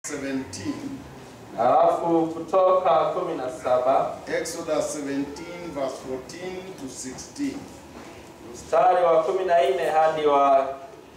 17. Alafu Kutoka 17. Exodus 17 verse 14 to 16. Mstari wa 14 hadi wa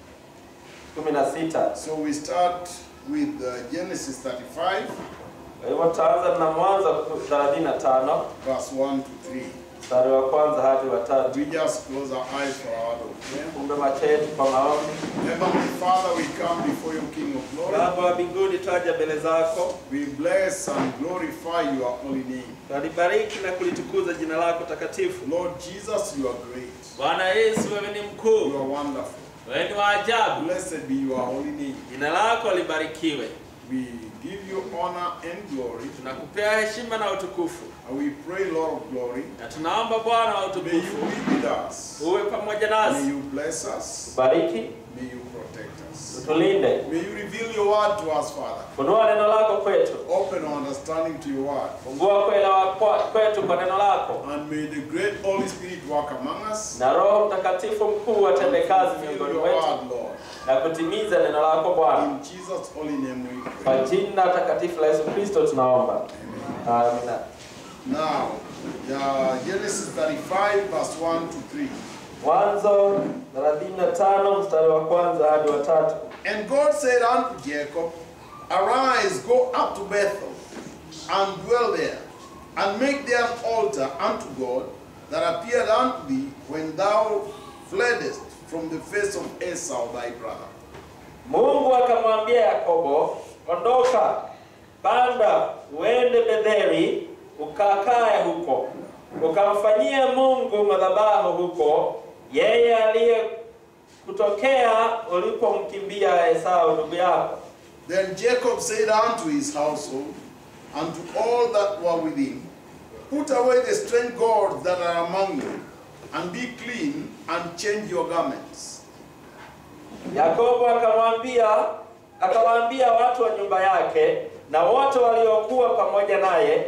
16. So we start with Genesis 35. Kwa hivyo tutaanza na Mwanzo 35 verse 1 to 3. mstari wa kwanza hadi wa 3. We just close our eyes for our word of prayer. Kumbe macho yetu kwa maombi. Heavenly Father, we come before you, King of Glory. Baba wa mbinguni, twaja mbele zako. We bless and glorify your holy name. Tulibariki na kulitukuza jina lako takatifu. Lord Jesus, you are great. Bwana Yesu, wewe ni You mkuu. are wonderful. Wewe ni wa ajabu. Blessed be your holy name. Jina lako libarikiwe. We give you honor and glory. Tunakupea heshima na utukufu. And we pray, Lord of glory, Na tunaomba Bwana wa may you utukufu, be with us. uwe pamoja May nasi. you bless us. Bariki, May you protect us. utulinde. May you reveal your word to us, Father. Funua neno lako kwetu. Open our understanding to your word. Fungua kuelewa kwetu kwa neno lako. And may the great Holy Spirit work among us. Na Roho Mtakatifu mkuu atende kazi Fulfill miongoni your mwetu word, Lord. na kutimiza neno lako Bwana. In Jesus' holy name we Kwa pray. jina takatifu la Yesu Kristo tunaomba. Amina. Now, Genesis 35 verse 1 to 3. Mwanzo 35 mstari wa kwanza hadi wa 3. And God said unto Jacob, Arise, go up to Bethel, and dwell there, and make there an altar unto God that appeared unto thee when thou fleddest from the face of Esau thy brother. Mungu akamwambia Yakobo, ondoka, panda, uende Betheli, ukakae huko. Ukamfanyie Mungu madhabahu huko, yeye aliye kutokea ulipomkimbia Esau ndugu yako. Then Jacob said unto his household, and to all that were with him, Put away the strange gods that are among you, and be clean, and change your garments. Yakobo akawaambia watu wa nyumba yake na wote waliokuwa pamoja naye,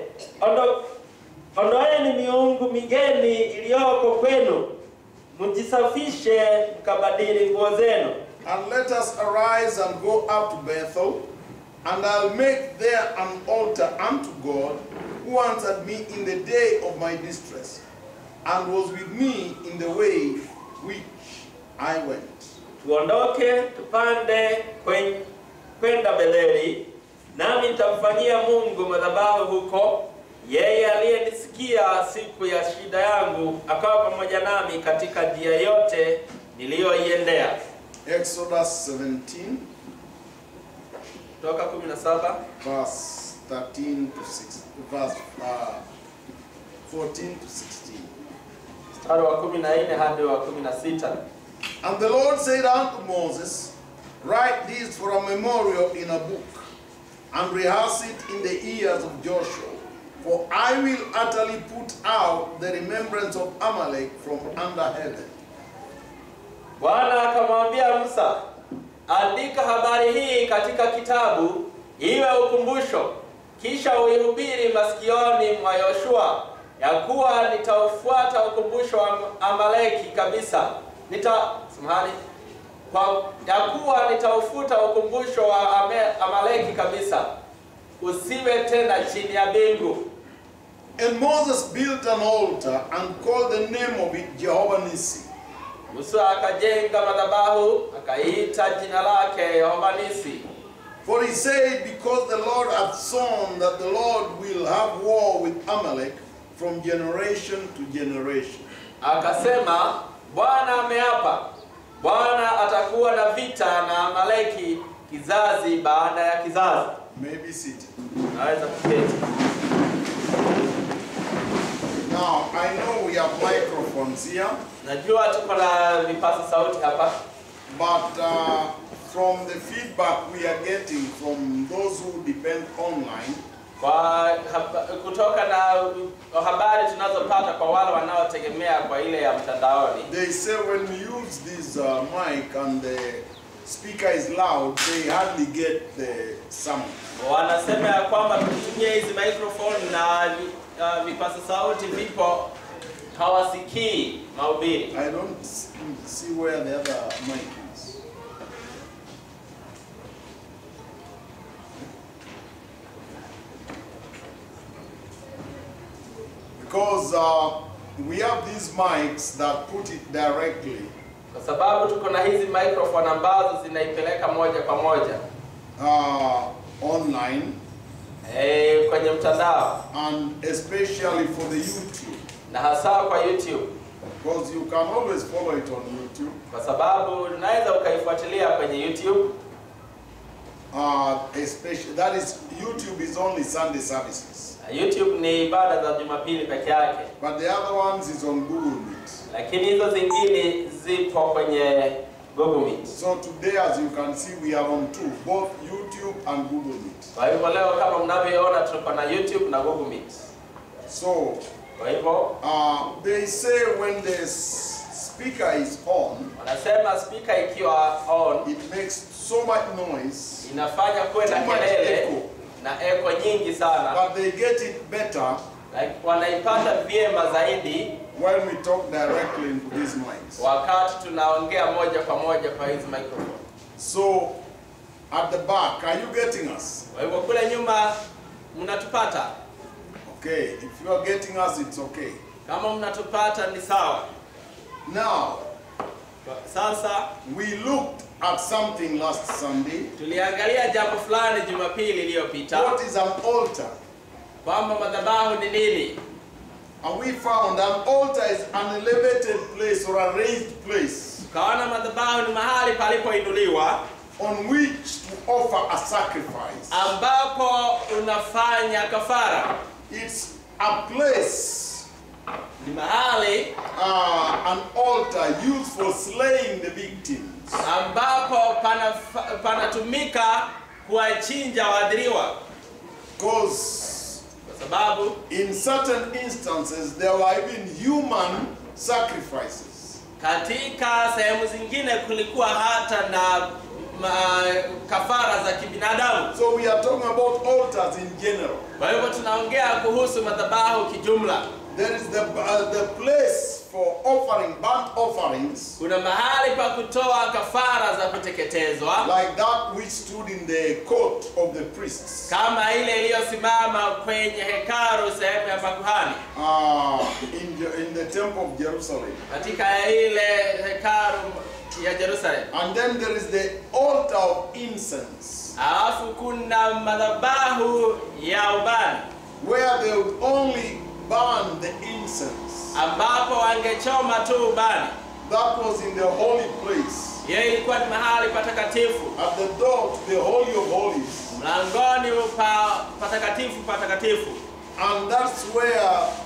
ondoeni miungu migeni iliyoko kwenu, mjisafishe mkabadili nguo zenu. And let us arise and go up to Bethel, and I'll make there an altar unto God, who answered me in the day of my distress, and was with me in the way which I went. Tuondoke tupande kwenda Betheli, nami nitamfanyia Mungu madhabahu huko, yeye aliyenisikia siku ya shida yangu, akawa pamoja nami katika njia yote niliyoiendea. Exodus 17 Kutoka 17 verse 13 to 6, verse 14 to 16. mstari wa 14 hadi wa 16. And the Lord said unto Moses, Write this for a memorial in a book, and rehearse it in the ears of Joshua, for I will utterly put out the remembrance of Amalek from under heaven. Bwana akamwambia Musa, andika habari hii katika kitabu, iwe ukumbusho, kisha uihubiri masikioni mwa Yoshua, ya kuwa nitaufuata ukumbusho wa Amaleki kabisa. Ya kuwa nitaufuta ukumbusho wa Amaleki kabisa, usiwe tena chini ya mbingu. And Moses built an altar and called the name of it Jehovah Nissi. Musa akajenga madhabahu, akaita jina lake Yehova Nisi. For he said, Because the Lord hath sworn that the Lord will have war with Amalek from generation to generation. Akasema, Bwana ameapa, Bwana atakuwa na vita na Amaleki kizazi baada ya kizazi. Maybe seated. Naweza kuketi. Now, I know we have microphones here. Najua tuko na vipasa sauti hapa. But from the feedback we are getting from those who depend online, Kutoka na habari tunazopata kwa wale wanaotegemea kwa ile ya mtandaoni, they say when we use this mic and the speaker is loud, they hardly get the sound. Wanasema ya kwamba tukitumia hizi microphone na vipasa sauti vipo, hawasikii mahubiri. I don't see where the other mic is. Because we have these mics that put it directly. Kwa sababu tuko na hizi microphone ambazo zinaipeleka moja kwa moja online. Kwenye mtandao. And especially for the YouTube. Na hasa kwa YouTube. Because you can always follow it on YouTube. Kwa sababu unaweza ukaifuatilia kwenye YouTube. Especially that is YouTube is only Sunday services. YouTube ni ibada za Jumapili peke yake. But the other ones is on Google Meet. Lakini hizo zingine zipo kwenye Google Meet. So today, as you can see, we are on two, both YouTube and Google Meet. Kwa hivyo leo kama mnavyoona tuko na YouTube na Google Meet. So kwa hivyo they say when the speaker is on, wanasema speaker ikiwa on, it makes so much noise, inafanya kuwe na kelele na echo nyingi sana. But they get it better, like wanaipata vyema zaidi when we talk directly into these mics. Wakati tunaongea moja kwa moja kwa hizi microphone. So at the back, are you getting us? Kwa hivyo kule nyuma mnatupata? Okay, if you are getting us, it's okay. Kama mnatupata ni sawa. Now, sasa we looked at something last Sunday. Tuliangalia jambo fulani Jumapili iliyopita. What is an altar? Kwamba madhabahu ni nini? And we found an altar is an elevated place or a raised place. Kaona madhabahu ni mahali palipoinuliwa, on which to offer a sacrifice. Ambapo unafanya kafara. It's a place, ni mahali, an altar used for slaying the victims. Ambapo panatumika kuwachinja waadhiriwa. Because sababu in certain instances there were even human sacrifices. Katika sehemu zingine kulikuwa hata na kafara za kibinadamu. So we are talking about altars in general. Kwa hivyo tunaongea kuhusu madhabahu kijumla. There is the place for offering burnt offerings. Kuna mahali pa kutoa kafara za kuteketezwa. Like that which stood in the court of the priests. Kama ile iliyosimama kwenye hekalu sehemu ya makuhani. In the temple of Jerusalem. Katika ile hekalu ya Jerusalem. And then there is the altar of incense. Alafu kuna madhabahu ya ubani. Where they would only burn the incense. Ambapo wangechoma tu ubani. That was in the holy place. Yeye ilikuwa ni mahali patakatifu. At the door to the holy of holies. Mlangoni pa patakatifu patakatifu. And that's where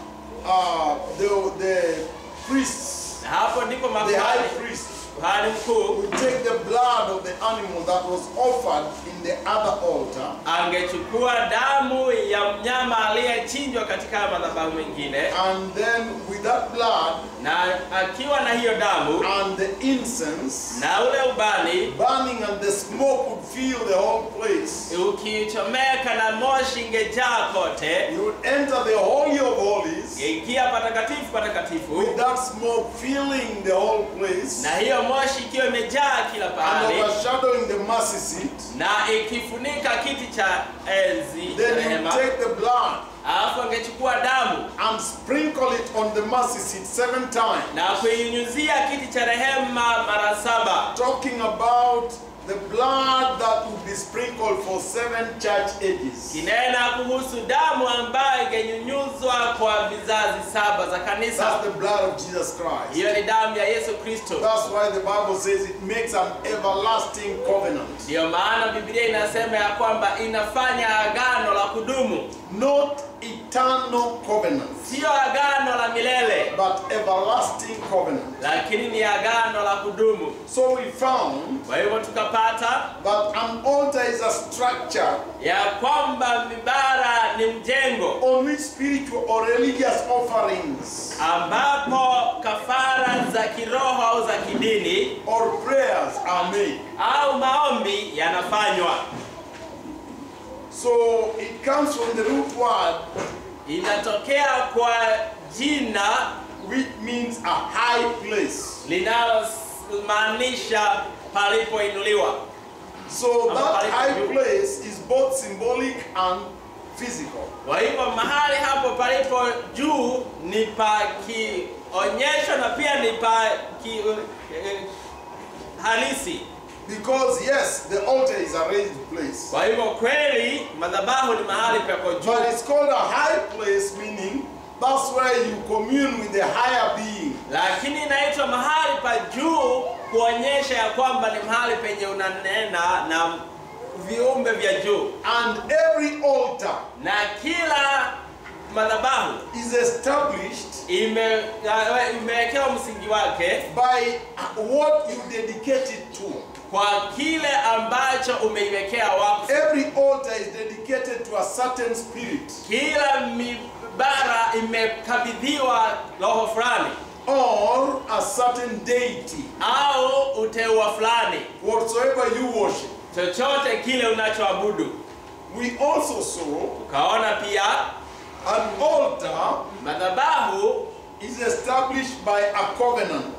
the priests, hapo ndipo the high priest, kuhani mkuu would take the blood of the animal that was offered in the other altar. Angechukua damu ya mnyama aliyechinjwa katika madhabahu mengine. And then with that blood, na akiwa na hiyo damu and the incense, na ule ubani burning, and the smoke would fill the whole place. Ukichomeka na moshi ingejaa kote. You would enter the holy of holies. Ingia patakatifu patakatifu. With that smoke filling the whole place. Na hiyo moshi ikiwa imejaa kila pahali. And overshadowing the mercy seat. Na ikifunika kiti cha enzi. Then you take the blood. Alafu angechukua damu and sprinkle it on the mercy seat 7 times. Na kuinyunyuzia kiti cha rehema mara 7. Talking about the blood that would be sprinkled for 7 church ages. Kinena kuhusu damu ambayo ingenyunyuzwa kwa vizazi 7 za kanisa. That's the blood of Jesus Christ. Hiyo ni damu ya Yesu Kristo. That's why the Bible says it makes an everlasting covenant. Ndio maana Biblia inasema ya kwamba inafanya agano la kudumu. Not eternal covenant. Sio agano la milele, but everlasting covenant. Lakini ni agano la kudumu. So we found kwa hivyo tukapata that an altar is a structure ya kwamba mibara ni mjengo on which spiritual or religious offerings ambapo kafara za kiroho au za kidini or prayers are made au maombi yanafanywa. So it comes from the root word, inatokea kwa jina which means a high place. Linalomaanisha palipoinuliwa. So that high place is both symbolic and physical. Kwa hivyo mahali hapo palipo juu ni pa kionyesho na pia ni pa halisi. Because yes, the altar is a raised place. Kwa hivyo kweli madhabahu ni mahali pako juu. But it's called a high place, meaning that's where you commune with the higher being. Lakini inaitwa mahali pa juu kuonyesha ya kwamba ni mahali penye unanena na viumbe vya juu. And every altar Na kila madhabahu is established imewekewa msingi wake by what you dedicate it to. kwa kile ambacho umeiwekea wakfu. Every altar is dedicated to a certain spirit. Kila mibara imekabidhiwa roho fulani Or a certain deity. au uteua fulani, Whatsoever you worship. chochote kile unachoabudu. We also saw Ukaona pia an altar madhabahu is established by a covenant.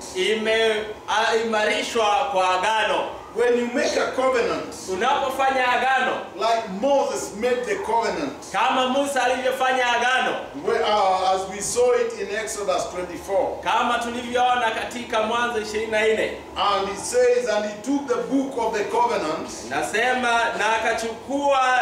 imeimarishwa kwa agano. When you make a covenant, Unapofanya agano like Moses made the covenant, kama Musa alivyofanya agano, as we saw it in Exodus 24, kama tulivyoona katika Mwanzo 24, and it says, and he took the book of the covenant, nasema na akachukua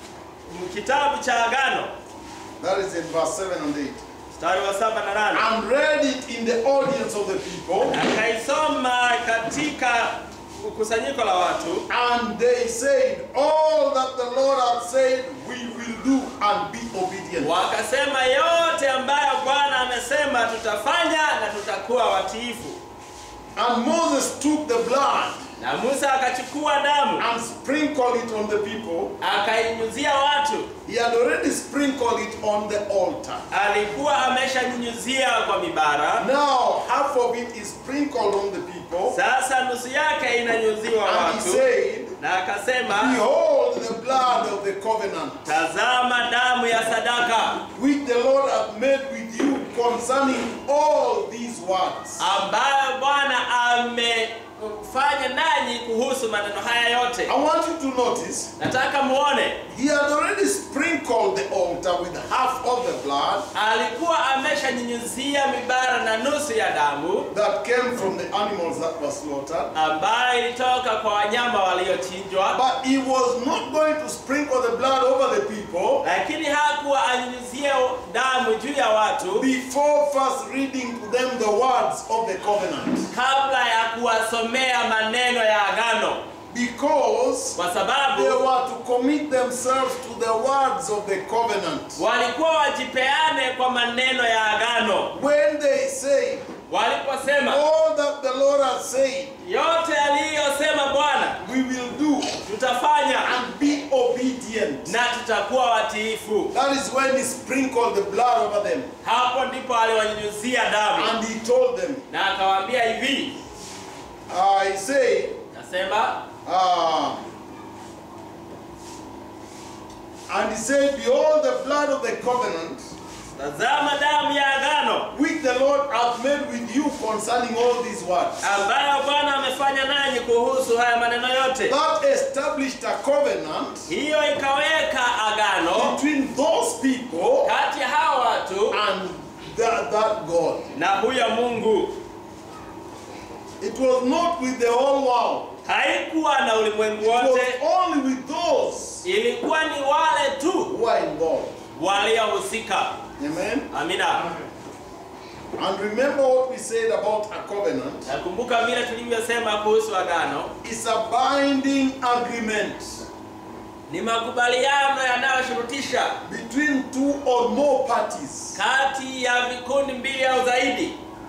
kitabu cha agano, that is in verse 7 and 8, mstari wa 7 na 8, and read it in the audience of the people, akaisoma katika kusanyiko la watu, and they said, all that the Lord had said we will do, and be obedient. wakasema yote ambayo Bwana amesema tutafanya na tutakuwa watiifu. And Moses took the blood Na Musa akachukua damu and sprinkled it on the people. akainyunyizia watu. He had already sprinkled it on the altar. Alikuwa ameshanyunyizia kwa mibara. Now half of it is sprinkled on the people. Sasa nusu yake inanyunyuziwa And he watu. said, Na akasema, behold the blood of the covenant, tazama damu ya sadaka which the Lord hath made with you concerning all these words. ambayo Bwana amefanya nanyi kuhusu maneno haya yote. I want you to notice, Nataka muone, he had already sprinkled the altar with half of the blood alikuwa ameshanyunyizia mibara na nusu ya damu that came from the animals that were slaughtered. ambayo ilitoka kwa wanyama waliochinjwa. But he was not going to sprinkle the blood over the people Lakini hakuwa anyunyizie damu juu ya watu before first reading to them the words of the covenant. kabla ya kuwasomea maneno ya agano, Because kwa they sababu were to commit themselves to the words of the covenant. walikuwa wajipeane kwa maneno ya agano. When they say, Waliposema all that the Lord has said, yote aliyosema Bwana we will do, tutafanya and be obedient. na tutakuwa watiifu, That is when he sprinkled the blood over them. hapo ndipo aliwanyunyizia damu. And he told them, Na akawaambia hivi, he said, nasema and he said, behold the blood of the covenant, tazama damu ya agano which the Lord hath made with you concerning all these words. ambayo Bwana amefanya nanyi kuhusu haya maneno yote. That established a covenant Hiyo ikaweka agano between those people kati ya hao watu and that God. na huyo Mungu. It was not with the whole world. Haikuwa na ulimwengu It was wote, only with those ilikuwa ni wale tu who are involved. waliohusika. Amen. Amina. And remember what we said about a covenant. Nakumbuka vile tulivyosema kuhusu agano, It's a binding agreement ni makubaliano yanayoshurutisha between two or more parties kati ya vikundi mbili au zaidi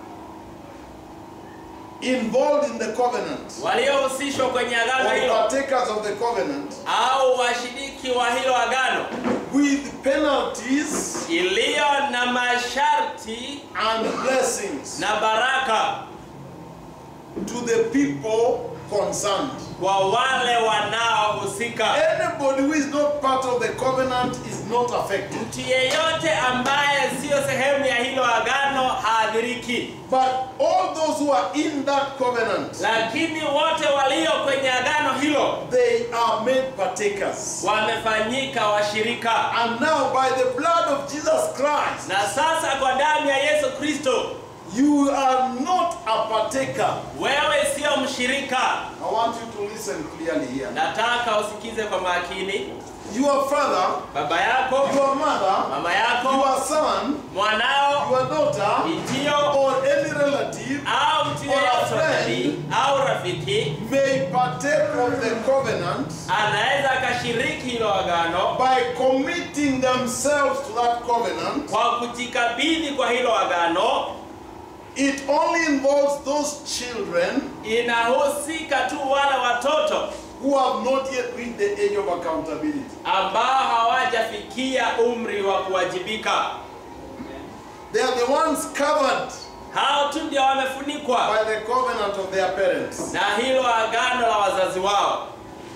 involved in the covenant, waliohusishwa kwenye agano or hilo partakers of the covenant, au washiriki wa hilo agano, with penalties iliyo na masharti and blessings na baraka to the people concerned. kwa wale wanaohusika. Anybody who is not part of the covenant is not affected. Mtu yeyote ambaye sio sehemu ya hilo agano haadhiriki. But all those who are in that covenant, Lakini wote walio kwenye agano hilo, they are made partakers. wamefanyika washirika. And now by the blood of Jesus Christ, Na sasa kwa damu ya Yesu Kristo, you are not a partaker. wewe sio mshirika. I want you to listen clearly here. Nataka usikize kwa makini. Your father, Baba yako, your mother, mama yako, your son, mwanao, your daughter, ndio or any relative au mtu or a yeyote friend au rafiki may partake of the covenant anaweza akashiriki hilo agano by committing themselves to that covenant. kwa kujikabidhi kwa hilo agano. It only involves those children Inahusika tu wale watoto who have not yet reached the age of accountability. ambao hawajafikia umri wa kuwajibika. They are the ones covered Hao tu ndio wamefunikwa by the covenant of their parents. na hilo agano la wazazi wao.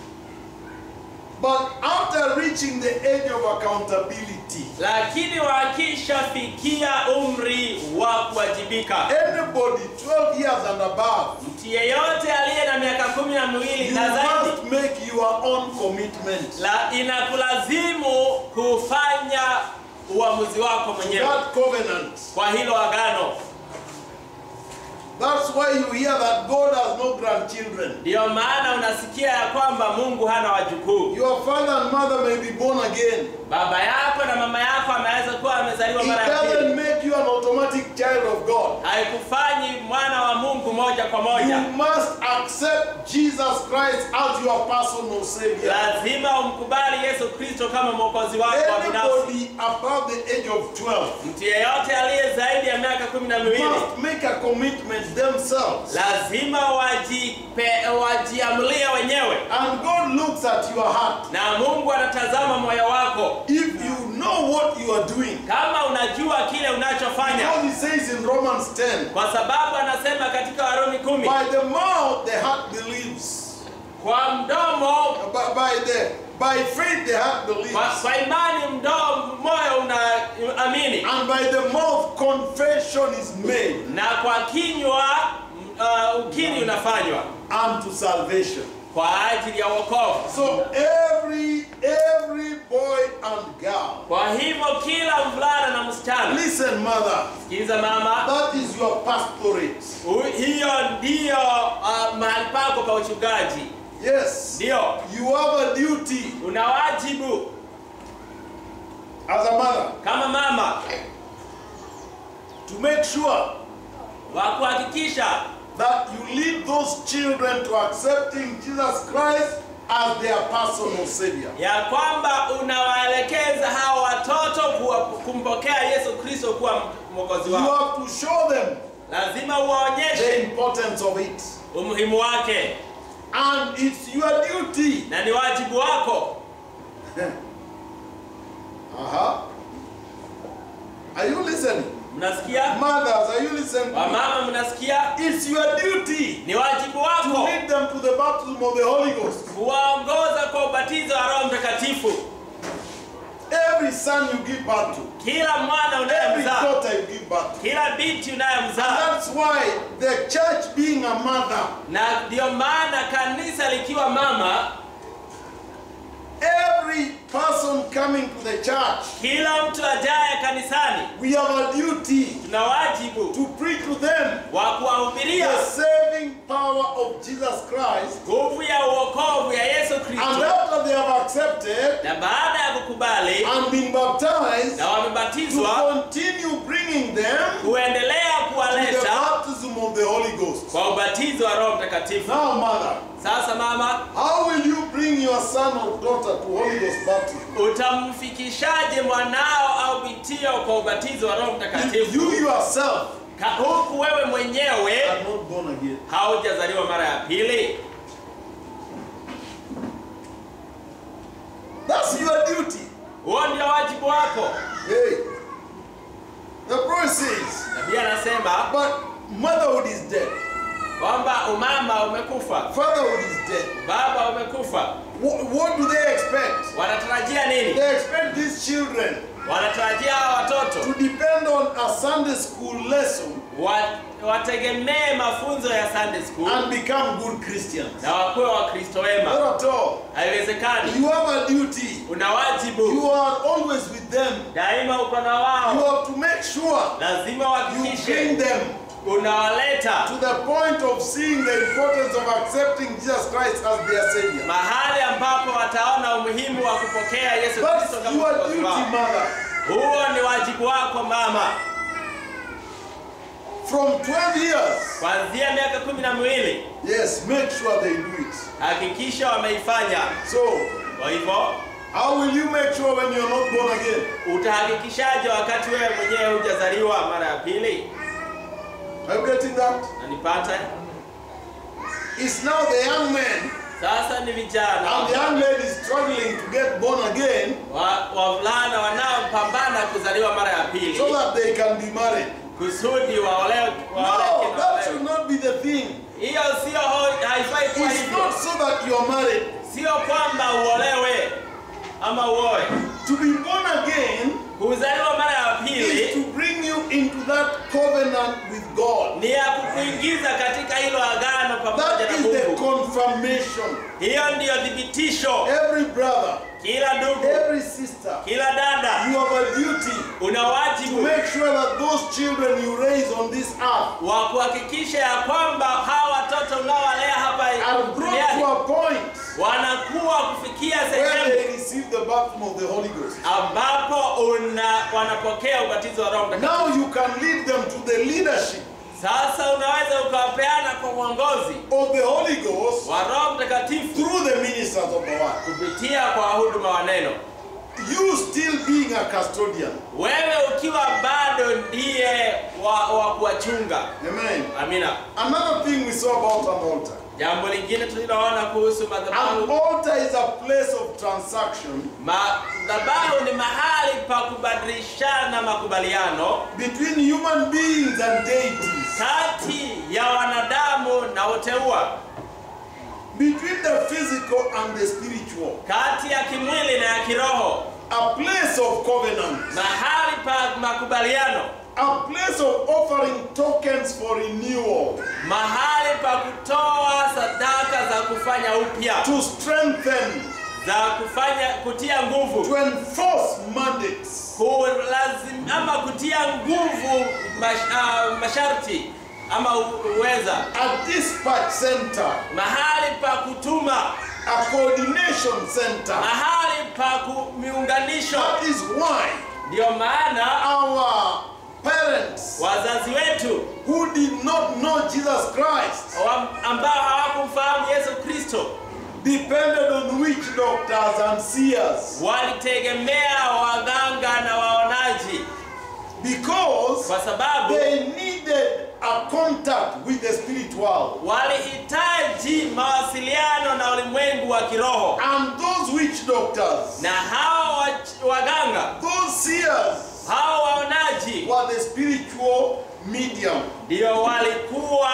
But after reaching the age of accountability, Lakini wakishafikia umri wa kuwajibika, anybody 12 years and above, mtu yeyote aliye na miaka 12 you na zaidi, must make your own commitment. inakulazimu kufanya uamuzi wako mwenyewe That covenant. kwa hilo agano. That's why you hear that God has no grandchildren. Ndio maana unasikia ya kwamba Mungu hana wajukuu. Your father and mother may be born again. Baba yako na mama yako ameweza kuwa amezaliwa It mara ya doesn't pili. make you an automatic child of God. Haikufanyi mwana wa Mungu moja kwa You moja. must accept Jesus Christ as your personal Savior. Lazima umkubali Yesu Kristo kama mwokozi wako wa binafsi. Anybody above the age of 12 Mtu yeyote aliye zaidi ya miaka 12 must make a commitment themselves. lazima wajiamulie wenyewe. And God looks at your heart. Na Mungu anatazama moyo wako. If you know what you are doing, Kama unajua kile unachofanya. God he says in Romans 10, Kwa sababu anasema katika Warumi 10, by the mouth the heart believes. kwa mdomo, By faith the heart believes. kwa imani moyo unaamini. And by the mouth confession is made Na kwa kinywa ukiri unafanywa unto salvation. kwa ajili ya wokovu. So every boy and girl, Kwa hivyo kila mvulana na msichana, listen mother, sikiza mama, that is your pastorate. hiyo ndio mahali pako pa uchungaji. Yes, Ndio, you have a duty una wajibu as a mother kama mama to make sure wa kuhakikisha that you lead those children to accepting Jesus Christ as their personal Savior. ya kwamba unawaelekeza hao watoto kumpokea Yesu Kristo kuwa mwokozi You wao. have to show them Lazima the uwaonyeshe importance of it. umuhimu wake, And it's your duty. na ni wajibu wako. Are you listening? Mnasikia? Mothers, are you listening? Wamama mnasikia? It's your duty Ni wajibu to wako lead them to the baptism of the Holy Ghost. kuwaongoza kwa ubatizo wa Roho Mtakatifu. Every son you give birth to, Kila mwana every unayemzaa, daughter you give birth to. kila binti And unayemzaa. that's why the church being a mother, Na ndio maana kanisa likiwa mama, every person coming to the church, kila mtu ajaye kanisani, we have a duty tuna wajibu to preach to them wa kuwahubiria the saving power of Jesus Christ. nguvu ya uokovu ya Yesu And Kristo. after they have accepted Na baada ya kukubali and been baptized, na to wamebatizwa, continue bringing them kuendelea to the kuwaleta baptism of the Holy Ghost. kwa ubatizo wa Roho Mtakatifu. Now, mother, Sasa mama, how will you bring your son or daughter to Holy Ghost baptism? utamfikishaje mwanao au bitio kwa ubatizo wa Roho If Mtakatifu you yourself huku wewe mwenyewe are not born again? haujazaliwa mara ya pili? That's your duty. Huo ndio wajibu wako. Hey, the prophet says, Nabii anasema but motherhood is dead, kwamba umama umekufa, fatherhood is dead. baba umekufa. What do they expect? Wanatarajia nini? They expect these these children wanatarajia watoto to depend on a Sunday school lesson wategemee mafunzo ya Sunday school and become good Christians. na wakuwe Wakristo wema. Not at all. Haiwezekani. You have a duty. Una wajibu. You are always with them. Daima uko na You wao. have to make sure Lazima you uhakikishe bring them unawaleta to the point of seeing the importance of accepting Jesus Christ as their Savior. mahali ambapo wataona umuhimu wa kupokea Yesu Kristo That's kama your Mwokozi duty, wao. mother. Huo ni wajibu wako mama. From 12 years. Kuanzia miaka 12. Yes, make sure they do it. Hakikisha wameifanya. So, Kwa hivyo, how will you make sure when you're not born again? utahakikishaje wakati wewe mwenyewe hujazaliwa mara ya pili? Are you getting that? Na nipata. It's now the young men Sasa ni vijana. and the young ladies struggling to get born again Wavulana wanaopambana kuzaliwa mara ya pili. so that they can be married. Kusudi waolewe. No, that should not be the thing. Hiyo sio haifai kuwa It's hivyo. not so that you're married. Sio kwamba uolewe ama uoe. To be born again Kuzaliwa mara ya is pili to bring you into that covenant with God. ni ya kukuingiza katika hilo agano pamoja That na is the Mungu. confirmation. Hiyo ndiyo thibitisho. Every brother, Kila ndugu, every sister, kila dada, you have a duty una to wajibu make sure that those children you raise on this earth wa kuhakikisha ya kwamba hawa watoto unaowalea hapa are brought duniani to a point wanakuwa kufikia where sehemu they receive the baptism of the Holy Ghost. ambapo wanapokea ubatizo wa Roho Mtakatifu. Now you can lead them to the leadership Sasa unaweza ukawapeana kwa uongozi of the Holy Ghost wa Roho Mtakatifu through the ministers of the word. kupitia kwa huduma wa neno. You still being a custodian. Wewe ukiwa bado ndiye wa kuwachunga. Amen. Amina. Another thing we saw about an altar. Jambo lingine tuliloona kuhusu An madhabahu. altar is a place of transaction Madhabahu ni mahali pa kubadilishana makubaliano between human beings and deities. kati ya wanadamu na uteua, Between the physical and the spiritual. kati ya kimwili na ya kiroho, A place of covenant. mahali pa makubaliano, A place of offering tokens for renewal. mahali pa kutoa sadaka za kufanya upya, To strengthen. za kutia nguvu, To enforce mandates. ama kutia nguvu masharti ama uweza, A dispatch center. mahali pa kutuma, A coordination center. mahali pa miunganisho. That is why Ndio maana our parents wazazi wetu who did not know Jesus Christ ambao hawakumfahamu Yesu Kristo depended on witch doctors and seers. walitegemea waganga na waonaji, Because kwa sababu they needed a contact with the spirit world. walihitaji mawasiliano na ulimwengu wa kiroho. And those witch doctors, Na hao waganga, those seers, hao waonaji were the spiritual medium. ndio walikuwa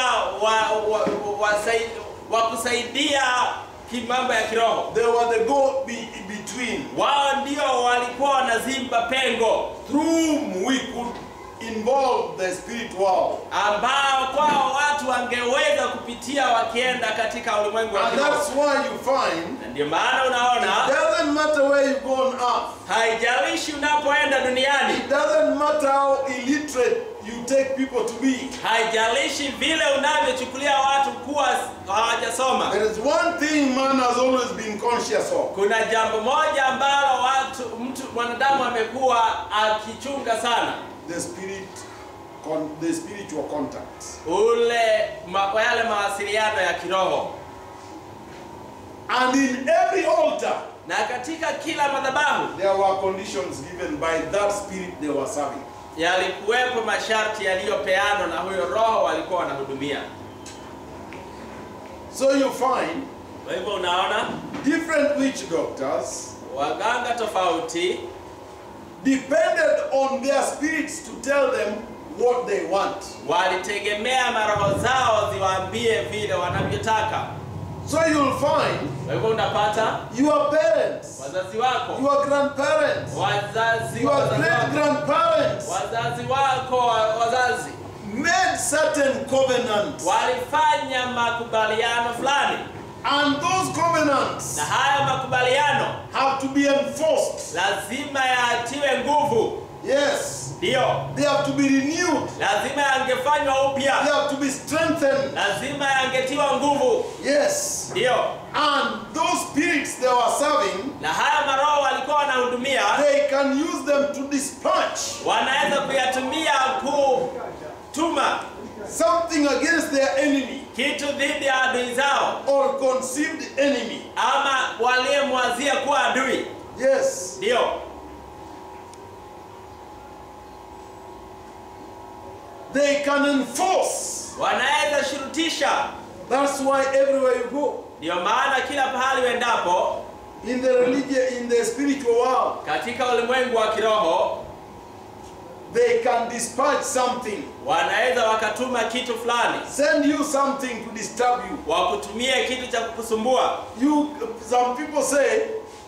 wa kusaidia kimambo ya kiroho. They were the go-between Wao ndio walikuwa wanazimba pengo through whom we could involve the spirit world. ambao kwao watu wangeweza kupitia wakienda katika ulimwengu wa And kiroho. that's why you find Na ndio maana it unaona doesn't matter where you go on earth. haijalishi unapoenda duniani, It doesn't matter how illiterate you take people to be. haijalishi vile unavyochukulia watu kuwa hawajasoma. There is one thing man has always been conscious of. Kuna jambo moja ambalo mwanadamu amekuwa akichunga sana, The spiritual contacts. yale mawasiliano ya kiroho. And in every altar, Na katika kila madhabahu there were conditions given by that spirit they were serving. yalikuwepo masharti yaliyopeanwa na huyo roho walikuwa wanahudumia. So you find Kwa hivyo unaona different witch doctors waganga tofauti depended on their spirits to tell them what they want. walitegemea maroho zao ziwaambie vile wanavyotaka. So you'll find Kwa hivyo unapata your parents, wazazi wako, your grandparents, your great grandparents wazazi wako wazazi made certain covenants, walifanya makubaliano fulani, and those covenants na haya makubaliano have to be enforced. lazima yaatiwe nguvu. Yes, Ndio, they have to be renewed. lazima yangefanywa upya, They have to be strengthened. lazima yangetiwa nguvu. Yes, Ndio, and those spirits they were serving, na haya maroho walikuwa wanahudumia, they can use them to dispatch wanaweza kuyatumia kutuma something against their enemy kitu dhidi ya adui zao, or conceived enemy. ama waliyemwazia kuwa adui. Yes, Ndio, they can enforce. wanaweza shurutisha. That's why everywhere you go, Ndio maana kila pahali uendapo in the religion, in the spiritual world, katika ulimwengu wa kiroho, they can dispatch something, wanaweza wakatuma kitu fulani, send you something to disturb you. wakutumie kitu cha kukusumbua. Some people say,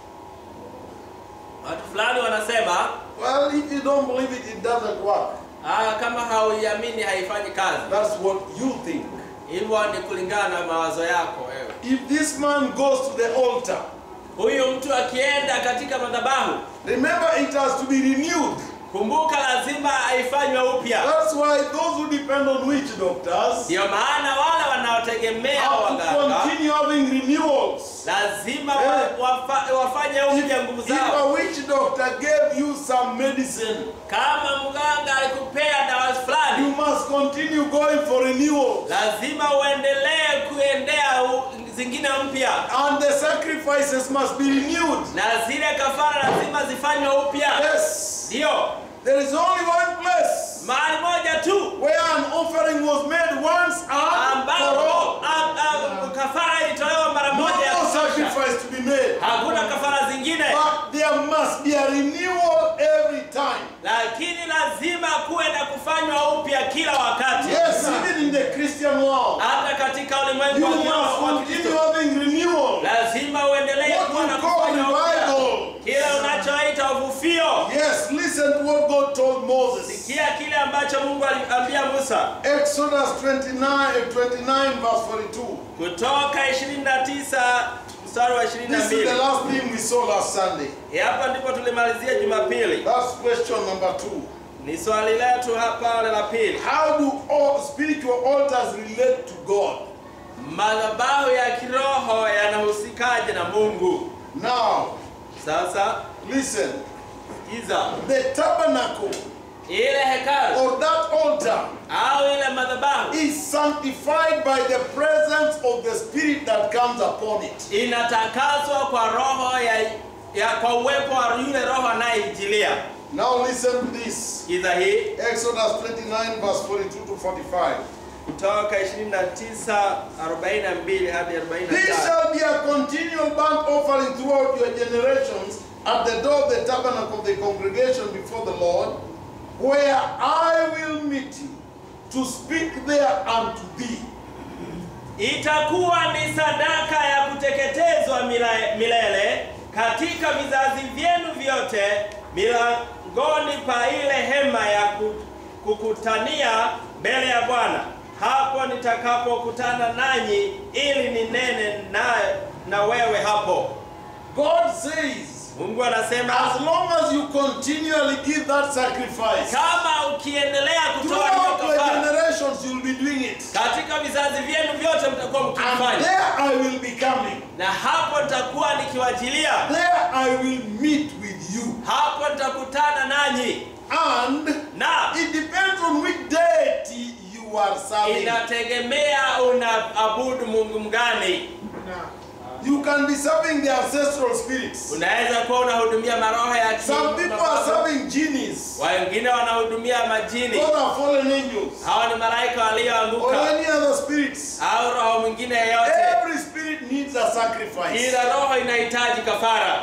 Watu fulani wanasema, well, if you don't believe it, it doesn't work. kama hauiamini haifanyi kazi. That's what you think. Hivyo ni kulingana na mawazo yako wewe. If this man goes to the altar, Huyu mtu akienda katika madhabahu, remember it has to be renewed. kumbuka lazima aifanywe upya. That's why those who depend on witch doctors Ndio maana wale wanaotegemea have to waganga continue having renewals. lazima wafanye upya nguvu If a zao. witch doctor gave you some medicine, Kama mganga alikupea dawa you fulani, must continue going for renewal. lazima uendelee kuendea zingine mpya, And the sacrifices must be renewed. na zile kafara lazima zifanywe upya. Yes. Ndio, There is only one place mahali moja tu where an offering was made once and for ambapo all. kafara ilitolewa mara No moja ya more kutosha. sacrifice to be made. Hakuna kafara zingine, But there must be a renewal every time. lakini lazima kuwe na kufanywa upya kila wakati. Yes, even in the Christian world, Hata katika you ulimwengu wa must kiroho wa continue Kristo, having renewal. lazima uendelee What kuwa na we call kufanya upya revival. kile unachoita uvuvio. Yes, listen to what God told Moses. Sikia kile ambacho Mungu aliambia Musa. Exodus 29 verse 42. Kutoka 29 mstari wa This is the 22. last thing we saw last Sunday. Hapa ndipo tulimalizia Jumapili. That's question number 2. Ni swali letu hapa la pili. How do all spiritual altars relate to God? Madhabahu ya kiroho yanahusikaje na Mungu? Now, Sasa listen. sikiza. The tabernacle Ile hekalu or that altar au ile madhabahu is sanctified by the presence of the Spirit that comes upon it. inatakaswa kwa roho kwa uwepo wa yule roho anayeijilia. Now listen to this. Sikiza hii. Exodus 29 verse 42 to 45. Kutoka 29:42 hadi This 45. shall be a continual burnt offering throughout your generations at the door of the tabernacle of the congregation before the Lord, where I will meet you to speak there unto thee. Itakuwa ni sadaka ya kuteketezwa milele katika vizazi vyenu vyote, milangoni pa ile hema ya kukutania mbele ya Bwana. Hapo nitakapokutana nanyi ili ninene na wewe hapo. God says, Mungu anasema, as long as you continually give that sacrifice, kama ukiendelea kutoa hiyo throughout your kafara, generations you will be doing it. katika vizazi vyenu vyote mtakuwa And mkifanya. there I will be coming. Na hapo nitakuwa nikiwajilia. There I will meet with you. Hapo nitakutana nanyi. And Na it depends on which deity you are serving. inategemea unaabudu Mungu mgani. You can be serving the ancestral spirits. Unaweza kuwa unahudumia maroho ya Some people are serving genies. wengine wanahudumia majini. Those are fallen angels. Hawa ni malaika Or walioanguka any other spirits. au roho mwingine yeyote. Every spirit needs a sacrifice. Kila roho inahitaji kafara.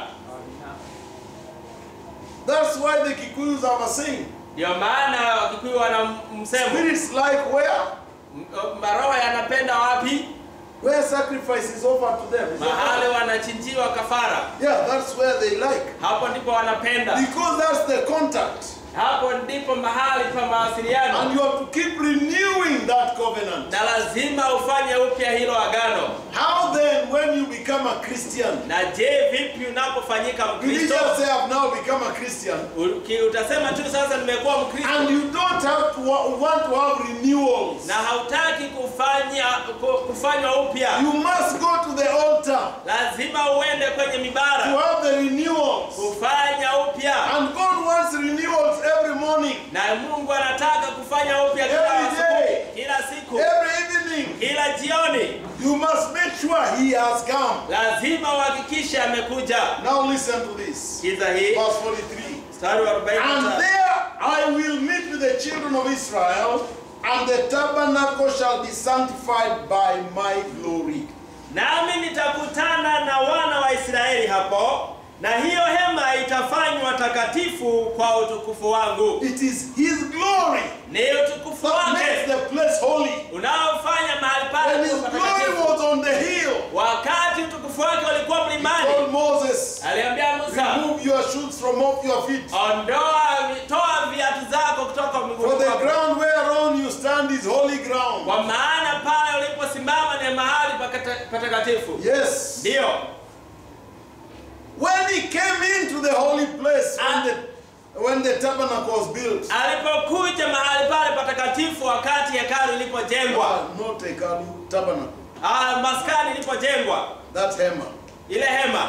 That's why the Kikuyus have a saying. Ndio maana Wakikuyu wana msemo, Spirits like where? maroho yanapenda wapi? where sacrifice is offered to them. mahali wanachinjiwa kafara. Yeah, that's where they like. Hapo ndipo wanapenda. Because that's the contact. Hapo ndipo mahali pa mawasiliano. And you have to keep renewing that covenant. Na lazima ufanye upya hilo agano. How then when you become a Christian? Na je, vipi unapofanyika You Mkristo? just say I've now become a Christian. Utasema tu sasa nimekuwa Mkristo. And you don't have to want to have renewals. Na hautaki kufanywa upya. You must go to the altar. Lazima uende kwenye mibara. To have the renewals. Kufanya upya. And God wants renewals every morning. Na Mungu anataka kufanya upya kila siku. Every evening. Kila jioni. You must make sure he has come. Lazima uhakikishe amekuja. Now listen to this. Kiza hii. Verse 43. Mstari wa 43. And there I will meet with the children of Israel, and the tabernacle shall be sanctified by my glory. Nami nitakutana na wana wa Israeli hapo, na hiyo hema itafanywa takatifu kwa utukufu wangu. It is his glory ni utukufu that wake makes the place holy. unaofanya mahali pale When his glory was on the hill, wakati utukufu wake ulikuwa he mlimani, told Moses, aliambia Musa, remove your shoes from off your feet. toa viatu zako kutoka miguuni For the mwako. ground whereon you stand is holy ground. Kwa maana pale uliposimama ni mahali patakatifu. Yes. Ndio. When he came into the holy place, when the tabernacle was built, alipokuja mahali pale patakatifu wakati hekalu lilipojengwa, not hekalu, tabernacle, maskani ilipojengwa, that hema, ile hema,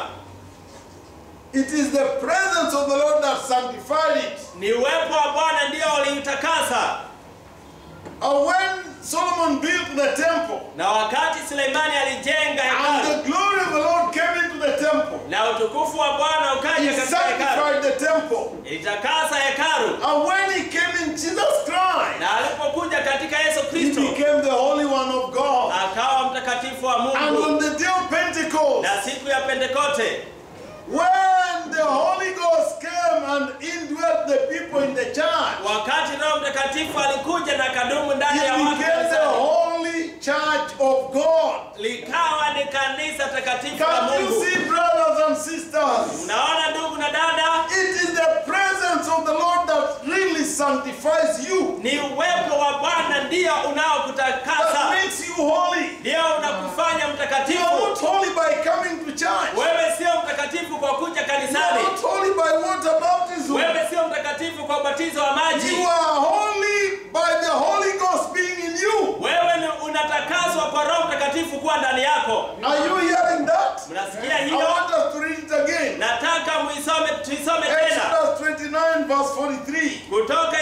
it is the presence of the Lord that sanctified it. ni uwepo wa Bwana ndio uliutakasa. And when Solomon built the temple, na wakati Suleimani alijenga and hekalu, the glory of the Lord came into the temple, na utukufu wa Bwana he ukaja katika hekalu, sanctified the temple. ilitakasa hekalu. And when he came in Jesus Christ, Na alipokuja katika Yesu he Kristo, became the Holy One of God. akawa mtakatifu wa And Mungu. on the day of Pentecost, Na siku ya Pentekoste, when the Holy Ghost came and indwelt the people in the church, wakati Roho Mtakatifu alikuja na kadumu ndani ya it watu became the kanisani, holy church of God. likawa ni kanisa takatifu la Can you Mungu. see, brothers and sisters? Unaona ndugu na dada, It is the presence of the Lord that really sanctifies you, ni uwepo wa Bwana ndio that unaokutakasa, makes you holy. ndio unakufanya You are mtakatifu. not holy by coming to church. Wewe sio mtakatifu kwa kuja You are kanisani. not holy by water baptism. Wewe sio mtakatifu kwa ubatizo wa maji. You are holy by the Holy Ghost being in you. Wewe unatakaswa kwa Roho Mtakatifu kuwa ndani yako. Are you hearing that? Mnasikia I hilo? want us to read it again. Nataka tuisome tena. Exodus 29 verse 43. Kutoka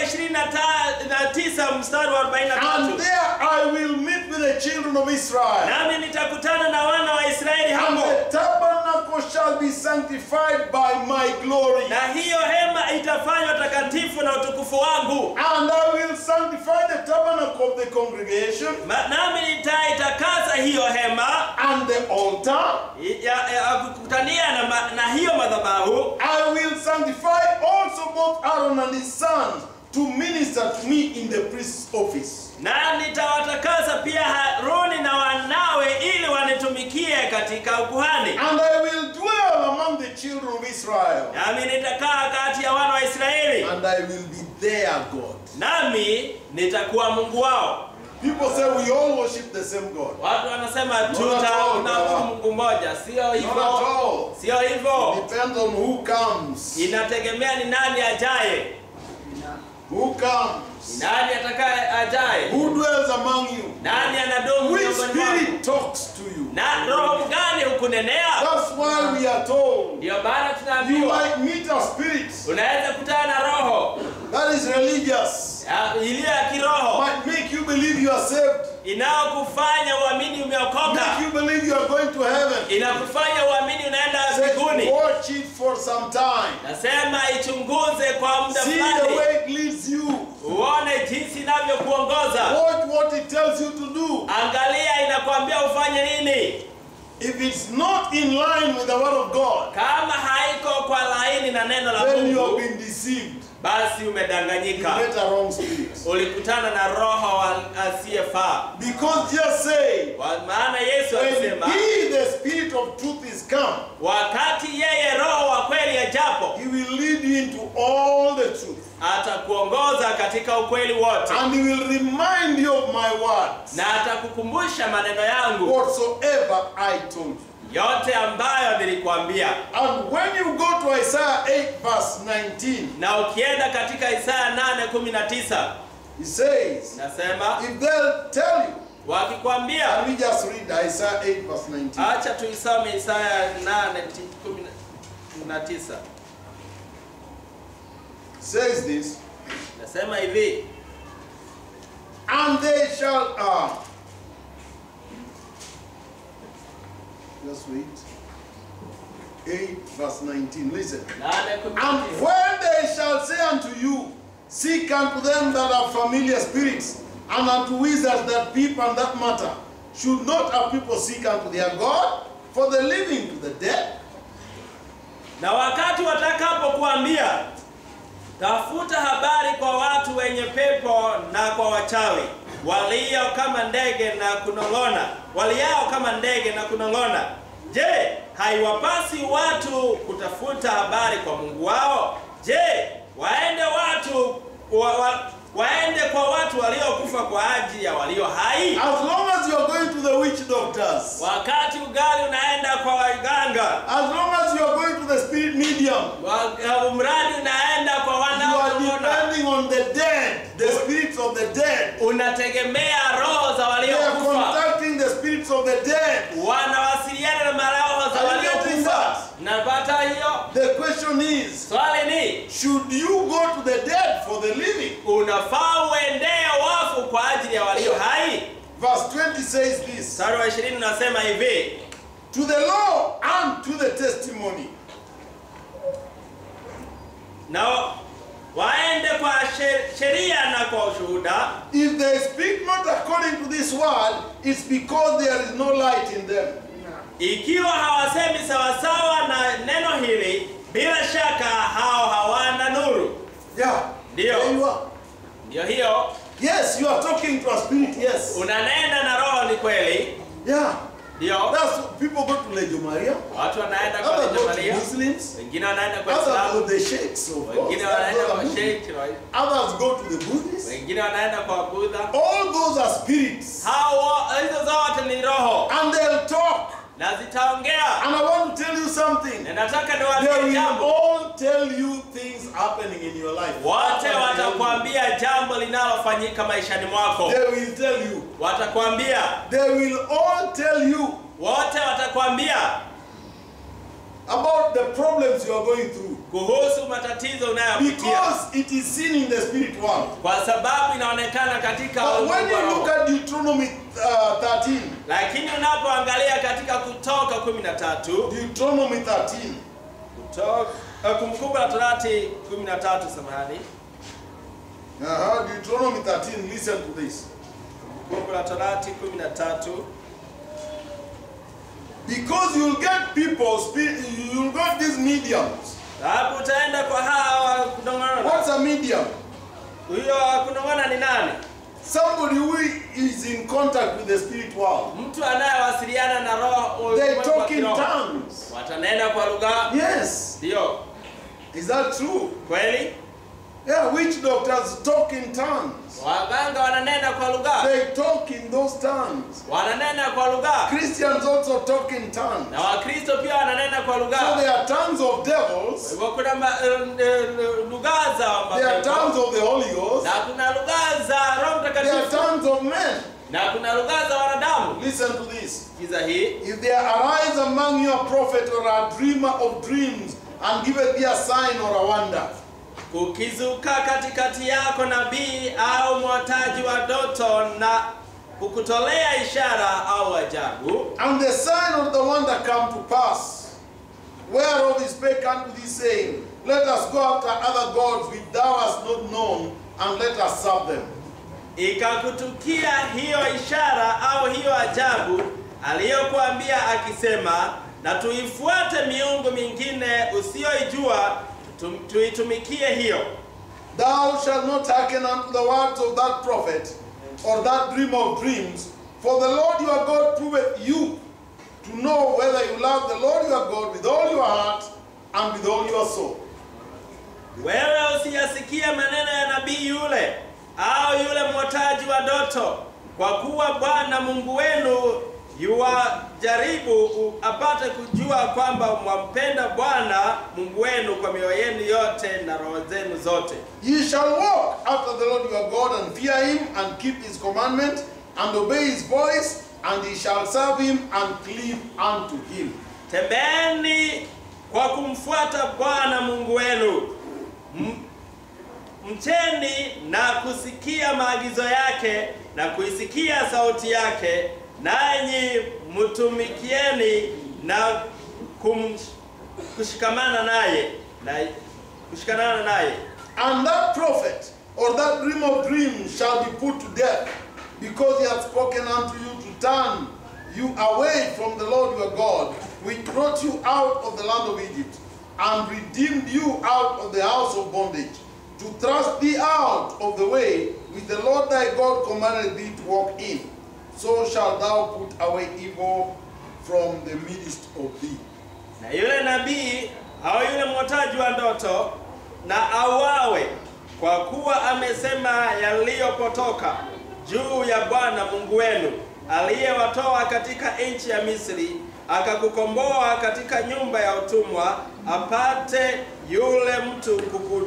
29 mstari wa And 43. there I will meet with the children of Israel. Nami nitakutana na wana wa Israeli And hapo. the tabernacle shall be sanctified by my glory. Na hiyo hema itafanywa takatifu na utukufu wangu. And I will sanctify the tabernacle of the congregation Nami nitaitakasa hiyo hema and the altar. ya kukutania na hiyo madhabahu. I will sanctify also both Aaron and his sons to minister to me in the priest's office. Na nitawatakasa pia Haruni na wanawe ili wanitumikie katika ukuhani. And I will dwell among the children of Israel. Nami nitakaa kati ya wana wa Israeli. And I will be their God. Nami nitakuwa Mungu wao. People say we all worship the same God. Watu wanasema Not at all, tunaabudu Mungu mmoja. Sio Not at hivyo. all. Sio hivyo. Depends on who comes. Inategemea ni nani ajaye. Who comes? Nani atakaye ajaye? Who dwells among you? Nani anadumu Which miongoni mwako? spirit talks to you? Na roho gani hukunenea? That's why we are told Ndio maana you tunaambiwa might meet a spirit unaweza kutana na roho that is religious, iliyo ya kiroho might make you believe you are saved, inayokufanya uamini umeokoka, make you believe you are going to heaven. inakufanya uamini unaenda Say, mbinguni. watch it for some time. Nasema ichunguze kwa muda See the fulani, way it leads you. uone jinsi inavyokuongoza. Watch what it tells you to do. Angalia inakwambia ufanye nini. If it's not in line with the word of God, Kama haiko kwa laini na neno la then you have Mungu, been deceived. deceived. basi You umedanganyika. met a wrong spirit. Ulikutana na roho asiyefaa. Because just say, Maana Yesu when alisema he, the spirit of truth, is come, wakati yeye roho wa kweli ajapo, he will lead you into all the truth. atakuongoza katika ukweli wote. And he will remind you of my words. Na atakukumbusha maneno yangu Whatsoever I told you. yote ambayo nilikuambia. And when you go to Isaiah 8 verse 19, Na ukienda katika Isaya 8:19, he says, nasema if they'll tell you, wakikwambia, can we just read Isaiah 8 verse 19? acha tuisome Isaya 8:19. Says this, Nasema hivi, and they shall, just wait, 8 verse 19, listen. 8:19. And when they shall say unto you, seek unto them that are familiar spirits, and unto wizards that peep and that matter, should not our people seek unto their God, for the living to the dead? Na wakati watakapokuambia, tafuta habari kwa watu wenye pepo na kwa wachawi, waliao kama ndege na kunong'ona, waliao kama ndege na kunong'ona. Je, haiwapasi watu kutafuta habari kwa Mungu wao? Je, waende kwa watu waliokufa kwa ajili ya walio hai? As long as you are going to the witch doctors, Wakati ugali unaenda kwa waganga, as long as you are going to the spirit medium, mradi unaenda kwa you are wanaoona, depending on the dead, the spirits of the dead. unategemea roho za They are waliokufa. contacting the spirits of the dead. Wanawasiliana na maroho za Are you getting waliokufa. that? Napata hiyo? The question is, Swali ni, should you go to the dead for the living? unafaa uendee wafu kwa ajili ya walio hai? Verse 20 says this, Mstari wa 20 unasema hivi, to the law and to the testimony. na waende kwa sheria na kwa ushuhuda. If they speak not according to this word, it's because there is no light in them. Ikiwa hawasemi sawasawa na neno hili, bila shaka hao hawana nuru. Yeah. Ndio. There you are. Ndio hiyo. Yes, you are talking to a spirit, yes. Unanena na roho, ni kweli. Yeah. Ndio. That's people go to Legio Maria. Watu wanaenda kwa Others Legio go to Maria. Muslims. Wengine wanaenda kwa Others go Islamu. to the sheikhs, of course. Wengine That's wanaenda what kwa I'm sheikh. Others go to the Buddhists. Wengine wanaenda kwa Buddha. All those are spirits. Hao hizo zote ni roho And they'll talk. na zitaongea. And I want to tell you something. Na nataka They niwaambie will jambo. all tell you things happening in your life. Wote watakwambia jambo linalofanyika maishani mwako. They will tell you. Watakwambia. They will all tell you Wote watakwambia about the problems you are going through. kuhusu matatizo unayopitia. Because it is seen in the spirit world. Kwa sababu inaonekana katika But when you ulimwengu. look at Deuteronomy 13, Lakini unapoangalia katika Kutoka 13, Deuteronomy 13, Kumbukumbu la Torati 13, samahani. Deuteronomy 13, listen to this. Kumbukumbu la Torati 13. Because you'll get people, you'll get these mediums. Hapo utaenda kwa hawa kunong'ona. What's a medium? Huyo kunong'ona ni nani? Somebody who is in contact with the spirit world. Mtu anayewasiliana na roho. They talk in tongues. Watanena kwa lugha. Yes. Ndio. Is that true? Kweli? Yeah, witch doctors talk in tongues. Waganga wananena kwa lugha. They talk in those tongues. Wananena kwa lugha. Christians also talk in tongues. Na Wakristo pia wananena kwa lugha. So there are tongues of devils. Hivyo kuna lugha za There are tongues mapepo. of the Holy Ghost. Na kuna lugha za Roho There are Mtakatifu. tongues of men. Na kuna lugha za wanadamu. Listen to this. Sikiza hii. If there arise among you a prophet or a dreamer of dreams, and giveth thee a sign or a wonder, kukizuka katikati yako nabii au mwotaji wa ndoto na kukutolea ishara au ajabu, and the sign or the wonder come to pass, whereof he spake unto thee, saying, let us go after other gods which thou hast not known, and let us serve them. ikakutukia hiyo ishara au hiyo ajabu aliyokuambia akisema, na tuifuate miungu mingine usiyoijua, tuitumikie hiyo. Thou shalt not hearken unto the words of that prophet, or that dream of dreams, for the Lord your God proveth you to know whether you love the Lord your God with all your heart and with all your soul. Wewe usiyasikie maneno ya nabii yule au yule mwotaji wa ndoto, kwa kuwa Bwana Mungu wenu yuwajaribu apate kujua kwamba mwampenda Bwana Mungu wenu kwa mioyo yenu yote na roho zenu zote. Ye shall walk after the Lord your God, and fear him, and keep his commandment, and obey his voice, and ye shall serve him, and cleave unto him. Tembeni kwa kumfuata Bwana Mungu wenu, mcheni na kusikia maagizo yake na kuisikia sauti yake, nanyi mtumikieni na kushikamana naye, And that prophet or that dream of dreams shall be put to death, because he hath spoken unto you to turn you away from the Lord your God, which brought you out of the land of Egypt, and redeemed you out of the house of bondage, to thrust thee out of the way which the Lord thy God commanded thee to walk in. So shalt thou put away evil from the midst of thee. Na yule nabii au yule mwotaji wa ndoto na auawe, kwa kuwa amesema yaliyopotoka juu ya Bwana Mungu wenu, aliyewatoa katika nchi ya Misri, akakukomboa katika nyumba ya utumwa, apate yule mtu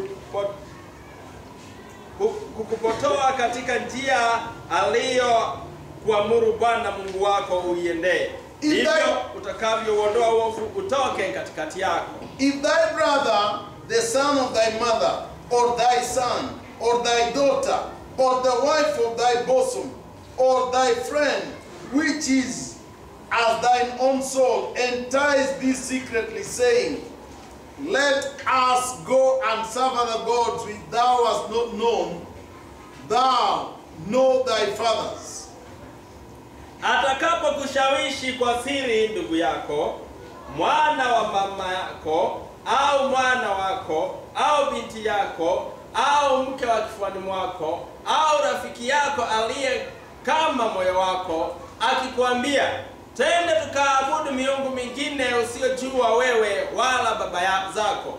kukupotoa katika njia aliyokuamuru Bwana Mungu wako uiendee. Hivyo utakavyouondoa uovu utoke katikati yako. If thy brother, the son of thy mother, or thy son, or thy daughter, or the wife of thy bosom, or thy friend, which is as thine own soul, entice thee secretly, saying, Let us go and serve other gods which thou hast not known, thou know thy fathers. Atakapo kushawishi kwa siri ndugu yako, mwana wa mama yako, au mwana wako, au binti yako, au mke wa kifuani mwako, au rafiki yako aliye kama moyo wako, akikwambia, twende tukaabudu miungu mingine usiyojua wewe wala baba zako,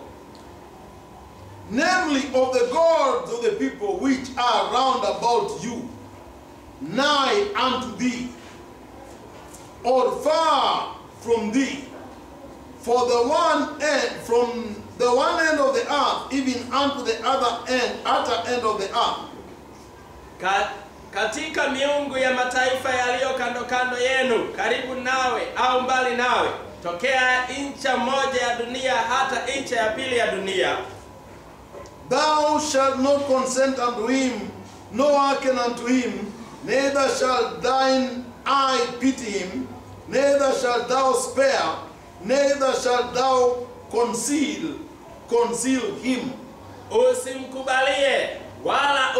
namely of the gods of the people which are round about you, nigh unto thee, or far from thee, for the one end, from the one end of the earth, even unto the other end of the earth. Katika miungu ya mataifa yaliyo kando kando yenu, karibu nawe au mbali nawe, tokea incha moja ya dunia hata incha ya pili ya dunia. Thou shalt not consent unto him, nor hearken unto him, neither shall thine eye pity him, neither shalt thou spare, neither shalt thou conceal him. Usimkubalie, wala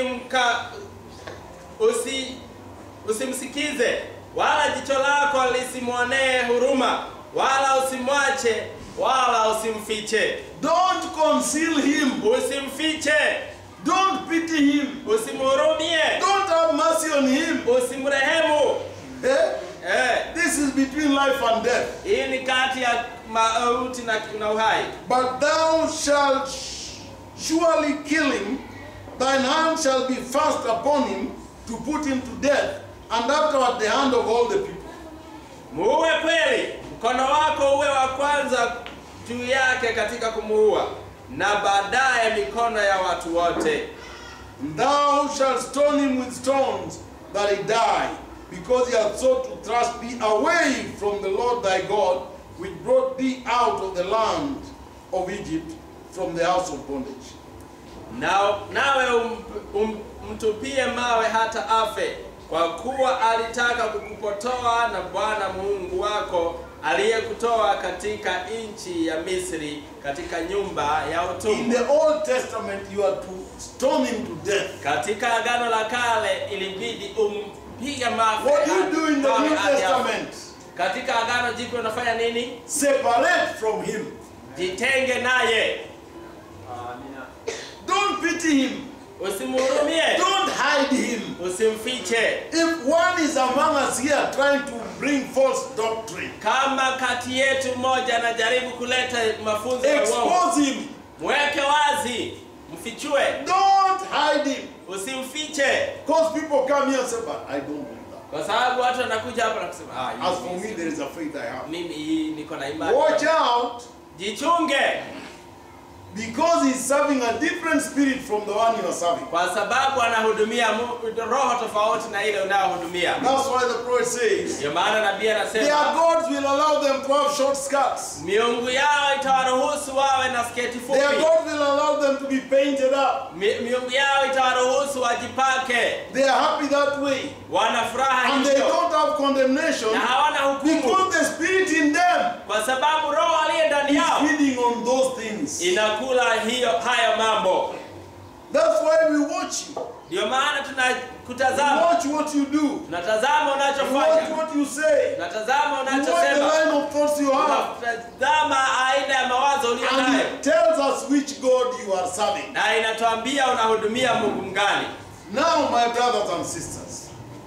usimsikize, wala jicho lako lisimwonee huruma, wala usimwache, wala usimfiche. Don't conceal him. Usimfiche. Don't pity him. Usimhurumie. Don't have mercy on him. Usimrehemu. This is between life and death. Hii ni kati ya mauti na uhai. But thou shalt surely kill him, thine hand shall be fast upon him, to put him to death, and afterward the hand of all the people. Muue kweli, mkono wako uwe wa kwanza juu yake katika kumuua, na baadaye mikono ya watu wote. Thou shalt stone him with stones, that he die, because he hath sought to thrust thee away from the Lord thy God, which brought thee out of the land of Egypt, from the house of bondage. Nawe mtupie mawe hata afe, kwa kuwa alitaka kukupotoa na Bwana Mungu wako aliyekutoa katika nchi ya Misri, katika nyumba ya utumwa. In the Old Testament you are to stone him to death. Katika Agano la Kale ilibidi umpige mawe. What do you do in the New Testament? Katika Agano Jipya unafanya nini? Separate from him. Jitenge naye. pity him. Usimhurumie. Don't hide him. Usimfiche. If one is among us here trying to bring false doctrine, Kama kati yetu mmoja anajaribu kuleta mafunzo ya uongo, expose him. mweke wazi, mfichue. Don't hide him. Usimfiche. Because people come here and say, but I don't believe that. Kwa sababu watu wanakuja hapa na kusema, As for me, there is a faith I have. mimi niko na imani. Watch out. Jichunge. Because he's serving a different spirit from the one you are serving. Kwa sababu anahudumia roho tofauti na ile unayohudumia. That's why the prophet says, Ndio maana nabii anasema, their gods will allow them to have short skirts. miungu yao itawaruhusu wawe na sketi fupi. Their gods will allow them to be painted up. Miungu yao itawaruhusu wajipake. They are happy that way. Wana furaha And they hiyo. don't have condemnation Na hawana hukumu. because the spirit in them Kwa sababu roho aliye ndani is yao feeding on those things. inakula hayo mambo. That's why we watch you. Ndio maana We tunakutazama. watch what you do. Tunatazama We watch unachofanya. what you say. Tunatazama We watch the unachosema. line of thoughts you have. Tunatazama aina ya mawazo uliyo And nayo. it tells us which God you are serving. Na inatuambia unahudumia Mungu mgani. Now, my brothers and sisters,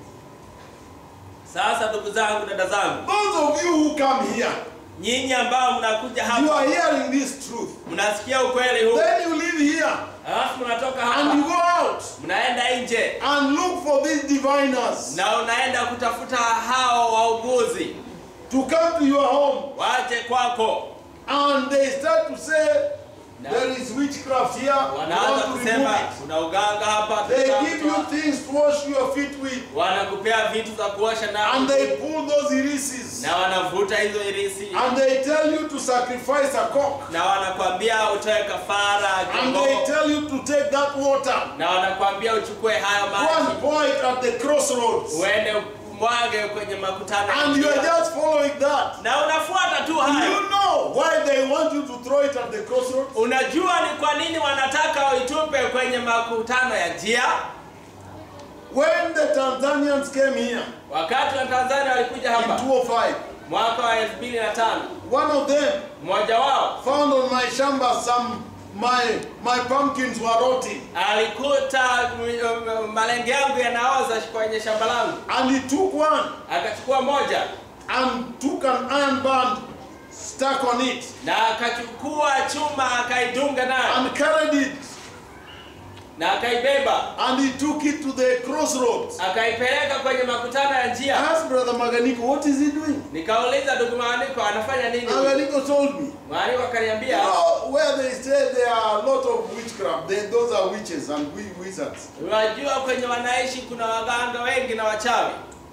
Sasa ndugu zangu, dada zangu, those of you who come here, nyinyi ambao mnakuja you hapa, are hearing this truth. mnasikia ukweli huu. Then you live here Alafu mnatoka and you hapa, go out mnaenda nje and look for these diviners na unaenda kutafuta hao wauguzi to come to your home, waje kwako. and they start to say, there is witchcraft here, we Wanaanza want to remove kusema it. kuna uganga hapa, They tutatoa. give you things to wash your feet with, Wanakupea vitu za kuosha and na they pull those irises, na wanavuta hizo irisi and they tell you to sacrifice a cock, na wanakwambia utoe kafara and kondoo, they tell you to take that water, na wanakwambia uchukue hayo go and maji pour it at the crossroads, uende mwage kwenye makutano ya and you are njia. just following that. Na unafuata tu Do hayo. you know why they want you to throw it at the crossroads? Unajua ni kwa nini wanataka uitupe kwenye makutano ya njia? When the Tanzanians came here Wakati wa Tanzania walikuja in hapa 2005, mwaka wa 2005, one of them mmoja wao found on my shamba my pumpkins were rotting, alikuta malenge yangu yanaoza kwenye shamba langu. and he took one Akachukua moja and took an iron band, stuck on it, na akachukua chuma akaidunga nayo and carried it, na akaibeba and he took it to the crossroads. akaipeleka kwenye makutano ya I njia. asked Brother Maganiko, what is he doing? Nikauliza ndugu Maandiko anafanya nini? Maganiko told me, Maandiko you akaniambia, know, where they say there are a lot of witchcraft, those are witches and wizards. unajua kwenye wanaishi kuna waganga wengi na wachawi.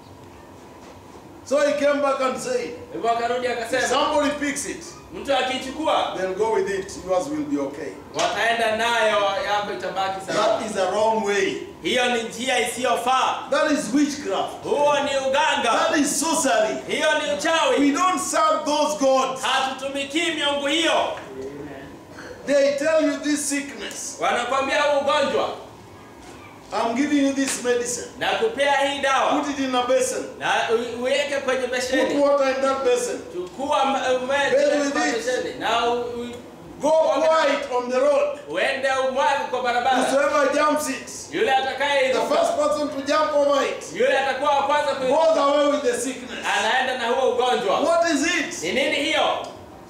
So he came back and said, Hivyo akarudi if akasema, somebody picks it, mtu akichukua they'll go with it, yours will be okay. wataenda nayo, yako itabaki salama. That is the wrong way. Hiyo ni njia isiyofaa. That is witchcraft. Huo ni uganga. That is sorcery. Hiyo ni We uchawi. don't serve those gods. Hatutumikii miungu hiyo. They tell you this sickness. Wanakwambia huu ugonjwa I'm giving you this medicine. na kupea hii dawa Put it in a basin. na uweke kwenye Put besheni. water in that basin. Chukua maji Bathe with kwenye it. besheni na Go pour it on the road. uende umwage kwa barabara. Whosoever jumps it, Yule atakaye the first person to jump over it, yule atakuwa wa kwanza goes away with the sickness. anaenda na huo ugonjwa. What is it? Ni nini hiyo?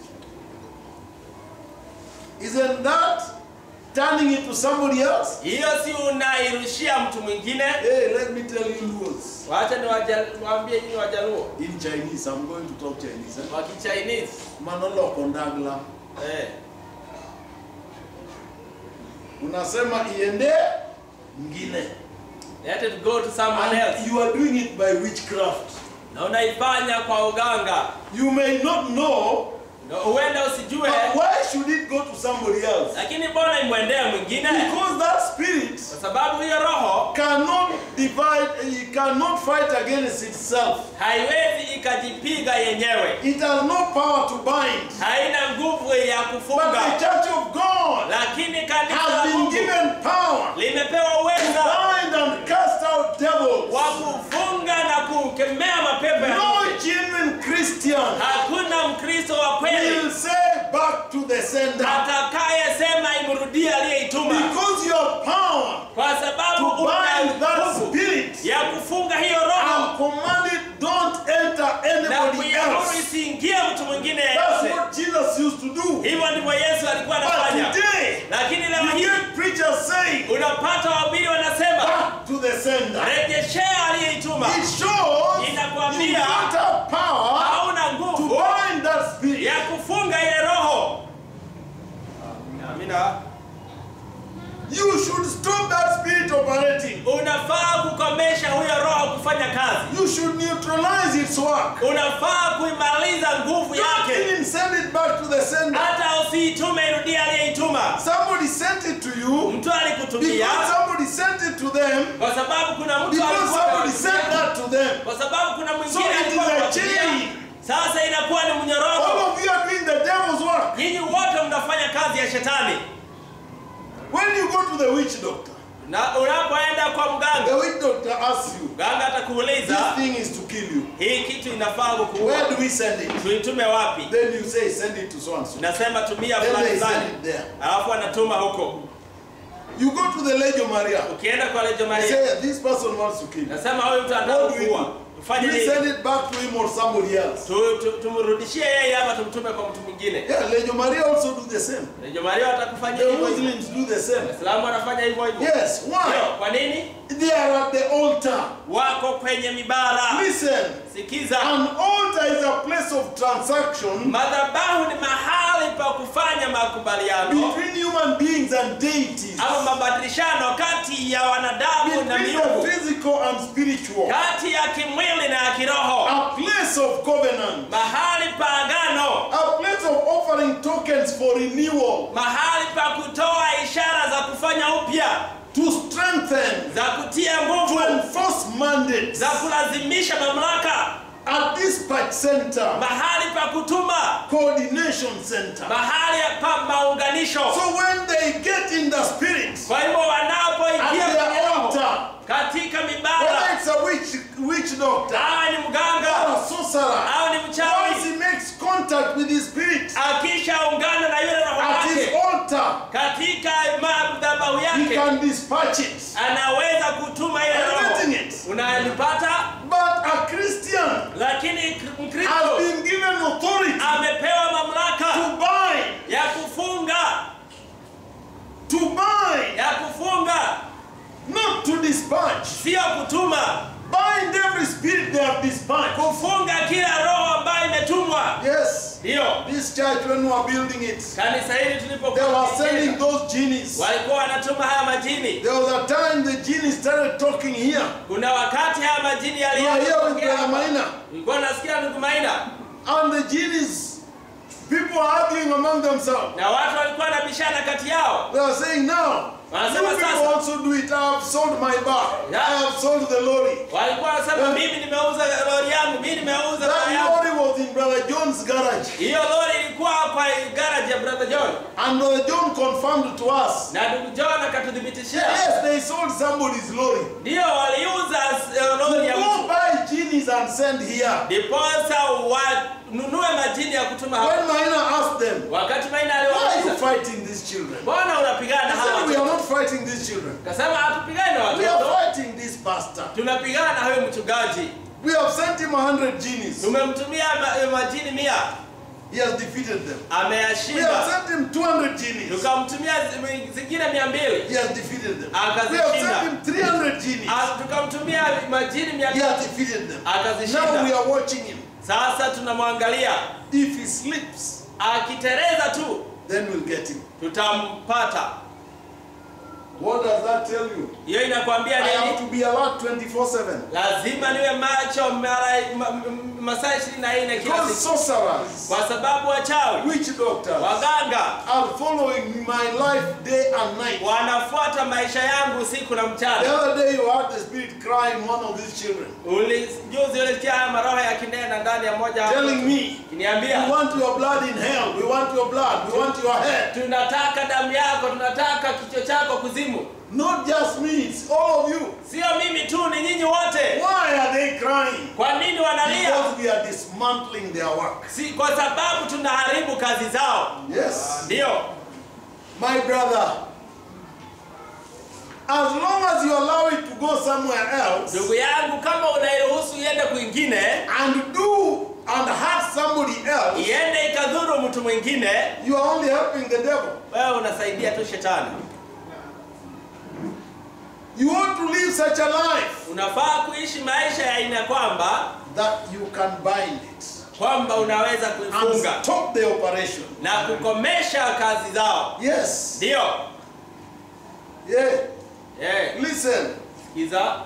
Isn't that turning it to somebody else? Hiyo si unairushia mtu mwingine. Hey, let me tell you Luos. Wacha niwaambie nyinyi Wajaluo In Chinese, I'm going to talk Chinese. wa Kichinese. Manolo kondagla. Unasema iende ngine. Let it go to someone else. And you are doing it by witchcraft. Na unaifanya kwa uganga. You may not know, Huenda usijue, but why should it go to somebody else? lakini mbona imwendee mwingine? Because that spirit Kwa sababu hiyo roho cannot divide, it cannot fight against itself. haiwezi ikajipiga yenyewe. It has no power to bind. Haina nguvu ya But the kufunga. church of God Lakini kanisa la has been Mungu given power limepewa to uwezo bind and cast out devils. wa kufunga na kukemea mapepo ya No Mungu. genuine Christian Hakuna Mkristo wa kweli will say back to the sender. atakayesema imrudie aliyeituma. Because your alikuwa anafanya. But today, Lakini leo you hii get preachers saying, unapata wahubiri wanasema back to the sender. rejeshea aliyeituma. It shows you Inakwambia don't have power hauna to nguvu bind that spirit. ya kufunga ile roho. Amina. You should stop that spirit operating. Unafaa kukomesha huyo roho kufanya kazi. You should neutralize its work. Unafaa kuimaliza nguvu Don't yake. even send it back to the sender. Hata usiitume irudie aliyeituma. Somebody sent it to you Mtu alikutumia because somebody sent it to them. kwa sababu kuna mtu Because alikuwa somebody sent anakutumia. that to them. Kwa sababu kuna So mwingine it is alikuwa a anakutumia. chain. Sasa inakuwa ni All mnyororo. of you are doing the devil's work. Nyinyi wote mnafanya kazi ya shetani. When you go to the witch doctor, Na unapoenda kwa the mganga, witch doctor asks you, mganga atakuuliza this thing is to kill you. hii kitu inafaa kukuua. Where do we send it? Tuitume wapi? Then you say, send it to so and so. Nasema tumia Then fulani they send fulani. it there. Alafu anatuma huko. You go to the Legio Maria. Ukienda kwa Legio They Maria, say, this person wants to kill you. nasema huyu mtu anataka What do we kuua. do? Tufanye We nini? send it back to him or somebody else. Tumrudishie yeye ama tumtume kwa mtu mwingine. Yeah, Legio Maria also do the same. Legio Maria watakufanyia The hivyo hivyo. Muslims do the same. Waislamu wanafanya hivyo hivyo. Yes, why? Ndio, kwa nini? They are at the altar. Wako kwenye mibara. Listen, Sikiza. an altar is a place of transaction Madhabahu ni mahali pa kufanya makubaliano between human beings and deities. ama mabadilishano kati ya wanadamu na Between miungu, the physical and spiritual. kati ya kimwili na ya kiroho, A place of covenant. mahali pa agano, A place of offering tokens for renewal. mahali pa kutoa ishara za kufanya upya, To strengthen. za kutia To nguvu, enforce mandates. za kulazimisha mamlaka, A dispatch center. mahali pa kutuma, Coordination center. mahali pa maunganisho. So when they get in the spirit, Kwa hivyo at wanapoingia their kwenye roho, altar, katika whether mibara, it's a witch doctor awe ni or mganga a sorcerer, au ni once mchawi, he makes contact with his spirit akishaungana na yule roho at his wake altar, katika madhabahu he yake, can dispatch it. anaweza kutuma ile Are you roho. getting it? Unalipata? But a Christian Lakini has Mkristo been given authority amepewa to mamlaka bind, ya kufunga, not to dispatch. sio kutuma. Bind every spirit they have dispatched. Kufunga kila roho ambayo imetumwa. Yes, Ndio. this church when we were building it, Kanisa hili they tulipokuwa were sending tukijenga, those genies. walikuwa wanatuma haya majini. There was a time the genies started talking here. Kuna wakati haya majini You are here with yaliyoongea. Brother Maina. Nilikuwa nasikia ndugu Maina And the genies, people are arguing among themselves. na watu walikuwa wanabishana kati yao. They are saying, now, you Wanasema people sasa, also do it. I have sold my bar. Yeah. I have sold the lorry. walikuwa wanasema Yeah. mimi nimeuza lori yangu, mimi nimeuza That lori yangu. lorry was in Brother John's garage. Hiyo lori ilikuwa kwa garage ya Brother John. And Brother John confirmed to us. Na ndugu John akatuthibitishia. Yes, they sold somebody's lorry. Ndio waliuza So lori ya go mtu. buy genies and send here. Ndiposa wanunue majini ya kutuma hapa. When Maina asked them, Wakati Maina why are you aliwauliza, fighting these children? mbona unapigana They hawa said, we are watu? not fighting these children. Kasema hatupigani na We are watoto. fighting this pastor. Tunapigana na huyo mchungaji. We have sent him 100 genies. Tumemtumia majini 100. He has defeated them. We have Ameyashinda. sent him 200 genies. Tukamtumia zingine 200. He has defeated them. Akazishinda. We have sent him 300 genies. Tukamtumia majini He has 300. defeated them. Akazishinda. Now we are watching him. Sasa tunamwangalia. If he slips, Akitereza tu then we'll get him. tutampata. What does that tell you? Hiyo inakwambia I have nini? to be alert 24/7. Lazima niwe macho masaa 24 kila Because siku. sorcerers, Kwa sababu wachawi, witch doctors waganga are following my life day and night. wanafuata maisha yangu usiku na The mchana. other day you heard the spirit crying one of these children, Juzi ulisikia haya maroho yakinena ndani ya moja hapo. telling me, Kiniambia, we want your blood in hell, we want your blood, we want your head. tunataka damu yako, tunataka kichwa chako kuzimu. Not just me, it's all of you. Sio mimi tu, ni nyinyi wote. Why are they crying? Kwa nini wanalia? Because we are dismantling their work. Si kwa sababu tunaharibu kazi zao. Yes. Ndio. My brother, as long as you allow it to go somewhere else Ndugu yangu, kama unairuhusu iende kwingine and do and hurt somebody else, iende ikadhuru mtu mwingine, you are only helping the devil. wewe unasaidia tu shetani. You want to live such a life Unafaa kuishi maisha ya aina kwamba that you can bind it kwamba unaweza and kuifunga stop the operation. na kukomesha kazi zao. Yes. Ndio. Yeah. Listen. Kiza.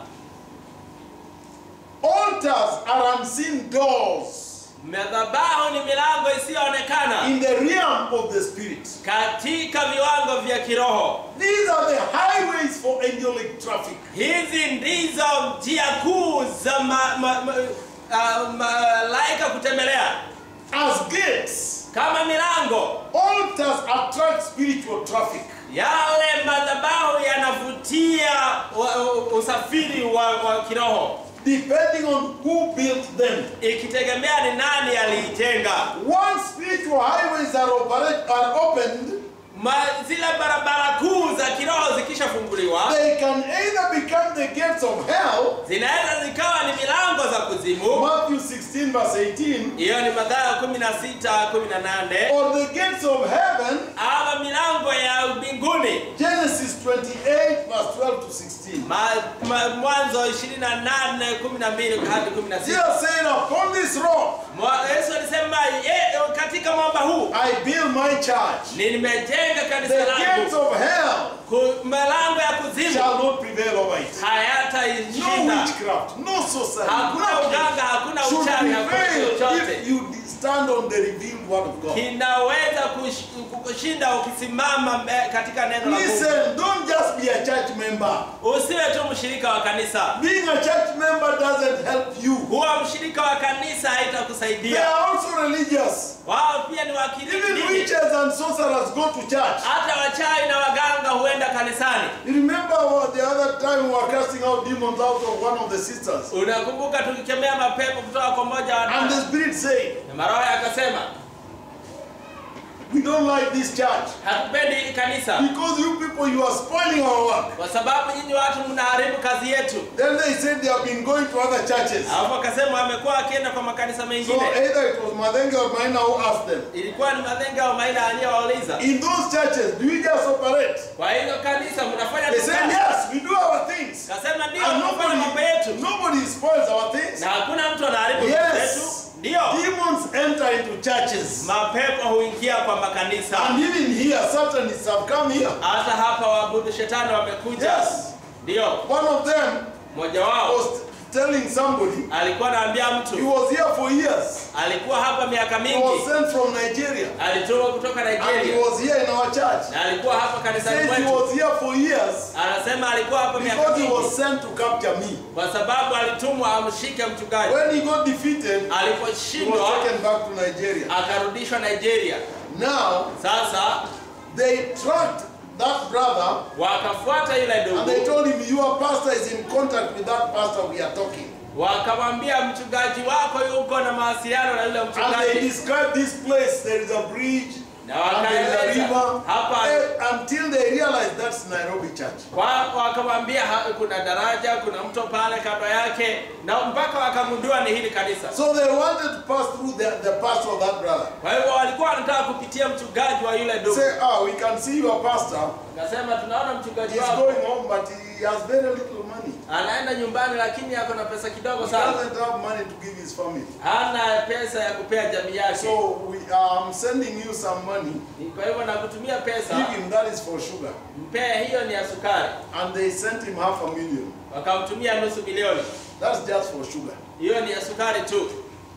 Altars are unseen doors Madhabahu ni milango isiyoonekana in the realm of the spirit. katika viwango vya kiroho. These are the highways for angelic traffic. Hizi ndizo njia kuu za malaika kutembelea. As gates, Kama milango, altars attract spiritual traffic. yale madhabahu yanavutia usafiri wa kiroho, Depending on who built them. ikitegemea ni nani aliitenga. Once spiritual highways are opened, Zile barabara kuu za kiroho zikishafunguliwa, they can either become the gates of hell, zinaweza zikawa ni milango za kuzimu. Matthew 16 verse 18, Hiyo ni Mathayo 16:18, or the gates of heaven, ama milango ya mbinguni. Genesis 28 verse 12 to 16. Mwanzo 28:12 hadi 16. They are saying, upon this rock Yesu alisema katika mwamba huu I build my church. nimejenga kanisa The gates langu, of hell milango ya kuzimu shall not prevail over it. No hayataishinda. witchcraft, no sorcery, Hakuna nothing uganga, hakuna should uchawi, hakuna prevail chochote if you stand on the revealed word of God. kinaweza kushinda ukisimama katika neno la Mungu. Listen, don't just be a church member. Usiwe tu mshirika wa kanisa. Being a church member doesn't help you. Kuwa mshirika wa kanisa They haitakusaidia. are also religious. Wao pia ni Even wakidini. witches and sorcerers go to church. Hata wachawi na waganga huenda kanisani. You remember the other time we were casting out demons out of one of the sisters? Unakumbuka tukikemea mapepo kutoka kwa mmoja wa And the wana. Spirit said, Na Roho akasema, we don't like this church hatupendi hii kanisa because you people, you are spoiling our work. kwa sababu nyinyi watu mnaharibu kazi yetu. Then they said they have been going to other churches. Alafu akasema amekuwa akienda kwa makanisa So mengine. either it was Madenge or Maina who asked them. Ilikuwa ni Madhenga au Maina aliyewauliza. In those churches, do you just operate? Kwa hiyo kanisa mnafanya They tu said, kazi. yes, we do our things. Kasema ndio And tunafanya mambo yetu. nobody spoils our things. Na hakuna mtu anaharibu Yes. vitu zetu. Ndio. Demons enter into churches. Mapepo huingia kwa makanisa. And even here, Satanists have come here. Hata hapa waabudu shetani wamekuja. Yes. Ndio. One of them Mmoja wao was telling somebody, alikuwa anaambia he mtu, was here for years. alikuwa hapa miaka He was mingi. sent from Nigeria. Alitumwa kutoka And he Nigeria. was here in our church. Na alikuwa hapa He kanisani says he kwetu. was here for years Anasema alikuwa hapa miaka because he was mingi sent to capture me. kwa sababu alitumwa amshike mchungaji. When he got defeated, he Aliposhindwa was taken back to Nigeria. akarudishwa Nigeria. Now, Sasa they tracked that brother wakafuata yule and they ndugu, told him, your pastor is in contact with that pastor we are talking. wakamwambia mchungaji wako yuko na mawasiliano na yule And they mchungaji, described this place. There is a bridge na and there is a wakaeleza river. hapa Until they realized that's Nairobi church. wakamwambia kuna daraja, kuna mto pale kando yake, na mpaka wakagundua ni hili kanisa. So they wanted to pass through the pastor of that brother. Kwa hivyo walikuwa wanataka kupitia mchungaji wa yule ndugu. Say, we can see your pastor. Akasema tunaona mchungaji He's wako going home, but he has very little money. anaenda nyumbani, lakini ako na pesa kidogo He sana, doesn't have money to give his family. hana pesa ya kupea jamii yake. So we are sending you some money. Kwa hivyo nakutumia pesa, Give him, that is for sugar. mpee, hiyo ni ya sukari. And they sent him $500,000. Wakamtumia nusu milioni, That's just for sugar. hiyo ni ya sukari tu.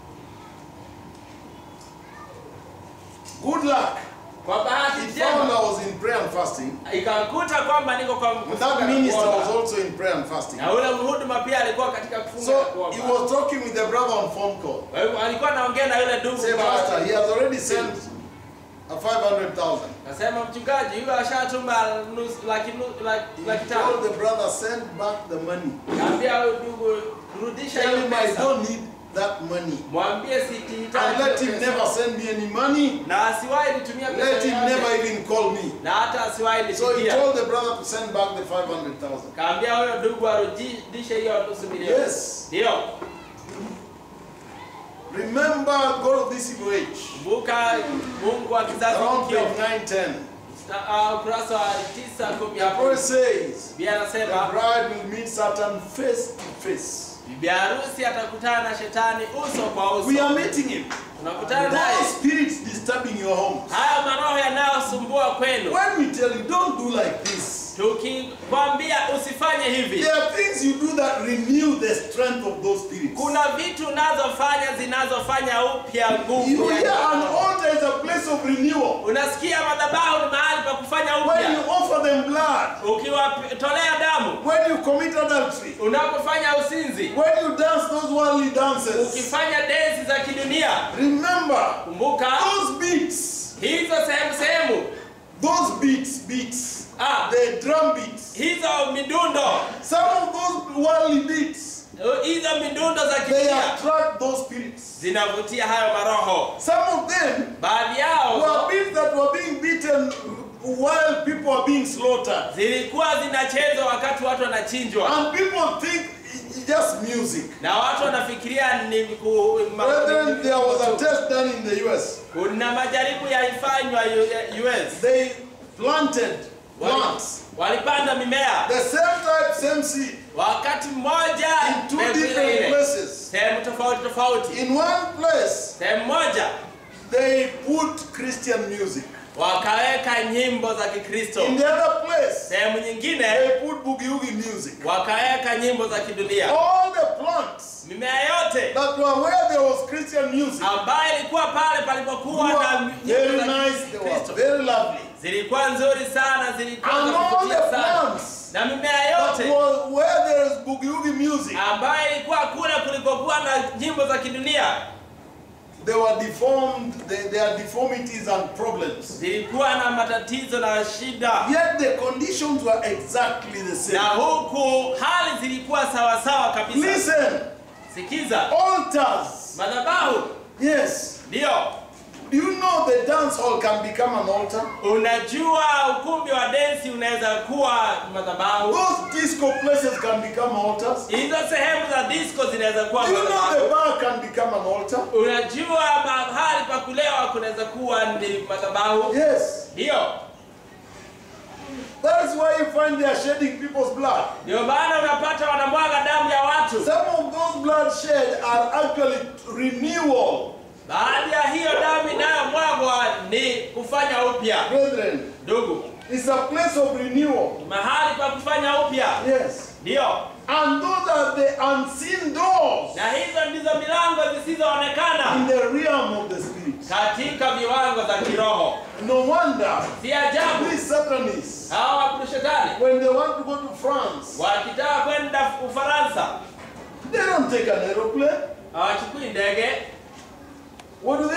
Good luck. Kwa bahati He found njema I was in prayer and fasting. ikakuta kwamba niko kwa And kufunga that na minister kuomba. was also in prayer and fasting. Na ule mhuduma pia alikuwa katika kufunga So na he kuomba. was talking with the brother on phone call. Kwa hivyo alikuwa anaongea na yule ndugu. Say, pastor, he has already sent a 500,000. Nasema mchungaji yule ashatuma laki He tano. told the brother, send back the money. Kaambia huyu ndugu rudisha Tell hiyo him I pesa. don't need that money. Mwambie And sihitaji let hiyo him pesa. never send me any money. Na asiwahi nitumia pesa. Let him yoyote. never even call me. Na hata asiwahi So he nipigia. told the brother to send back the 500,000. Kaambia huyo ndugu arudishe hiyo nusu milioni. Yes. Ndio. Remember God of this evil age. Kumbuka Mungu wa kizazi Around hiki. page 910. Ukurasa wa 9:10. The prophet says, Biblia the inasema bride will meet Satan face to face. bibi harusi atakutana na shetani uso kwa uso. We are meeting him. Tunakutana naye. Those spirits disturbing your home. Haya maroho yanayosumbua kwenu. When we tell you, don't do like this. Tukikwambia usifanye hivi. There are things you do that renew the strength of those spirits. Kuna vitu unazofanya zinazofanya upya nguvu You ya hear an roho. altar is a place of renewal. Unasikia madhabahu ni mahali pa kufanya When you upya. offer them blood, Ukiwatolea damu, when you commit adultery, unapofanya usinzi, when you dance those worldly dances, ukifanya densi za kidunia, remember kumbuka those beats, hizo sehemu the drum beats, hizo midundo, some of those worldly beats, hizo midundo za they kidunia attract those spirits. zinavutia hayo maroho. Some of them Baadhi yao were beats that were being beaten while people are being slaughtered. zilikuwa zinachezwa wakati watu wanachinjwa, And people think it's just music. na watu wanafikiria ni Brethren, there was a test done in the US. kuna majaribu yalifanywa US. They planted plants. Walipanda mimea The same type, same seed. wakati mmoja In two mbegu different ile. places. Sehemu tofauti tofauti. In one place, Sehemu moja they put Christian music. wakaweka nyimbo za Kikristo. In the other place, Sehemu nyingine they put boogie-woogie music. wakaweka nyimbo za kidunia. All the plants Mimea yote that were where there was Christian music ambayo ilikuwa pale palipokuwa na were nyimbo very za nice, they were Kikristo very lovely. zilikuwa nzuri sana, zilikuwa And za all kuvutia the sana. plants Na mimea that yote were where there is boogie-woogie music, ambayo ilikuwa kule kulikokuwa na nyimbo za kidunia they were deformed, they had deformities and problems. zilikuwa na matatizo na shida, Yet the conditions were exactly the na same. huku hali zilikuwa sawa sawa kabisa. Listen, Sikiza, altars. madhabahu Yes. ndio. Do you know the dance hall can become an altar? Unajua ukumbi wa densi unaweza kuwa madhabahu. Those disco places can become altars. Hizo sehemu za disco zinaweza kuwa Do you know the madhabahu. bar can become an altar? Unajua mahali pa kulewa kunaweza kuwa ni madhabahu. Yes. Ndio. That is why you find they are shedding people's blood. Ndio maana unapata wanamwaga damu ya watu. Some of those blood shed are actually renewal. Baadhi ya hiyo damu inayomwagwa ni kufanya upya. Brethren, Ndugu, it's a place of renewal. ni mahali pa kufanya upya. Yes. Ndio. And those are the unseen doors Na hizo ndizo milango zisizoonekana in the realm of the spirit. katika viwango za kiroho. No wonder Si ajabu these Satanists, hawa waabudu shetani when they want to go to France, wakitaka kwenda Ufaransa they don't take an aeroplane. hawachukui ndege. What do?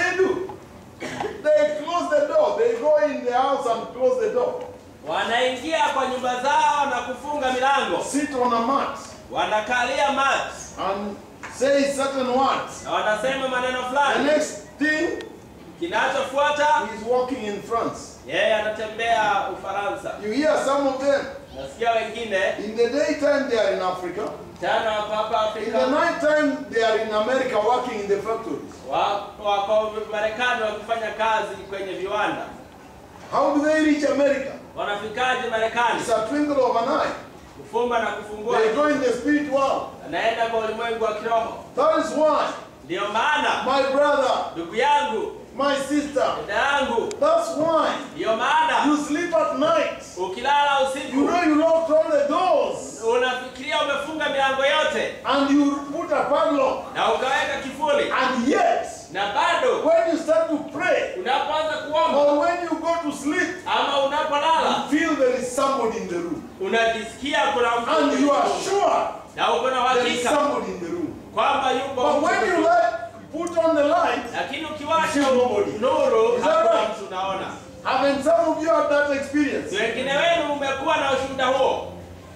They close the door. They go in the house and close the door. Wanaingia kwa nyumba zao na kufunga milango. Sit on a mat Wanakalia mat and say certain words. na wanasema maneno The fulani. next thing, Kinachofuata he is walking in France. yeye anatembea Ufaransa. You hear some of them. Nasikia wengine In the daytime, they are in Africa. tano wako hapa In the Afrika, nighttime, they are in America working in the factories. wako Marekani wakifanya kazi kwenye viwanda. How do they reach America? Wanafikaje Marekani? It's a twinkle of an eye. Kufumba na kufungua. They go in the spirit world. Anaenda kwa ulimwengu wa kiroho. That is why, Ndio maana my brother, ndugu yangu, my sister, dada yangu, that's why ndio maana you sleep at night. ukilala You usiku know you locked all the doors unafikiria umefunga milango yote and you put a padlock. na ukaweka kifuli, And yet, na bado when you start to pray unapoanza kuomba or when you go to sleep, ama unapolala you feel there is somebody in the room. unajisikia kuna And mtu you are sure na uko na there is uhakika somebody in the room. kwamba yupo But mtu. when you put on the light, Lakini You ukiwasha see nobody. nuru Is that hakuna right? mtu unaona. haven't some of you had that experience? Wengine wenu umekuwa na ushuhuda huo.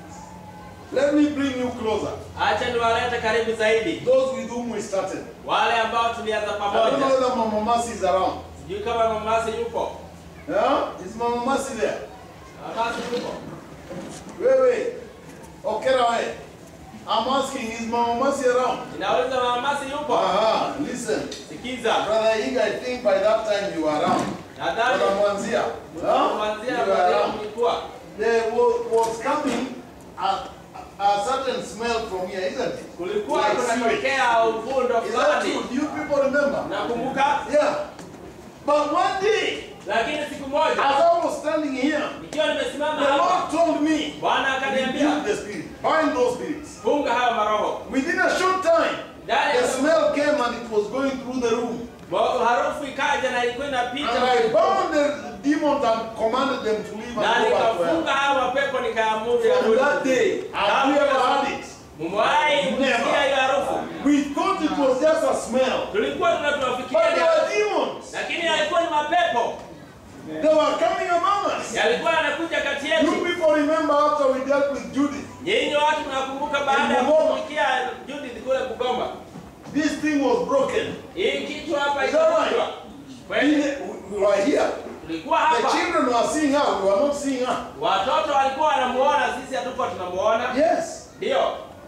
Let me bring you closer. Acha niwalete karibu zaidi Those with whom we started. wale ambao tulianza I don't know pamoja. whether Mama Mercy is around. Sijui kama Mamasi yupo. Yeah? Is Mama Mercy there? Mamasi yupo. Wait. Okera way. I'm asking, is Mama Mercy around? Ninauliza Mama Mercy yupo? Aha, listen. Sikiza. Brother Ig, I think by that time you were around. Nadhani Brother Mwanzia. Mwanzia You were around. mlikuwa. There was coming a certain smell from here, isn't it? Kulikuwa Like kunatokea uvundo Is that fulani. true? Do you people remember? Nakumbuka? Yeah. But one day, Lakini siku moja as I was standing here, nikiwa nimesimama the hapa, Lord told me, Bwana akaniambia, rebuke the spirit, bind those spirits. funga hayo maroho. Within a short time, Ndani the ya smell came and it was going through the room. harufu ikaja na ilikuwa inapita. And I bound the demons and commanded them to leave and Na go back to nikafunga hell. hayo mapepo nikaamuru From yarudi. that day, have you ever had it? Mwahi kusikia hiyo harufu. We thought it was just a smell. Tulikuwa But tunatuafikiria they were demons. lakini yalikuwa ni mapepo. They were coming among us. Yalikuwa yanakuja kati yetu. You people remember after we dealt with Judith, Nyinyi watu mnakumbuka baada ya Bungoma. kufikia Judith kule Bungoma. this thing was broken. Hii kichwa hapa Is that right? ikavunjwa. Kweli We were here. tulikuwa The hapa. children were seeing her. We were not seeing her. Watoto walikuwa wanamuona, sisi hatukuwa tunamuona. Yes. Ndio.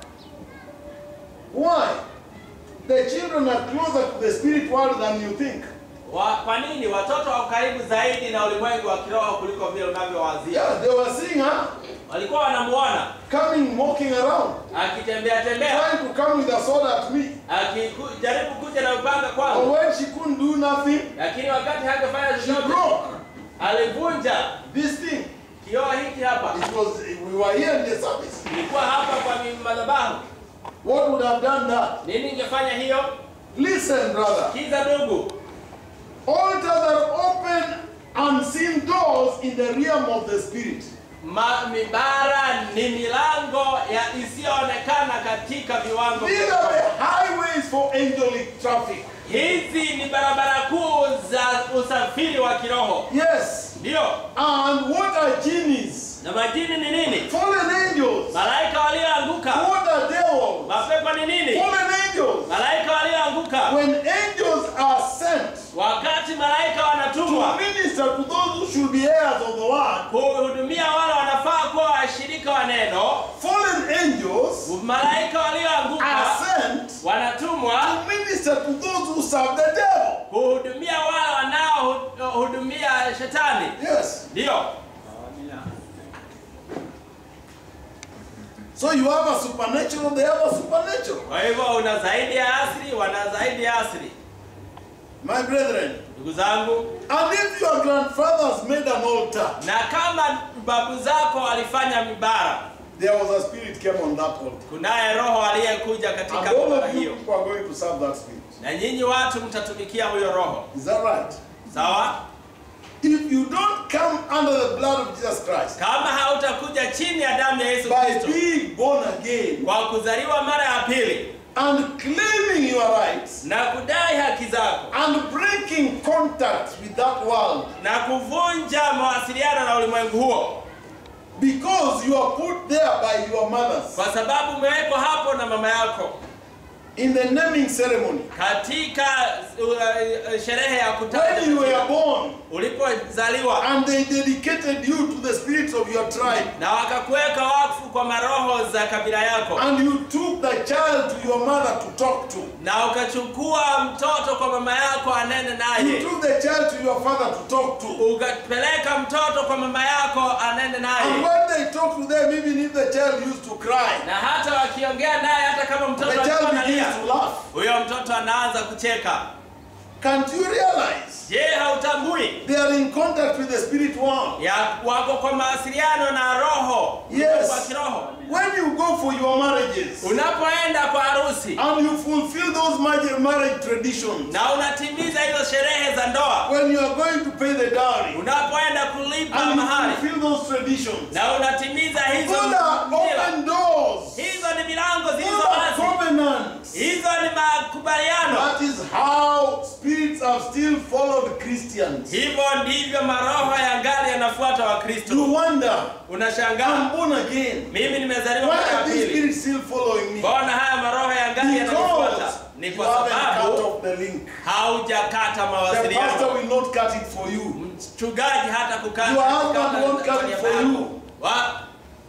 Why? The children are closer to the spirit world than you think. Kwa nini watoto wako karibu zaidi na ulimwengu wa kiroho kuliko vile unavyowazia? Yeah, they were seeing her Walikuwa wanamuona coming, walking around, akitembea tembea, trying to come with a sword at me. akijaribu kuja na upanga And kwangu, when she couldn't do nothing, lakini wakati hangefanya she chochote broke alivunja this thing. kioo hiki hapa. It was, we were here in the service. Ilikuwa hapa kwa madhabahu. What would have done that? Nini ingefanya hiyo? Listen, brother. Kiza ndugu, Altars are open unseen doors in the realm of the spirit. mibara ni milango ya isiyoonekana katika viwango These vya are kiroho. the highways for angelic traffic. Hizi ni barabara kuu za usafiri wa kiroho. Yes. Ndio. And what are genies? Na majini ni nini? Fallen angels. Malaika walioanguka. What are devils? Mapepo ni nini? Fallen angels. Malaika walioanguka. When angels are sent Wakati malaika wanatumwa to minister to those who should be heirs of the word, kuhudumia wale wanafaa kuwa washirika wa neno, fallen angels malaika walioanguka are sent wanatumwa to minister to those who serve the devil. kuhudumia wale wanaohudumia shetani. Yes. Ndio. So you have a supernatural, they have a supernatural. Kwa hivyo una zaidi ya asili, wana zaidi ya asili. My brethren, Ndugu zangu, and if your grandfathers made an altar, na kama babu zako walifanya mibara, there was a spirit came on that altar. kunaye roho aliyekuja katika And all mibara of you hiyo. people are going to serve that spirit. Na nyinyi watu mtatumikia huyo roho. Is that right? Sawa? If you don't come under the blood of Jesus Christ, Kama hautakuja chini ya damu ya Yesu by Kristo being born again kwa kuzaliwa mara ya pili and claiming your rights na kudai haki zako and breaking contact with that world, na kuvunja mawasiliano na ulimwengu huo, because you are put there by your mothers kwa sababu umewekwa hapo na mama yako in the naming ceremony. katika sherehe ya kutaja When you were born ulipozaliwa, and they dedicated you to the spirits of your tribe, na wakakuweka wakfu kwa maroho za kabila yako, and you took the child to your mother to talk to, na ukachukua mtoto kwa mama yako anene you naye, took the child to your father to talk to, ukapeleka mtoto kwa mama yako anene and naye, when they talk to them, even if the child used to cry, na hata wakiongea naye, hata kama the mtoto child alikuwa begins analia, to laugh. huyo mtoto anaanza kucheka. Can't you realize Je, hautambui they are in contact with the spirit world? ya wako kwa mawasiliano na roho? Yes. Kwa kiroho. When you go for your marriages Unapoenda kwa harusi and you fulfill those marriage traditions, na unatimiza hizo sherehe za ndoa, when you are going to pay the dowry unapoenda kulipa and you mahari fulfill those traditions, na unatimiza hizo those are mila, open doors, hizo ni milango zilizo those are wazi, covenants. hizo ni makubaliano. That is how spirits have still followed Christians. Hivyo ndivyo maroho ya ngali yanafuata wa Kristo. You wonder, Unashangaa, I'm born again. mimi nimezaliwa Why mara ya are these pili, spirits still following me? mbona haya maroho ya ngali yananifuata? Because Ni you kwa haven't cut sababu off the link. haujakata The pastor mawasiliano. will not cut it for you. Mchungaji hata kukata Your husband kama won't cut it kwa for niaba you. yako.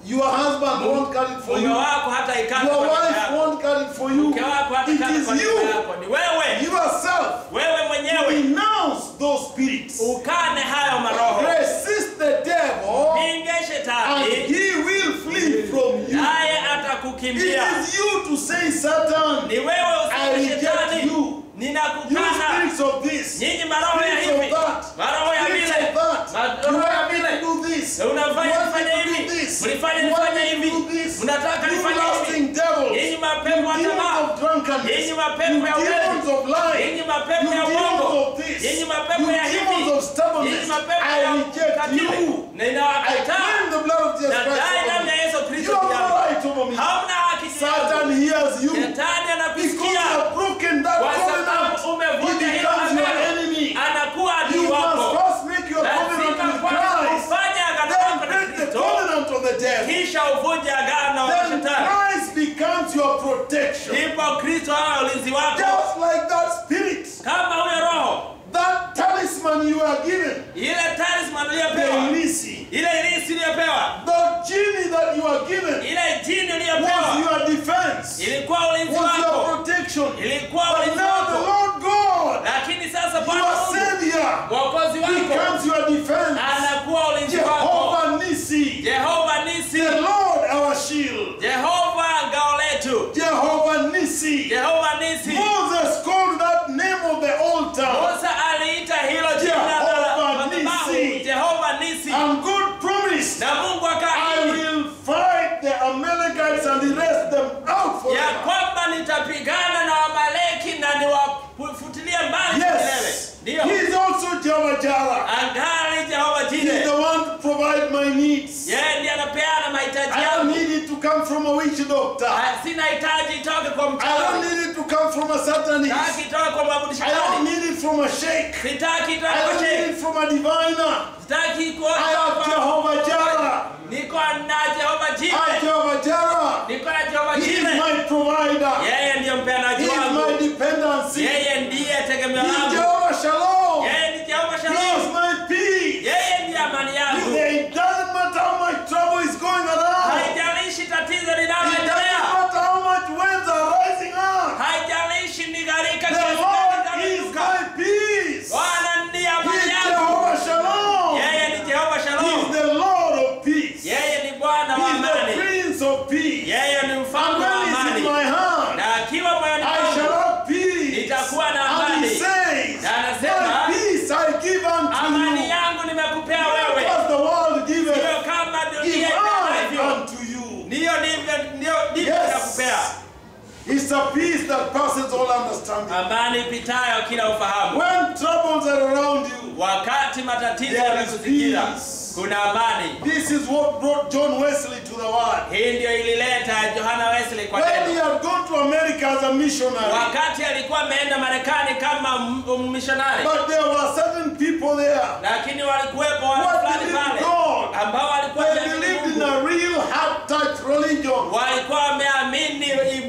Your husband won't cut it for you. Mume wako hata ikata Your kwa niaba wife yako. won't cut it for you. Mke wako hata It ikata is kwa niaba you, yako. Ni wewe. yourself. Wewe mwenyewe. Renounce those spirits. Ukane hayo maroho. Resist the devil Pinge and shetani. he will flee from you. Naye It atakukimbia. is you to say, Satan, Ni wewe I useme reject shetani. you. You Ninakukana. spirits of this, Nyinyi maroho ya spirits of hivi. that, Maroho ya spirits vile. of that. You Maroho ya want me vile. to do this. Na unafanya You want nifanye me to hivi. do this. Mlifanya You want nifanye me to hivi. do this. Mnataka You nifanye hivi. lasting devils. Nyinyi You mapepo ya demons tamaa. of drunkenness. Nyinyi You mapepo ya demons ulevi. of lying. Nyinyi You mapepo ya demons uongo. of this. Nyinyi You mapepo ya hivi. demons of Nyinyi stubbornness. mapepo I ya reject ukatili. you. Na I ninawakataa. claim the blood of Jesus Na Christ dai damu over ya me. Yesu You Kristo have juu no yangu. right over me. Hamna haki juu yangu. Satan hears you. Shetani Because anakusikia. you have broken that Kwa covenant. sababu umevunja He hilo becomes your agano. enemy. Anakuwa You adui must wako. first make your covenant Lazima with kwanza Christ. ufanye agano Then lako na break the Kristo. covenant of the devil. Kisha uvunje agano la Then shetani. Christ becomes your protection. Ndipo Kristo awe ulinzi wako. Just like that spirit, Kama huyo roho, that talisman you are given, ile talisman the uliyopewa, Nisi, ile irisi uliyopewa, the genie that you are given ile jini was uliyopewa, your defense, ilikuwa ulinzi was your wako, protection. ilikuwa But ulinzi now the wako. Lord God, Lakini sasa Bwana your Mungu, Savior, Mwokozi wako, becomes your defense. anakuwa ulinzi wako. Jehovah Nisi, Jehova Nisi, the Lord our shield. Jehova ngao letu, Jehovah Nisi. Jehova Nisi. Moses called that name of the altar. Musa aliita hilo jina Jehova la madhabahu, Nisi. Jehova Nisi. And God promised, Na Mungu I akaahidi will fight the Amalekites and erase them out ya forever. kwamba nitapigana na Wamaleki na niwafutilie mbali milele. Yes, Ndio. He is also Jehovah Jireh. Angali Jehova He is Jire. the one to provide my needs. Yeye ndiye anapeana mahitaji I don't yangu. need it to come from a witch doctor. Sina hitaji itoke kwa I don't mchawi. need it to come from a satanist. Sitaki itoke kwa mwabudu I don't shetani. need it from a sheikh. Sitaki itoke I kwa don't need sheikh. it from a diviner. Sitaki I kuoka have kwa Jehovah Jireh. niko na Jehova I have Jire. Jehovah Jireh. Niko na Jehova He is Jire. my provider. Yeye ndiye He mpeanaji is my wangu. dependency. Yeye ndiye tegemeo He is langu. Jehovah Shalom. Yeye ni Jehova He is Shalom. my peace. Yeye ndiye amani yangu. It doesn't matter how much trouble is going around. Haijalishi tatizo It linaloendelea. doesn't matter how much winds are rising up. Haijalishi ni gharika The kiasi Lord gani is zinazuka. my peace. Bwana ndiye He amani is yangu. Jehovah Shalom. Yeye ni Jehova He is Shalom. the Lord of peace. He Yeye ni Bwana wa is the amani. Prince of peace. Yeye ni And mfalme wa when He is in amani. my hand, Na akiwa moyoni I shall mwangu have peace. nitakuwa na And amani. He says, Na anasema, my peace I give unto amani you. yangu nimekupea Not wewe. as the world giveth, Sio kama dunia give I ipenavyo. unto you. Ndiyo ndivyo ninakupea. It's a peace that passes all understanding. Amani ipitayo kila ufahamu. When troubles are around you, Wakati matatizo there is yamekuzingira, peace. kuna amani. This is what brought John Wesley to the world. Hii ndio ilileta Yohana Wesley kwa When he neno. had gone to America as a missionary, Wakati alikuwa ameenda Marekani kama mishonari, but there were certain people there lakini walikuwepo watu who fulani believed pale God. ambao walikuwa They wameamini believed in Mungu. a real heart-touch religion. Walikuwa wameamini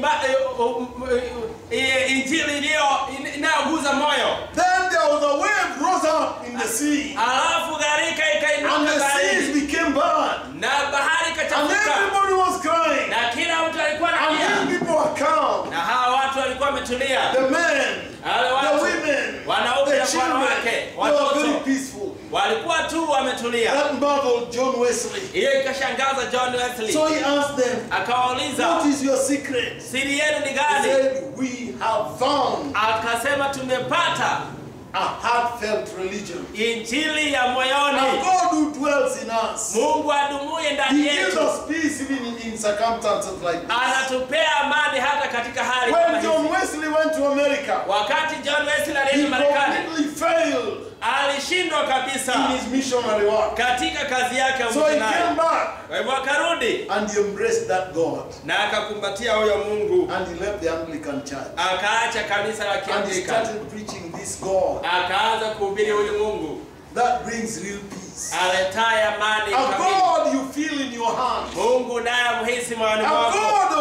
injili inayoguza moyo. Then there was a wave rose up in the sea, Alafu gharika and ikainuka the seas baharini became bad, na bahari and ikachafuka everybody was crying, na kila mtu alikuwa and analia. these people were calm. Na hawa watu walikuwa wametulia. The men, Wale the watu, women, wanaume the na children, wanawake, they were very watoto peaceful. walikuwa tu wametulia. That marveled John Wesley. Hiyo ikashangaza John Wesley. So he asked them, Akawauliza, what is your secret? siri yenu ni He gani? said, we have found Akasema tumepata a heartfelt religion. injili ya A moyoni. God who dwells in us. Mungu adumuye He ndani gives yetu. us peace even in circumstances like this. Anatupea amani hata katika hali kama When John hizi. Wesley went to America, Wakati John Wesley he alienda Marekani, completely failed alishindwa kabisa in his missionary work. katika kazi yake ya So he came umissionari. back Kwa hivyo akarudi and he embraced that God. na akakumbatia huyo Mungu. And he left the Anglican church. Akaacha kanisa la And he Kianglikana. started preaching this God Akaanza kuhubiri huyu Mungu that brings real peace. aletaye amani A kamili. God you feel in your heart. Mungu naye mhisi moyoni A mwako. God of reality.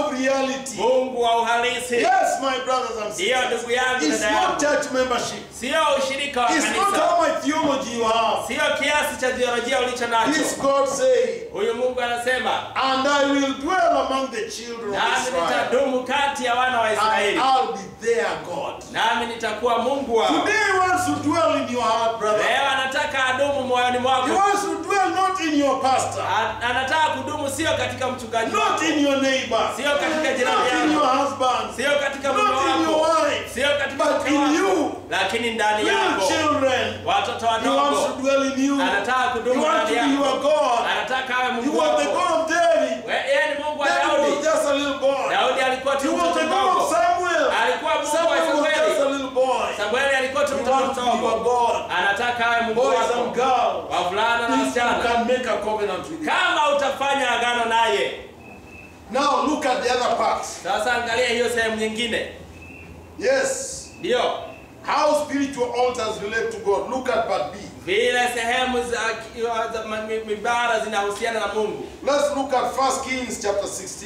reality. Mungu wa uhalisi. Yes, my brothers and Ndio sisters. ndugu yangu, It's dada not yangu. church membership. Sio ushirika wa It's not kanisa. how much theology you have. Sio kiasi cha theolojia ulicho nacho. This God say, Huyu Mungu anasema, and I will dwell among the children of nami Israel, nitadumu kati ya wana wa and Israeli, I'll be their God. nami nitakuwa Mungu wao. Today he wants to dwell in your heart, brother. Leo anataka adumu moyoni He mwako. wants to dwell not in your pastor, Anataka kudumu sio katika mchungaji not wako, in your neighbor, sio katika jirani not in your yako, husband, sio katika mume not in your wako, wife, sio katika but mke in wako, you. lakini ndani Little yako. children. Watoto He wants to wadogo dwell in you. anataka He kudumu wants to ndani be your yako. God. Anataka awe He Mungu was the wako. God of David. Yeye ni Mungu wa David was Daudi. just a little boy. Daudi alikuwa He tu was mtoto the God of mdogo. Samuel. Alikuwa Mungu wa Samuel was just a Samueli. little boy. Samueli alikuwa tu He mtoto wants to be your mdogo. God. Anataka awe Mungu Boys wako. and girls, Wavulana na if you wasichana, can make a covenant with him. kama utafanya agano naye. Now look at the other parts. Sasa angalia hiyo sehemu nyingine. Yes. Ndio. How spiritual altars relate to God. Look at part B. Vile sehemu za mibara zinahusiana na Mungu. Let's look at 1 Kings chapter 16.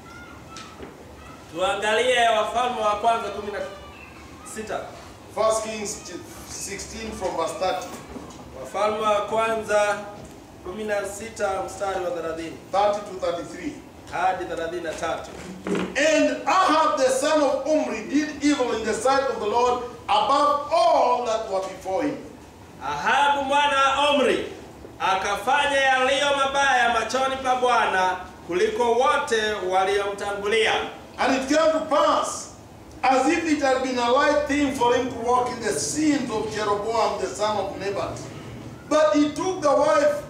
Tuangalie Wafalme wa kwanza 16. 1 Kings 16 from verse 30. Wafalme wa kwanza 16 mstari wa 30 30 to 33. hadi 33. And Ahab the son of Omri did evil in the sight of the Lord above all that were before him. Ahabu mwana wa Omri akafanya yaliyo mabaya machoni pa Bwana kuliko wote waliomtangulia. And it came to pass, as if it had been a light thing for him to walk in the sins of Jeroboam the son of Nebat. But he took wife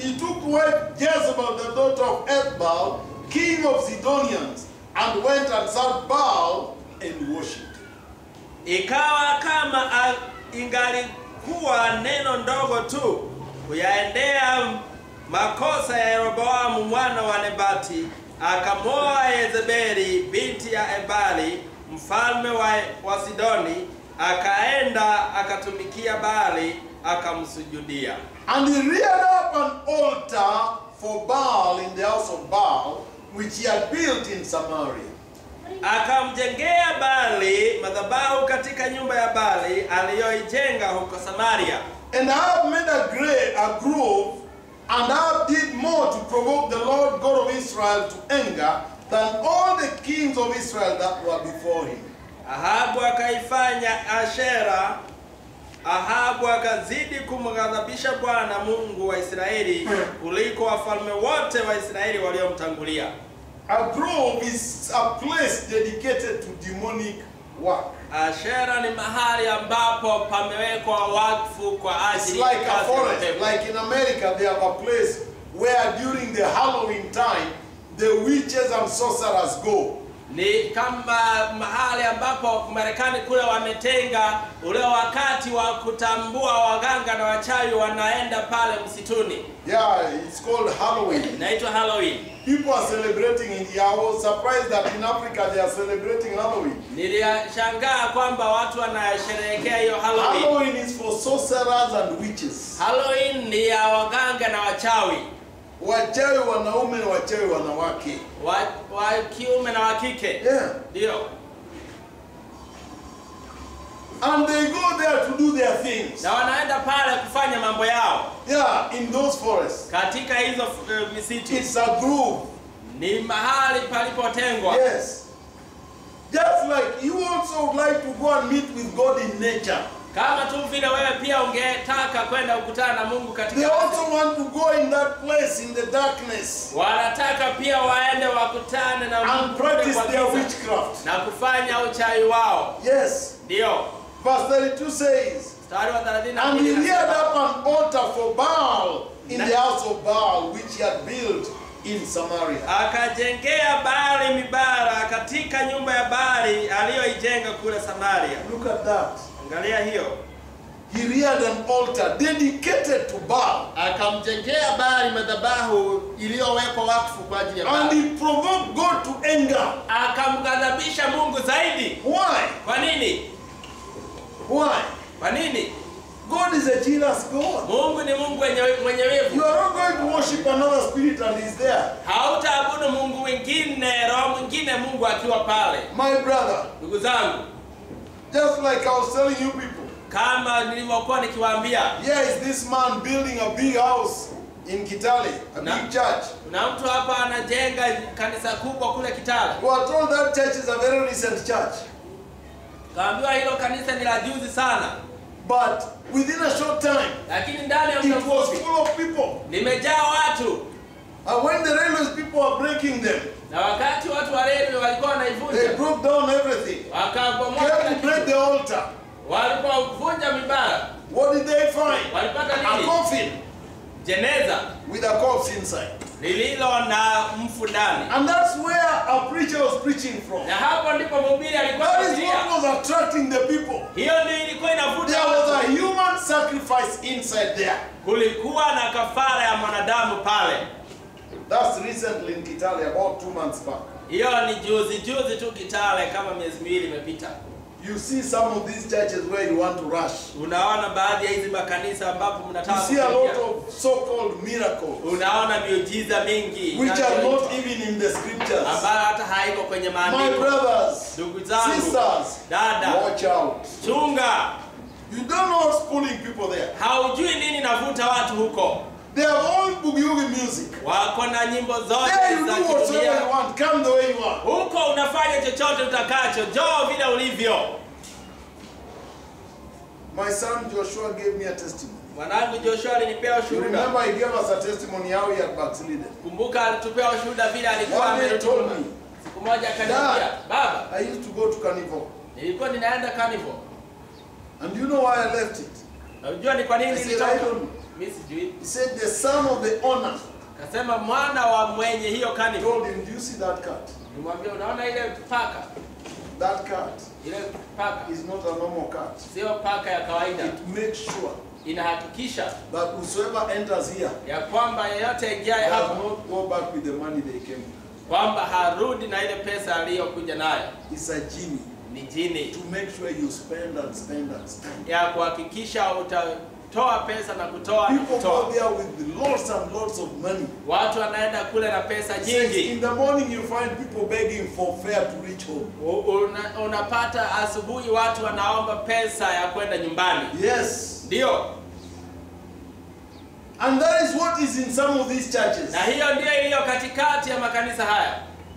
Jezebel the daughter of Ethbaal, king of Zidonians, and went and served Baal and worshipped. Ikawa kama ingalikuwa neno ndogo tu kuyaendea makosa ya Yeroboamu mwana wa Nebati, akamoa Yezebeli binti ya Ebali mfalme wa Sidoni, akaenda akatumikia Baali akamsujudia. And he reared up an altar for Baal in the house of Baal, which he had built in Samaria. Akamjengea Baali madhabahu katika nyumba ya Baali aliyoijenga huko Samaria. And Ahab made a grove, and Ahab did more to provoke the Lord God of Israel to anger than all the kings of Israel that were before him. Ahabu akaifanya Ashera. Ahabu akazidi kumghadhabisha Bwana Mungu wa Israeli kuliko wafalme wote wa Israeli waliomtangulia. A grove is a place dedicated to demonic work. Ashera ni mahali ambapo pamewekwa wakfu kwa It's ajili ya like a kazi ya forest. pepo. Like in America, they have a place where during the Halloween time, the witches and sorcerers go. Ni kama mahali ambapo Marekani kule wametenga ule wakati wa kutambua waganga na wachawi wanaenda pale msituni. Yeah, it's called Halloween. Inaitwa Halloween. People are celebrating it. I was surprised that in Africa they are celebrating Halloween. Nilishangaa kwamba watu wanasherehekea hiyo Halloween. Halloween is for sorcerers and witches. Halloween ni ya waganga na wachawi. Wachawi wanaume na wachawi wanawake. Wa kiume na wa kike. Yeah. Ndio. And they go there to do their things. Na wanaenda pale kufanya mambo yao. Yeah, in those forests. Katika hizo misitu. It's a grove. Ni mahali palipotengwa. Yes. Just like you also would like to go and meet with God in nature. Kama tu vile wewe pia ungetaka kwenda kukutana na Mungu katika They also want to go in that place in the darkness wanataka pia waende wakutane na Mungu and practice kwa their giza witchcraft. na kufanya uchawi wao. Yes. Ndio. Verse 32 says, Mstari wa 32. and he reared up an altar for Baal in the house of Baal, which he had built in Samaria. Akajengea Baali mibara katika nyumba ya Baali aliyoijenga kule Samaria. Look at that. Angalia hiyo. He reared an altar dedicated to Baal. Akamjengea Baali madhabahu iliyowekwa wakfu kwa ajili ya And Baali. he provoked God to anger. Akamghadhabisha Mungu zaidi. Why? Kwa nini? Why? Kwa nini? God is a jealous God. Mungu ni Mungu mwenye wivu. You are not going to worship another spirit and he's there. Hautaabudu Mungu mwingine, roho mwingine mwingine Mungu akiwa pale. My brother, Ndugu zangu, just like I was telling you people, kama nilivyokuwa nikiwaambia, here is this man building a big house in Kitale, a big church. kuna mtu hapa anajenga kanisa kubwa kule Kitale. We are told that church is a very recent church. Kaambiwa hilo kanisa ni la juzi sana. But within a short time, Lakini ndani ya it muda was mfupi full of people. limejaa watu. And when the railways people were breaking them, Na wakati watu wa reli walikuwa they wanaivunja, broke down everything. wakabomoa Came kila to break kitu. the altar. Walipovunja mibara, What did they find? walipata A nini? coffin Jeneza with a corpse inside. lililo na mfu ndani. And that's where a preacher was preaching from. Na hapo ndipo mhubiri alikuwa That is anahubiria. what was attracting the people. Hiyo ndio ilikuwa inavuta There was watu. a human sacrifice inside there. Kulikuwa na kafara ya mwanadamu pale. That's recently in Kitale, about 2 months back. Hiyo ni juzi tu Kitale, kama miezi miwili imepita. You see some of these churches where you want to rush. Unaona baadhi ya hizi makanisa ambapo You mnataka see a lot kuingia. of so-called miracles, Unaona miujiza mingi which are not even in the scriptures. ambayo hata haiko kwenye My maandiko. brothers, Ndugu zangu, sisters, dada, watch out. chunga. You don't know what's pulling people there. Haujui nini navuta watu huko. They have all boogie music. Wako na nyimbo zote There you za do whatsoever kidunia. you want. Come the way you are. Huko unafanya chochote utakacho. Njoo vile ulivyo. My son Joshua gave me a testimony. Mwanangu Joshua alinipea You ushuhuda. remember he gave us a testimony how he had backslidden. Kumbuka alitupea ushuhuda vile alikuwa One day he told amerudi. me, Siku moja akaniambia, "Baba, I used to go to Carnival. nilikuwa ninaenda Carnival." And do you know why I left it? Unajua ni kwa nini I said, nilitoka? I don't know. Mimi sijui. He said the son of the owner Kasema mwana wa mwenye hiyo Carnival. told him, do you see that cat? Nimwambia, unaona ile paka? That cat Ile paka is not a normal cat. sio paka ya kawaida. It makes sure Inahakikisha that whosoever enters here ya kwamba yeyote aingiaye does hapo not go back with the money they came with. kwamba harudi na ile pesa aliyokuja nayo. It's a genie Ni jini to make sure you spend and spend and spend. ya kuhakikisha utatoa pesa na kutoa na People go kutoa. there with lots and lots of money. Watu wanaenda kule na pesa It says nyingi. in the morning you find people begging for fare to reach home. Unapata asubuhi watu wanaomba pesa ya kwenda nyumbani. Yes. Ndio. And that is what is in some of these churches. Na hiyo ndio iliyo katikati ya makanisa haya.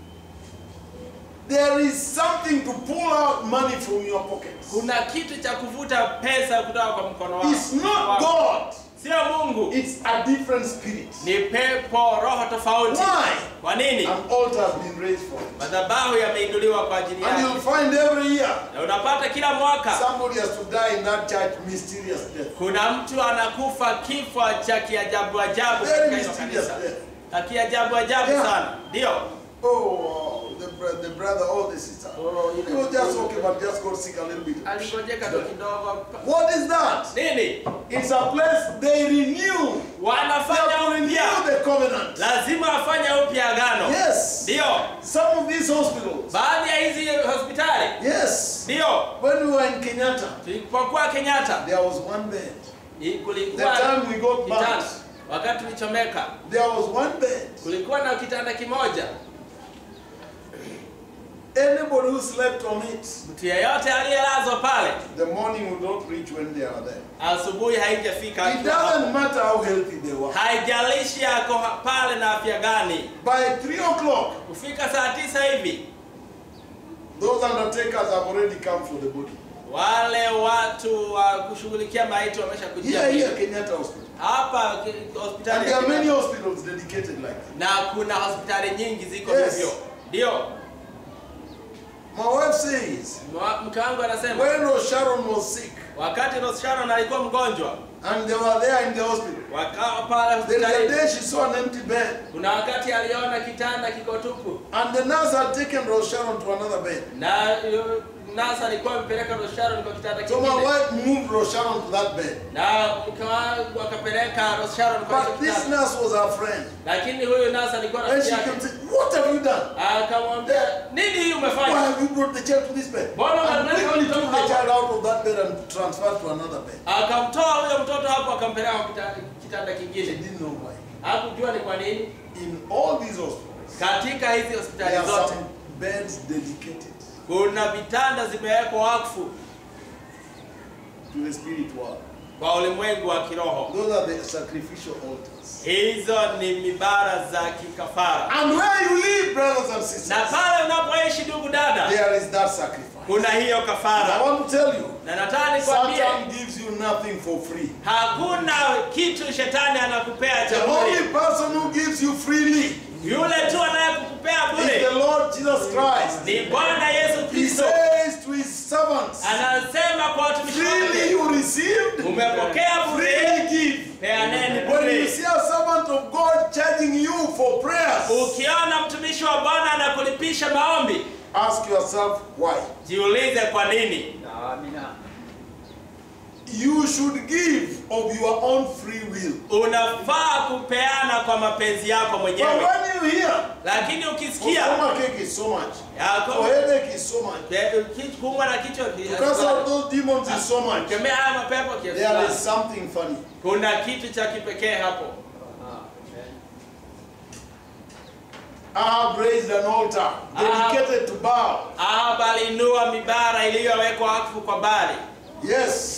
There is something to pull out money from your pockets. Kuna kitu cha kuvuta pesa kutoka kwa mkono wako. It's not God. Sio Mungu. It's a different spirit. Ni pepo, roho tofauti. Why? Kwa nini? An altar has been raised for it. Madhabahu yameinuliwa kwa ajili And yake. you'll find every year Na unapata kila mwaka somebody has to die in that church mysterious death. kuna mtu anakufa kifo cha kiajabu ajabu Very katika hilo mysterious kanisa. death. Na kiajabu ajabu Yeah. sana. Ndio. The brother, the sister. He was just okay, but just got sick a little bit. Aligojeka tu kidogo. What is that? Nini? It's a place they renew. They Wanafanya have to renew upya. the covenant. Lazima wafanye upya agano. Yes. Ndio. Some of these hospitals. Baadhi ya hizi hospitali. Yes. Ndio. When we were in Kenyatta, Tulipokuwa Kenyatta, there was one bed. The kulikuwa time we got kitanda. back, Wakati tulichomeka, there was one bed. kulikuwa na kitanda kimoja. Anybody who slept on it, Mtu yeyote aliyelazwa pale, the morning would not reach when they are there. asubuhi haijafika. It doesn't matter how healthy they were. Haijalishi yako pale na afya gani. By 3 o'clock, Kufika saa 9 hivi, those undertakers have already come for the body. wale watu wa kushughulikia maiti wameshakujia. Here, Kenyatta Hospital. Hapa And hospitali there ya are many Kenyatta. hospitals dedicated like that. Na kuna hospitali nyingi ziko Yes. hivyo. Ndio. My wife says, Mke wangu anasema when Rose Sharon was sick, wakati Rose Sharon alikuwa mgonjwa, and they were there in the hospital, wakawa pale there is a hospitali. day she saw an empty bed, Kuna wakati aliona kitanda kiko tupu and the nurse had taken Rose Sharon to another bed. na nasa alikuwa amepeleka Rose Sharon kwa kitanda So my kingine. wife moved Rose Sharon to that bed. Na mke wangu akapeleka Rose Sharon kwa But this kitanda. nurse was her friend. Lakini huyu nasa alikuwa And rafiki she yake. came and said, what have you done? Akamwambia, "Nini hii Why umefanya?" have you brought the child to this bed? Mbona And unaleta quickly mtoto took the hapa? child out of that bed and transferred to another bed. Akamtoa huyo mtoto hapo akampeleka kwa kitanda She kingine. didn't know why. Hakujua ni kwa nini. In all these hospitals, Katika hizi hospitali there are zote some beds dedicated Kuna vitanda zimewekwa wakfu to the spirit world. kwa ulimwengu wa kiroho. Those are the sacrificial altars. Hizo ni mibara za kikafara. And where you live, brothers and sisters, Na pale unapoishi ndugu dada, there is that sacrifice. kuna hiyo And I kafara. want to tell you, Na nataka nikwambie, Satan gives you nothing for free. hakuna kitu shetani anakupea cha The only bure. person who gives you freely Yule tu anayekukupea is the bure Lord Jesus Christ. ni Bwana Yesu He Kristo. says to his servants, Anasema kwa watumishi freely wake, you received, umepokea bure, freely give. peaneni When you bure. see a servant of God charging you for prayers, Ukiona mtumishi wa Bwana anakulipisha maombi, ask yourself why. jiulize kwa nini. You should give of your own free will. Unafaa kupeana kwa mapenzi yako But mwenyewe. when you hear, Lakini ukisikia stomach ache is so much, yako headache is so much, kuumwa na kichwa to cast out those demons is so much, kemea haya mapepo kiasi there fulani. is something funny. Kuna kitu cha kipekee hapo. Ahab raised an altar dedicated to Baal. Ahab alinua mibara iliyowekwa wakfu kwa Baali. Yes.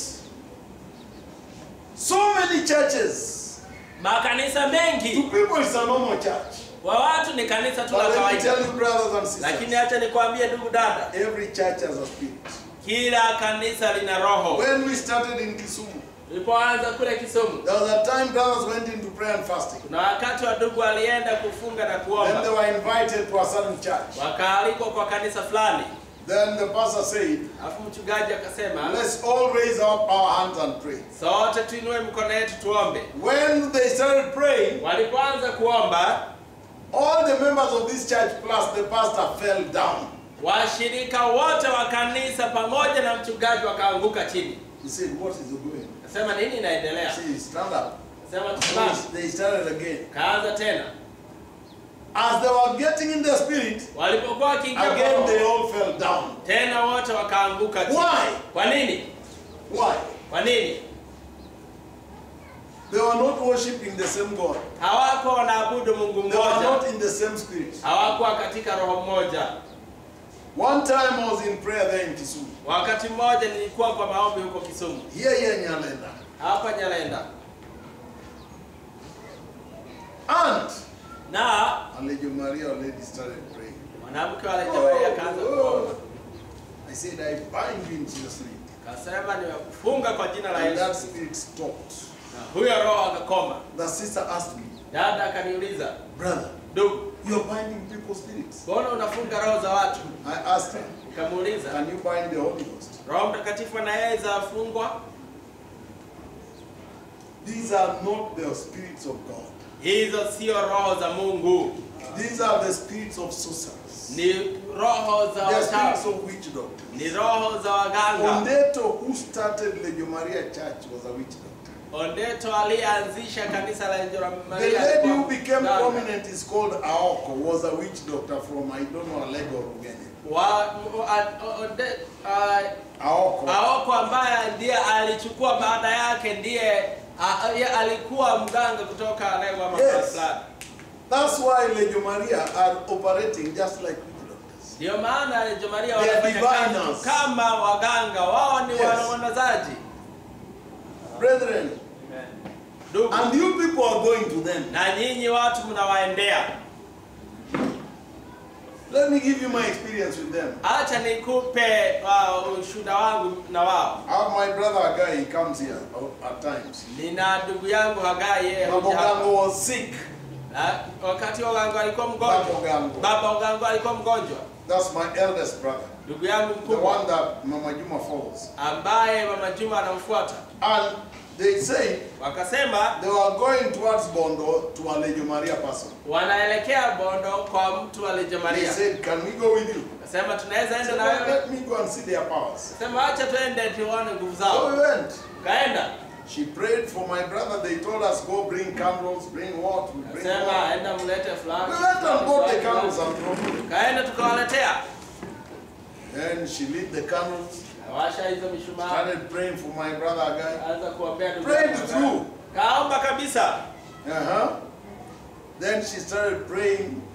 So many churches. Makanisa To mengi people it's a normal church. wa watu ni kanisa tu But la let me kawaida. tell you, brothers and Lakini sisters, acha nikwambie ndugu dada, every church has a spirit. kila kanisa lina roho. When we started in Kisumu, Tulipoanza kule Kisumu, there was a time brothers went into prayer and fasting. kuna wakati wa ndugu walienda kufunga na Then they kuomba. were invited to a certain church. Wakaalikwa kwa kanisa fulani. Then the pastor said, Alafu mchungaji akasema, let's all raise up our hands and pray. sote tuinue mikono yetu tuombe. When they started praying, Walipoanza kuomba, all the members of this church plus the pastor fell down. washirika wote wa kanisa pamoja na mchungaji wakaanguka chini. He said, what is going? Nasema nini inaendelea? He said, stand up. Nasema tusimame. They started again. Kaanza tena. As they were getting in the spirit, Walipokuwa wakiingia again they kwa all fell down. tena wote wakaanguka chini. Why? Kwa nini? Why? Kwa nini? They were not worshiping the same God. Hawakuwa wanaabudu Mungu They were not mmoja. in the same spirit. Hawakuwa katika roho mmoja. One time I was in prayer there in Kisumu. Wakati mmoja nilikuwa kwa maombi huko Kisumu. Here Nyalenda. Hapa Nyalenda. And Na Alejo Maria already started praying. mwanamke wale Jamaria akaanza kuomba. I said, I bind you in Jesus' name. Kasema nimekufunga kwa jina la And that Yesu. spirit stopped. Na huyo roho akakoma. The sister asked me, Dada akaniuliza, brother, ndugu, you're binding people's spirits. mbona unafunga roho za watu? I asked her, Nikamuuliza, can you bind the Holy Ghost? Roho Mtakatifu anaweza afungwa? These are not the spirits of God. Hizo sio roho za Mungu. These are the spirits of sorcerers. Ni roho za They are spirits wachawi. of witch doctors. Ni roho za waganga. Ondeto, who started Legio Maria Church, was a witch doctor. Ondeto alianzisha kanisa la Legio The Maria. lady who became prominent is called Aoko, was a witch doctor from, I don't know, Lego or Uganda. Aoko. Aoko ambaye ndiye alichukua baada yake ndiye alikuwa mganga kutoka Lagos ama Yes. fulani. That's why Legio Maria are operating just like witch doctors. Ndio maana Legio Maria They are wanafanya kazi diviners. kama waganga. Wao ni Yes. wanazaji. Brethren, Ndugu, and you people are going to them. na nyinyi watu mnawaendea. Let me give you my experience with them. Acha nikupe ushuhuda wangu na wao. I have my brother Agai, he comes here at times. Nina ndugu yangu Hagai, yeye huja hapa. Babogango was sick. Wakati Ogango alikuwa mgonjwa. Babogango. Baba Ogango alikuwa mgonjwa. That's my eldest brother. Ndugu yangu The mkubwa one that Mama Juma follows. ambaye Mama Juma anamfuata. And they say Wakasema they were going towards Bondo to a Legio Maria person. wanaelekea Bondo kwa mtu wa Legio They Maria. said, can we go with you? Akasema tunaweza I enda said, na well, wewe. let me go and see their powers. Akasema acha tuende tuone nguvu So zao. we went. Kaenda. She prayed for my brother. They told us, go bring candles, bring what? We bring Akasema what? enda mlete fulani. We went and bought the candles and brought them. Kaenda tukawaletea. Then she lit the candles, Washa hizo mishumaa. started praying for my brother Agai. Anza kuombea ndugu Prayed yake. through. Kaomba kabisa. Then she started praying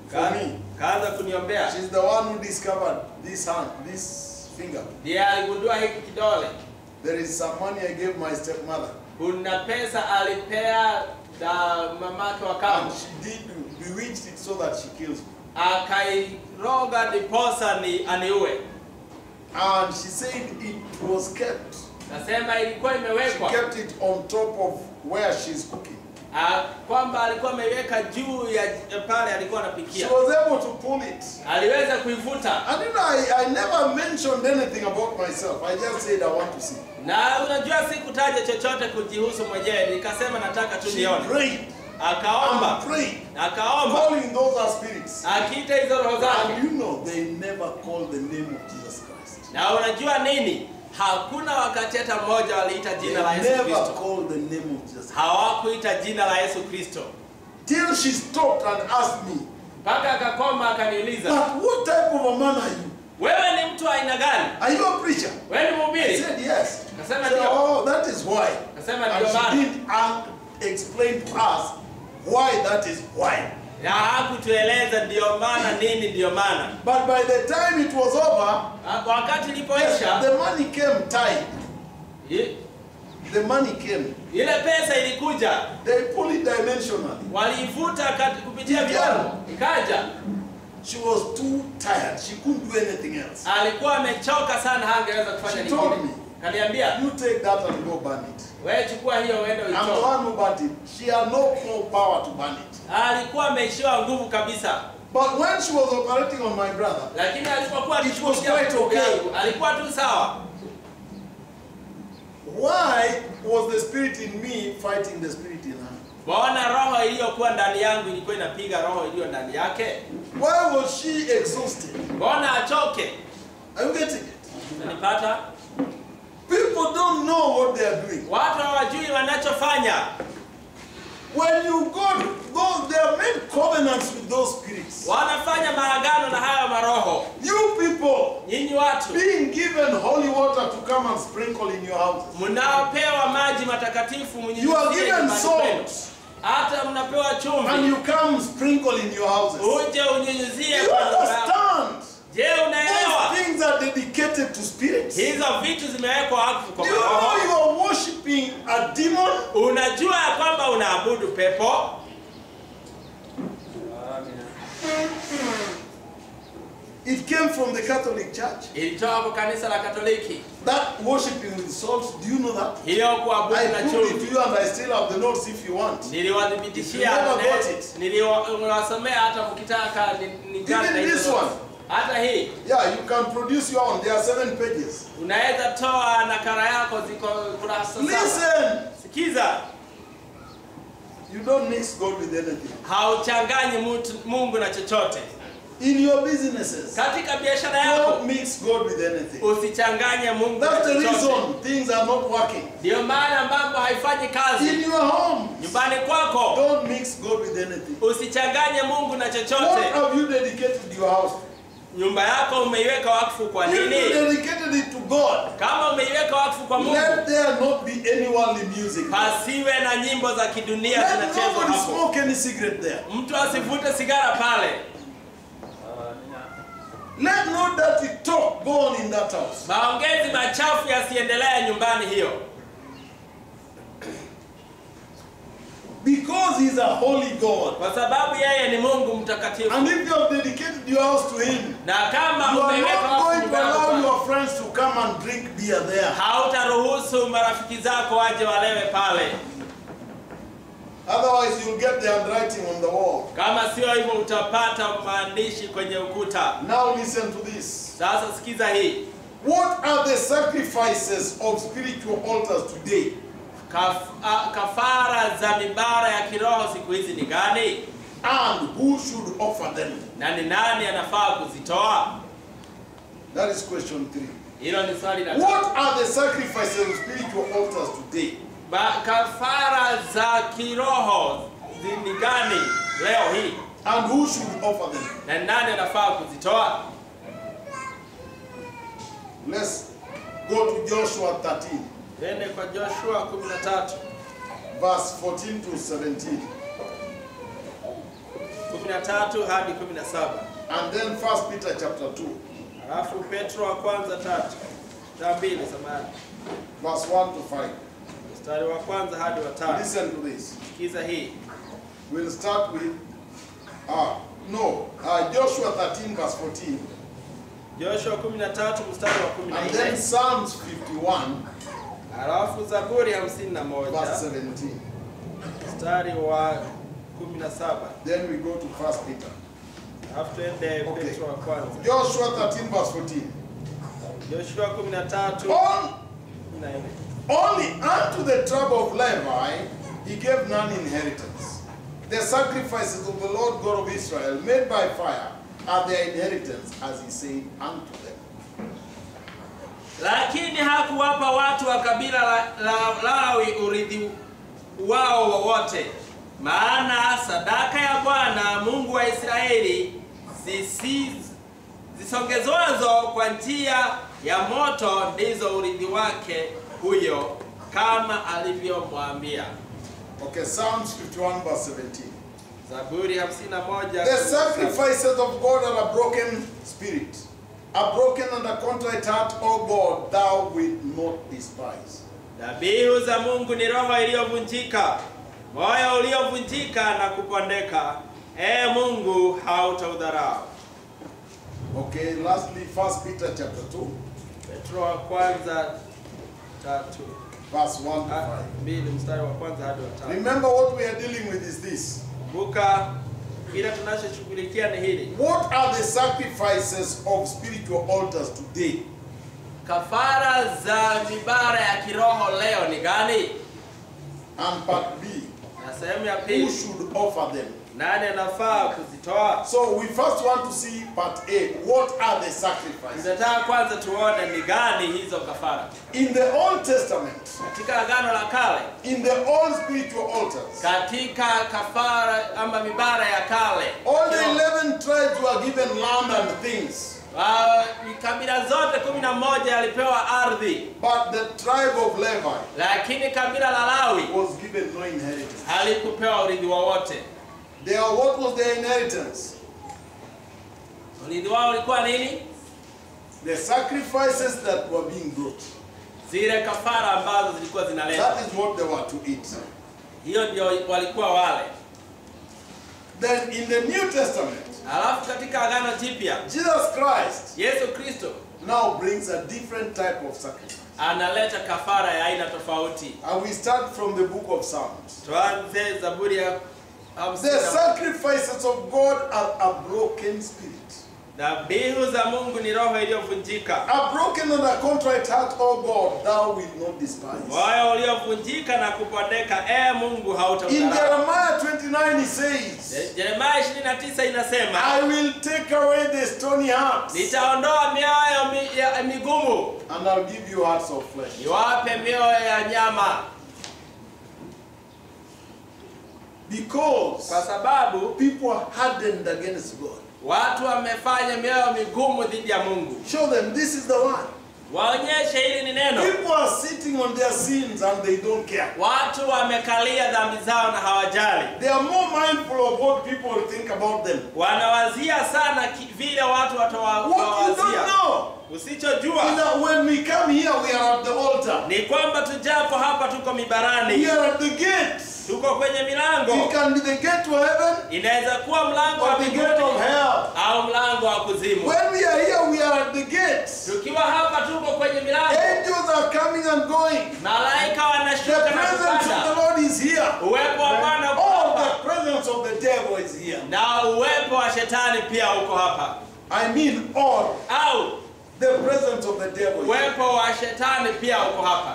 for me. Kaanza kuniombea. She's the one who discovered this hand, this finger. Ndiye aligundua hiki kidole. There is some money I gave my stepmother. Kuna pesa alipea mamake wa kambo. And she did bewitched it so that she kills me. Akairoga diposa ni aniue. And she said it was kept. Nasema ilikuwa She imewekwa. kept it on top of where she's cooking. Kwamba alikuwa ameiweka juu ya pale alikuwa She anapikia. was able to pull it. Aliweza kuivuta. And you know, I never mentioned anything about myself. I just said I want to see. Na unajua sikutaja chochote kujihusu mwenyewe, nikasema nataka tu She nione. prayed. Akaomba. And prayed. Akaomba. Calling those are spirits. Akiita hizo roho zake. And you know, they never call the name of Jesus Christ. Na unajua nini? Hakuna wakati hata mmoja waliita jina la Yesu They never Kristo. called the name of Jesus Christ. Hawakuita jina la Yesu Kristo. Till she stopped and asked me, Mpaka akakoma akaniuliza, but what type of a man are you? wewe ni mtu aina gani? Are you a preacher? Wewe ni I mhubiri? said yes. Akasema She said, ndio. oh, that is why. Akasema And ndio she maana. did explain to us why that is why. Na hakutueleza ndio maana nini ndio maana. But by the time it was over, Wakati ilipoisha, the money came tied. The money came. ile pesa ilikuja. They pulled it dimensionally. Waliivuta kupitia viwango. Ikaja. She was too tired. She couldn't do anything else. Alikuwa amechoka sana, hangeweza kufanya She told me, lingine. Kaniambia, you take that and go burn it. wewe chukua hiyo uende I'm the uichome. one who burnt it. She had no more power to burn it. Alikuwa ameishiwa nguvu kabisa. But when she was operating on my brother, Lakini alipokuwa It was quite ndugu okay. yangu, alikuwa tu sawa. why was the spirit in me fighting the spirit in her? Mbona roho iliyokuwa ndani yangu ilikuwa inapiga roho iliyo ndani yake? Why was she exhausted? Mbona achoke? Are you getting it? Unanipata? People don't know what they are doing. Watu hawajui wanachofanya. When you go, they have made covenants with those spirits. Wanafanya maagano na hayo maroho. You people Nyinyi watu being given holy water to come and sprinkle in your houses. mnaopewa maji matakatifu You are given salt hata mnapewa and chumvi. you come sprinkle in your houses. Uje unyunyizie You kwa nyumba yako. understand? Je, unaelewa? Those things are dedicated to spirits. Do Hizo vitu zimewekwa wakfu kwa you know roho. you are worshiping a demon? Unajua ya kwamba unaabudu pepo? It came from the Catholic Church. Ilitoka kwa kanisa la Katoliki. That worshiping with salt, do you know that? Hiyo kuabudu I na proved it chumvi. to you and I still have the notes if you want. Niliwadhibitishia, You never got it. niliwasomea hata mkitaka ni Even this one. Hata hii Yeah, you can produce your own. There are 7 pages. unaweza toa nakala yako, ziko kurasa 7. Listen! Sikiza, You don't mix God with anything. hauchanganyi Mungu na chochote. In your businesses, Katika biashara yako don't mix God with anything. usichanganye Mungu na That's the chochote. reason things are not working. Ndio maana mambo haifanyi In kazi. your home, Nyumbani kwako don't mix God with anything. usichanganye Mungu na What chochote. have you dedicated your house? Nyumba yako umeiweka wakfu kwa If you nini? dedicated it to God, Kama umeiweka wakfu kwa Mungu, let there not be any worldly music. pasiwe na nyimbo za kidunia Let zinachezwa nobody hapo. smoke any cigarette there. Mtu asivute sigara pale. Let no dirty talk go on in that house. Maongezi machafu yasiendelee nyumbani hiyo. Because He's a holy God. Kwa sababu yeye ni Mungu mtakatifu. And if you have dedicated your house to Him, Na kama you are umeweka not wakfu going to nyumba yako allow kwake, your friends to come and drink beer there. hautaruhusu marafiki zako waje walewe pale. Otherwise, you'll get the handwriting on the wall. Kama sio hivyo utapata maandishi kwenye ukuta. Now listen to this. Sasa sikiza hii. What are the sacrifices of spiritual altars today? Kafara za mibara ya kiroho siku hizi ni gani? And who should offer them? Na ni nani anafaa kuzitoa? That is question 3. Hilo ni swali la What are the sacrifices of spiritual altars today? Kafara za kiroho ni gani leo hii? And who should offer them? Na nani anafaa kuzitoa? Let's go to Joshua 13, Twende kwa Joshua 13. verse 14 to 17. 13 hadi 17. And then 1 Peter chapter 2, Alafu Petro wa kwanza 2 samahani. verse 1 to 5. Mstari wa kwanza hadi wa 5. Listen to this. Sikiza hii. We'll start with Joshua 13 verse 14. Joshua 13 mstari wa And then 14. Psalms 51 Alafu Zaburi verse 51 17. mstari wa 17. Then we go to 1 Peter. Alafu tuende Okay. Petro wa kwanza. Joshua 13 verse 14. Joshua 13 On, 14. only unto the tribe of Levi he gave none inheritance. The sacrifices of the Lord God of Israel made by fire are their inheritance, as he said unto them. Lakini hakuwapa watu wa kabila la Lawi urithi wao wowote, maana sadaka ya Bwana Mungu wa Israeli zisongezwazo kwa njia ya moto ndizo urithi wake huyo, kama alivyomwambia. Okay, Psalms 51 verse 17. Zaburi 51. The sacrifices of God are a broken spirit, a broken and a contrite heart, O God, thou wilt not despise. Dhabihu za Mungu ni roho iliyovunjika, moyo uliovunjika na kupondeka, Mungu hautaudharau. Okay, lastly, 1 Peter chapter 2, Petro wa kwanza 3 verse 1 to 5. 2 mstari wa kwanza hadi wa 5. Remember what we are dealing with is this. Kumbuka kile tunachoshughulikia ni hili. What are the sacrifices of spiritual altars today? Kafara za mibara ya kiroho leo ni gani? And part B, Na sehemu ya who pili, should offer them? nani anafaa kuzitoa? So we first want to see part A. What are the sacrifices? Tunataka kwanza tuone ni gani hizo kafara. In the Old Testament, Katika Agano la Kale, in the old spiritual altars, katika kafara ama mibara ya kale, all the 11 tribes were given land and things. kabila zote 11 yalipewa ardhi, But the tribe of Levi lakini kabila la Lawi was given no inheritance. halikupewa urithi wowote. What was their inheritance? Urithi wao ulikuwa nini? The sacrifices that were being brought. Zile kafara ambazo zilikuwa zinaletwa. That is what they were to eat. Hiyo ndio walikuwa wale. Then in the New Testament, Alafu katika Agano Jipya, Jesus Christ Yesu Kristo now brings a different type of sacrifice. analeta kafara ya aina tofauti. And we start from the book of Psalms. Tuanze Zaburi ya The sacrifices of God are a broken spirit. Dhabihu za Mungu ni roho iliyovunjika. A broken and a contrite heart, O God, thou wilt not despise. Moyo uliovunjika na kupondeka, Mungu In hautaudharau. Jeremiah 29 he says, Yeremia 29 inasema, I will take away the stony hearts nitaondoa mioyo migumu, and I'll give you hearts of flesh. niwape mioyo ya nyama. Because Kwa sababu people are hardened against God. watu wamefanya mioyo migumu dhidi ya Mungu. Show them this is the one. Waonyeshe hili ni neno. People are sitting on their sins and they don't care. Watu wamekalia dhambi zao na hawajali. They are more mindful of what people will think about them. Wanawazia sana vile watu What you watawazia. don't know Usichojua is that when we come here, we are at the altar. ni kwamba tujapo hapa tuko mibarani. We are at the gates. Tuko kwenye It milango. can be the gate to heaven Inaweza kuwa mlango wa or the gate mbinguni of hell. au mlango wa kuzimu. When we are here, we are at the gates. Tukiwa hapa tuko kwenye milango. Angels are coming and going. Malaika The wanashuka na presence of the kupanda. Lord is here. Uwepo wa Bwana uko All hapa. the presence of the devil is here. Na uwepo wa shetani pia uko hapa. I mean all. Au The presence of the devil is here. uwepo wa shetani pia uko hapa.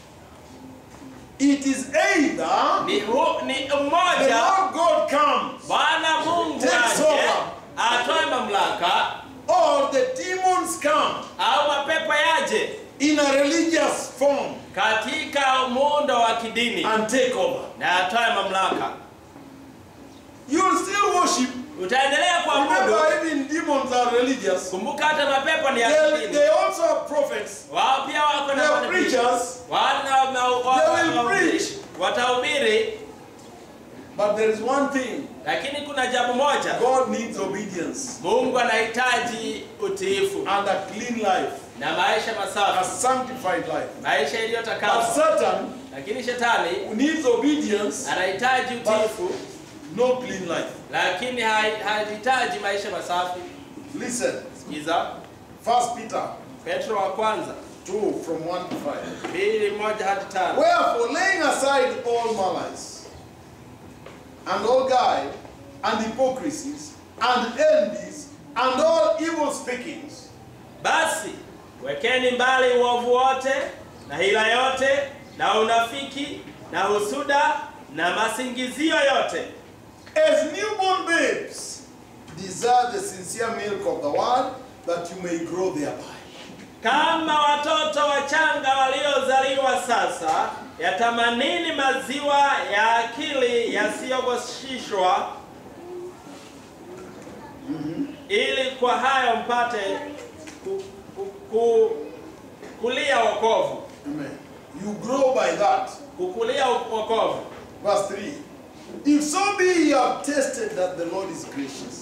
It is either Ni the mmoja, Lord God comes Bwana Mungu Takes aje over. atoe mamlaka, or the demons come au mapepo yaje in a religious form katika muundo wa kidini and take over. na atoe mamlaka. You will still worship. Utaendelea kuabudu. Remember, even demons are religious. Kumbuka hata mapepo ni ya They kidini. also have prophets. Wao pia wako They na are manabii. preachers. They will preach. Watahubiri. But there is one thing. Lakini kuna jambo moja. God needs obedience. Mungu anahitaji utiifu. And a clean life. Na maisha masafi. A sanctified life. Maisha iliyotakaswa. But Satan, lakini shetani, needs obedience. Anahitaji utiifu. No clean life. Lakini hahitaji maisha masafi. Listen. Sikiza. 1 Peter. Petro wa kwanza. 2 from 1 to 5. 2:1 hadi 5. Wherefore, laying aside all malice, and all guile, and hypocrisies, and envies, and all evil speakings. Basi, wekeni mbali uovu wote, na hila yote, na unafiki, na husuda, na masingizio yote. As newborn babes, desire the sincere milk of the word, that you may grow thereby. Kama watoto wachanga waliozaliwa sasa, yatamanini maziwa ya akili yasiyogoshishwa, ili kwa hayo mpate kulia wokovu. Amen. You grow by that. Kukulia wokovu. Verse 3. If so be ye have tasted that the Lord is gracious,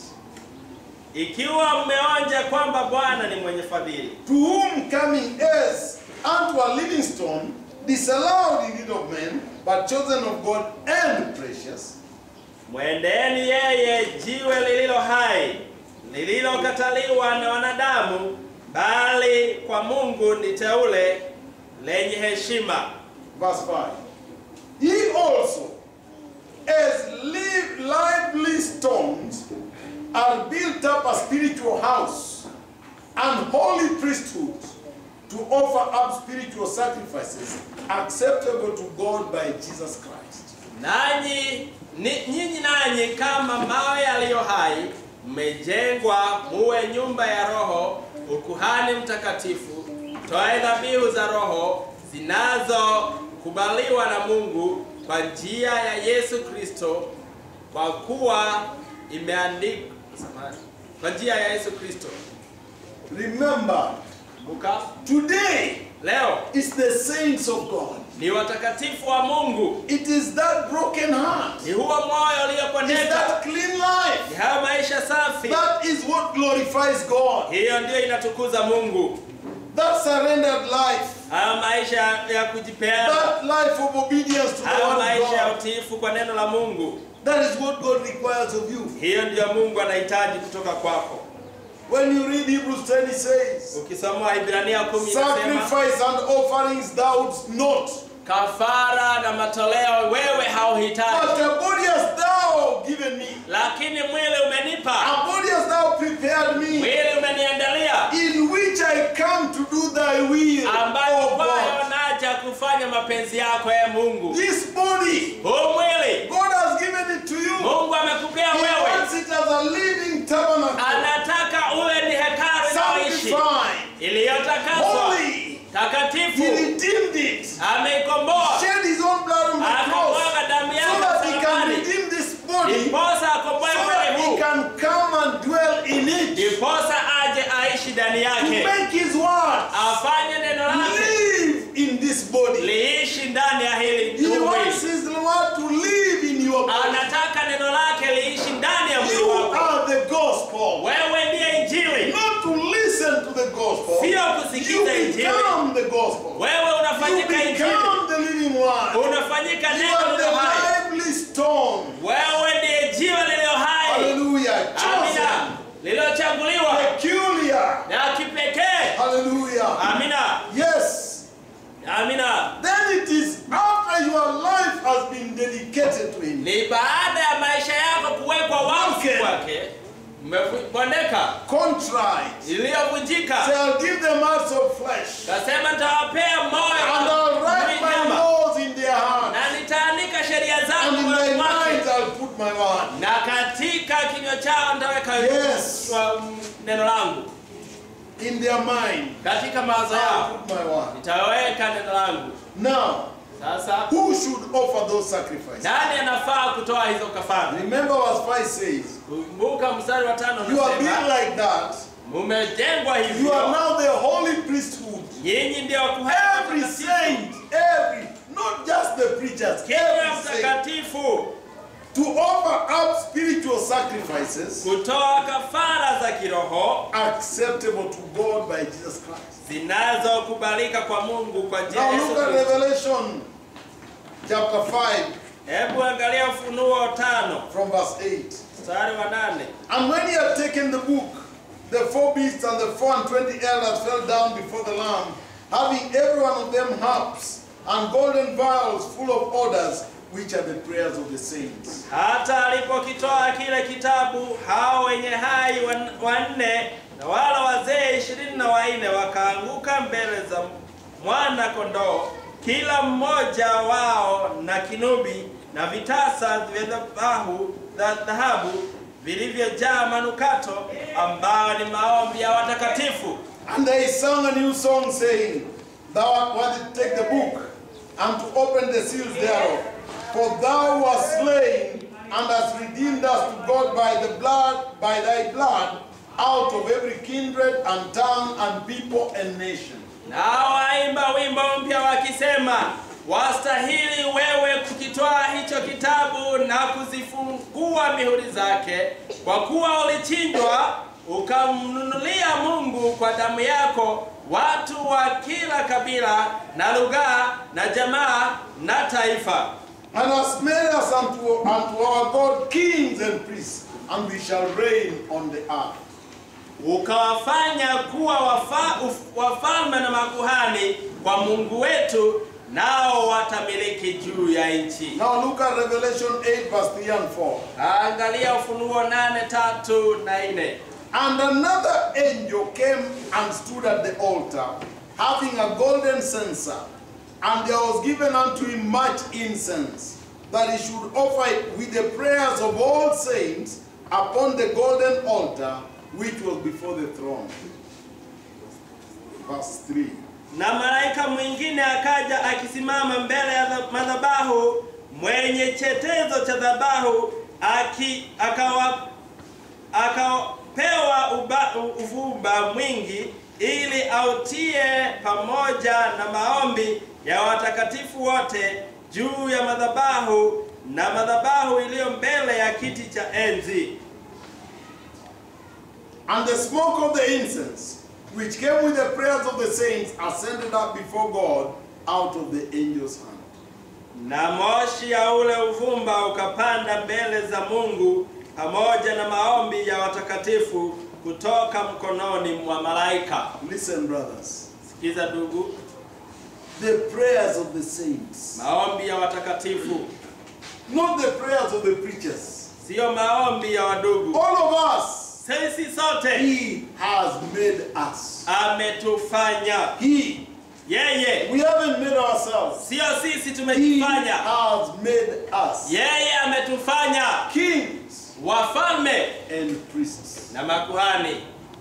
ikiwa mmeonja kwamba Bwana ni mwenye fadhili, to whom coming as unto a living stone, disallowed indeed of men, but chosen of God and precious. Mwendeeni yeye, jiwe lililo hai, lililokataliwa na wanadamu, bali kwa Mungu ni teule, lenye heshima. Verse 5. Ye also, as lively stones, are built up a spiritual house and holy priesthood, to offer up spiritual sacrifices acceptable to God by Jesus Christ. Nyinyi nanyi kama mawe yaliyo hai, mmejengwa muwe nyumba ya roho, ukuhani mtakatifu, toe dhabihu za roho zinazokubaliwa na Mungu kwa njia ya Yesu Kristo, kwa kuwa imeandikwa. Kwa njia ya Yesu Kristo. Remember, today, leo, is the saints of God. Ni watakatifu wa Mungu. It is that broken heart. Ni huo moyo uliopondeka. It's that clean life. Ni hayo maisha safi. That is what glorifies God. Hiyo ndio inatukuza Mungu. That surrendered life. Hayo maisha ya kujipeana. That life of obedience to the word of God. Hayo maisha ya utiifu kwa neno la Mungu. That is what God requires of you. Hiyo ndio Mungu anahitaji kutoka kwako. When you read Hebrews 10, it says, ukisoma Ibrania 10 inasema, sacrifice and offerings thou wouldst not. Kafara na matoleo wewe hauhitaji. But a body hast thou given me. Lakini mwili umenipa. A body hast thou prepared me. Mwili umeniandalia. In which I come to do thy will, ambayo kwayo naja kufanya mapenzi yako ya Mungu. This body, mwili, God has given it to you. Mungu amekupea wewe. He wants it as a living tabernacle. Anataka uwe ni hekalu inayoishi. Iliyotakaswa. Takatifu. He redeemed it. Ameikomboa. Shed his own blood on the cross. So that he can redeem this body. Ndiposa akomboe mwili huu. He can come and dwell in it. Ndiposa aje aishi ndani yake. To make his word. Afanye neno lake. Live in this body. Liishi ndani ya hili He wants his word to live in your body. Anataka neno lake liishi ndani ya mwili You wako. are the gospel. Wewe ndiye injili. Not to listen to the gospel. Sio kusikiza injili. You become the gospel. Wewe unafanyika injili. You become the living word. Unafanyika neno You are lililo hai. the lively stone. Wewe ndiye jiwe lililo hai. Hallelujah. Amina. Lililochaguliwa. Peculiar. Na kipekee. Hallelujah. Amina. Yes. Amina. Then it is after your life has been dedicated to him. Ni baada ya maisha yako kuwekwa wakfu kwake. Mmepondeka. Contrite. Iliyovunjika. Shall give them hearts of flesh. Kasema nitawapea moyo. And I'll write my laws in their hearts. Na nitaandika sheria zangu and in their minds I'll put my word. Na katika kinywa chao nitaweka neno langu. In their mind, katika mawazo yao put my word. Nitaweka neno langu. Now, sasa who should offer those sacrifices? Nani anafaa kutoa hizo kafara? Remember what 5 says. Kumbuka mstari wa 5 unasema, you are built like that. Mumejengwa hivyo. You are now the holy priesthood. Nyinyi ndio kuhani. Every saint, not just the preachers, every mtakatifu. to offer up spiritual sacrifices kutoa kafara za kiroho acceptable to God by Jesus Christ. zinazokubalika kwa Mungu kwa njia ya Now Yesu look at Kristo. Revelation chapter 5 Hebu angalia Ufunuo 5 from verse 8. mstari wa 8. And when he had taken the book, the 4 beasts and the 24 elders fell down before the Lamb, having every one of them harps and golden vials full of odors, which are the prayers of the saints. Hata alipokitoa kile kitabu, hao wenye hai wanne na wala wazee 24 wakaanguka mbele za mwana kondoo, kila mmoja wao na kinubi na vitasa vya dhahabu vilivyojaa manukato, ambao ni maombi ya watakatifu. And they sang a new song, saying, Thou art worthy to take the book and to open the seals thereof. For thou wast slain and hast redeemed us to God by thy blood, out of every kindred and tongue and people and nation. Nao waimba wimbo mpya wakisema, wastahili wewe kukitoa hicho kitabu na kuzifungua mihuri zake, kwa kuwa ulichinjwa ukamnunulia Mungu kwa damu yako watu wa kila kabila na lugha na jamaa na taifa. And hast made us unto our God kings and priests, and we shall reign on the earth. Ukawafanya kuwa wafalme na makuhani kwa Mungu wetu, nao watamiliki juu ya nchi. Now look at Revelation 8 verse 3 and 4. Angalia Ufunuo 8:3 na 4. And another angel came and stood at the altar, having a golden censer, and there was given unto him much incense, that he should offer it with the prayers of all saints upon the golden altar, which was before the throne. Verse 3. Na malaika mwingine akaja akisimama mbele ya madhabahu, mwenye chetezo cha dhabahu, akapewa uvumba mwingi, ili autie pamoja na maombi ya watakatifu wote juu ya madhabahu na madhabahu iliyo mbele ya kiti cha enzi. And the smoke of the incense, which came with the prayers of the saints, ascended up before God out of the angel's hand. Na moshi ya ule uvumba ukapanda mbele za Mungu pamoja na maombi ya watakatifu kutoka mkononi mwa malaika. Listen, brothers. Sikiza ndugu. The prayers of the saints. Maombi ya watakatifu. Not the prayers of the preachers. Sio maombi ya wadugu. All of us. Sisi sote. He has made us. Ametufanya. He. Yeye. We haven't made ourselves. Sio sisi He tumejifanya. has made us. Yeye ametufanya Kings wafalme and priests. na makuhani.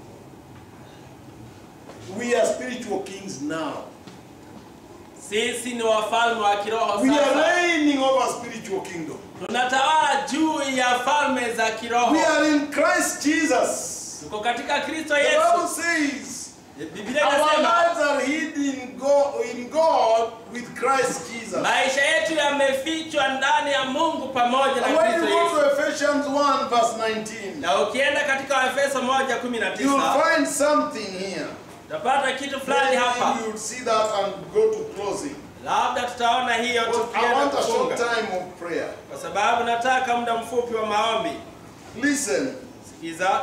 We are spiritual kings now. Sisi ni wafalme wa kiroho We are sasa. reigning over spiritual kingdom. Tunatawala juu ya falme za kiroho. We are in Christ Jesus. Tuko katika Kristo The Bible Yesu. says Biblia our inasema lives are hid in God with Christ Jesus. maisha yetu yamefichwa ndani ya Mungu pamoja na And when Kristo you go Yesu. to Ephesians 1 verse 19, Na ukienda katika Efeso you'll 1:19 find something here. utapata kitu fulani hapa. Maybe you'll see that and go to closing. Labda tutaona hiyo But I tukienda want a short kufunga. time of prayer. Kwa sababu nataka muda mfupi wa maombi. Listen, Sikiza.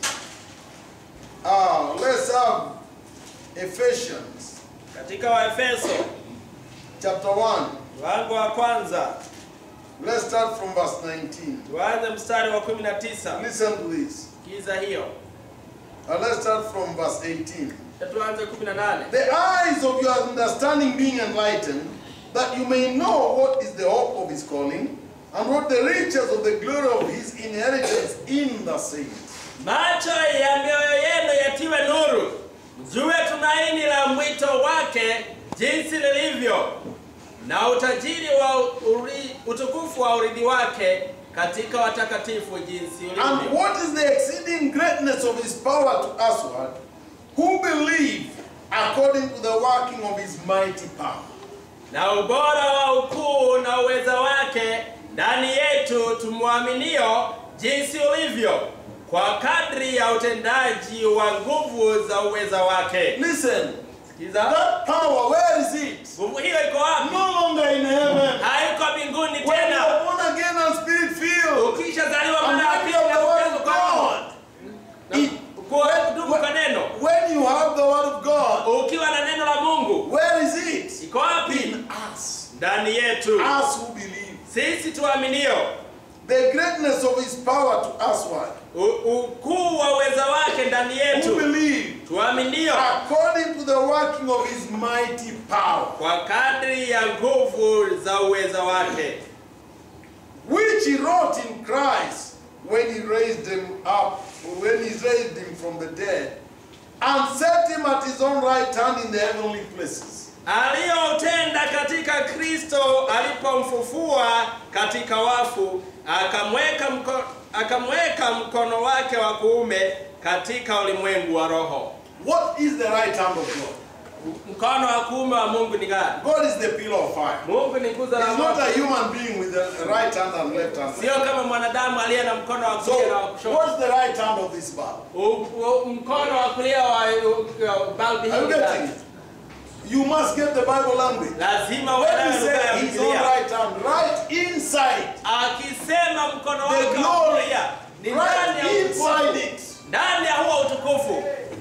let's have Ephesians Katika Waefeso chapter 1. mlango wa kwanza Let's start from verse 19. tuanze mstari wa 19. Listen to this. Sikiza hiyo. Let's start from verse 18. Tuanze 18. The eyes of your understanding being enlightened, that you may know what is the hope of his calling, and what the riches of the glory of his inheritance in the saints. Macho ya mioyo yenu yatiwe nuru, mjue tumaini la mwito wake jinsi lilivyo, na utajiri wa utukufu wa urithi wake katika watakatifu jinsi And ulivyo. what is the exceeding greatness of his power to usward, who believe according to the working of his mighty power. Na ubora wa ukuu na uweza wake ndani yetu tumwaminio jinsi ulivyo, kwa kadri ya utendaji wa nguvu za uweza wake. Listen. Sikiza. That power, where is it? Nguvu hiyo iko wapi? No longer in heaven. Haiko mbinguni When you tena. are born again and spirit filled, Ukishazaliwa and mara ya when pili you have na the word kupewa of kwa God, kwa neno. when you have the word of God, Ukiwa na neno la Mungu, where is it? iko wapi? In us. Ndani yetu. Us who believe. Sisi tuaminio. The greatness of his power to us, what? Ukuu wa uweza wake ndani Who yetu. believe? Tuaminio. According to the working of his mighty power, Kwa kadri ya nguvu za uweza wake, which he wrought in Christ when he raised him up, when he raised him from the dead, and set him at his own right hand in the heavenly places. aliyotenda katika Kristo alipomfufua katika wafu, akamweka mkono wake wa kuume katika ulimwengu wa roho. What is the right hand of God? Mkono wa kuume wa Mungu ni gani? God is the pillar of fire. Mungu ni nguzo la He's not moto. a human being with a right hand and left hand. Sio kama mwanadamu aliye na mkono wa So, kulia na wa kushoto. what's the right hand of this bulb? Mkono wa kulia wa balbi Are you hii. getting it? You must get the Bible language. Lazima When uelewe he lugha ya said his own Biblia. right hand, right inside, Akisema mkono the wake wa glory, kulia ni ndani ya right inside utukufu. it. Ndani ya huo utukufu.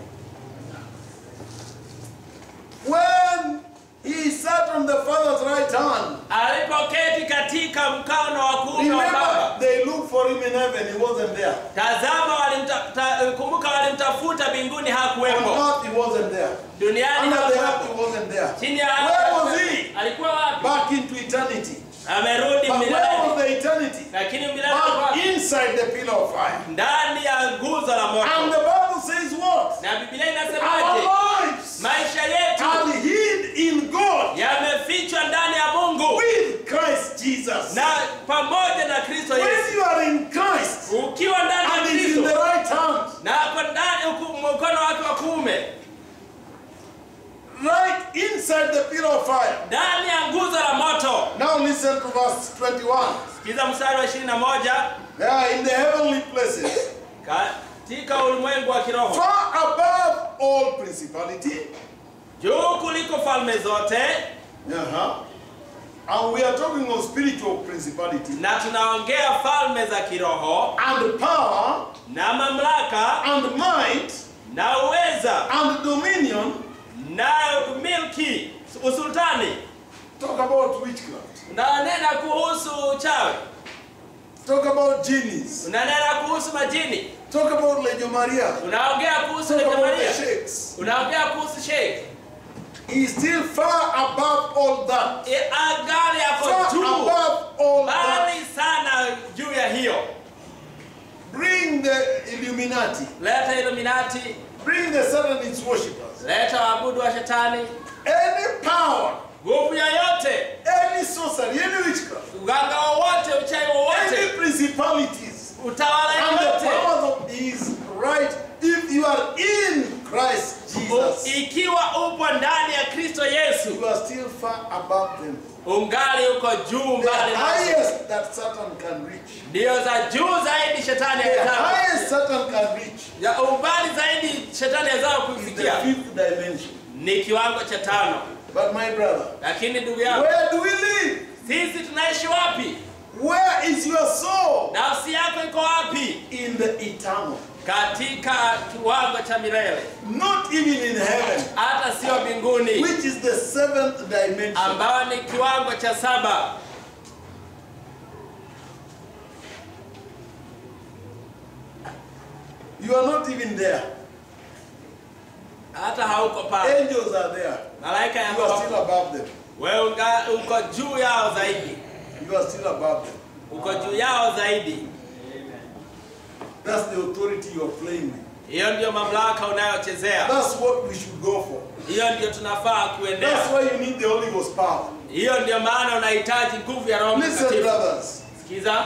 When he sat on the Father's right hand, Alipoketi katika mkono wa kuume wa remember, Baba. they looked for him in heaven, he wasn't there. Tazama kumbuka walimtafuta mbinguni On hakuwepo. earth, he wasn't there. Duniani Under the earth, hakuwepo. he wasn't there. Chini ya Where was he? alikuwa wapi? Back into eternity. Amerudi But where was milele. the eternity? Lakini milele Back kwa inside the pillar of fire. ndani ya nguzo la And moto. the Bible says what? Na Biblia Our inasemaje? lives Maisha yetu are hid in God yamefichwa ndani ya Mungu with Christ Jesus. na pamoja na Kristo When Yesu. you are in Christ Ukiwa ndani ya and is in the Kristo right hand, na kwa ndani mkono wake wa kuume, right inside the pillar of fire. ndani ya nguzo la moto. Now listen to verse 21. Sikiza mstari wa 21. They are in the heavenly places, Katika ulimwengu wa kiroho, far above all principality. juu kuliko falme zote. And we are talking of spiritual principality. Na tunaongea falme za kiroho And power, na mamlaka and might, na uweza and dominion. na milki, usultani. Talk about witchcraft. Unanena kuhusu uchawi. Talk about genies. Unanena kuhusu majini. Talk about Legio Maria. Unaongea kuhusu Talk Legio about Maria. the sheikhs. Unaongea kuhusu sheikh. He is still far above all that. Angali yako Far juu. above all that. Bali sana juu ya hiyo. Bring the Illuminati. Leta Illuminati. Bring the Satanist worshippers. Leta waabudu wa shetani. Any power, Nguvu yoyote. any sorcery, any witchcraft, Uganga wowote, uchawi any wowote. principalities, Utawala and the yote. powers of His right. If you are in Christ Jesus, Ikiwa upo ndani ya Kristo Yesu, you are still far above them. ungali uko juu The mbali na highest that Satan can reach. ndio za juu zaidi shetani The anataka. highest Satan can reach Ya umbali zaidi shetani anaweza is the kufikia 5th dimension. ni kiwango cha 5. But my brother, Lakini ndugu yangu, where do we live? sisi tunaishi wapi? Where is your soul? Nafsi yako iko wapi? In the eternal. Katika kiwango cha milele. Not even in heaven, Hata sio mbinguni, which is the 7th dimension. ambao ni kiwango cha 7. You are not even there. Hata hauko pale. Angels are there. Malaika You yako are still above them. wewe uko juu yao zaidi. You are still above them. Uko juu yao zaidi. That's the authority you are playing with. Hiyo ndio mamlaka unayochezea. That's what we should go for. Hiyo ndio tunafaa That's kuendea. why you need the Holy Ghost power. Hiyo ndio maana unahitaji nguvu ya Roho Listen, Mtakatifu. brothers. Sikiza.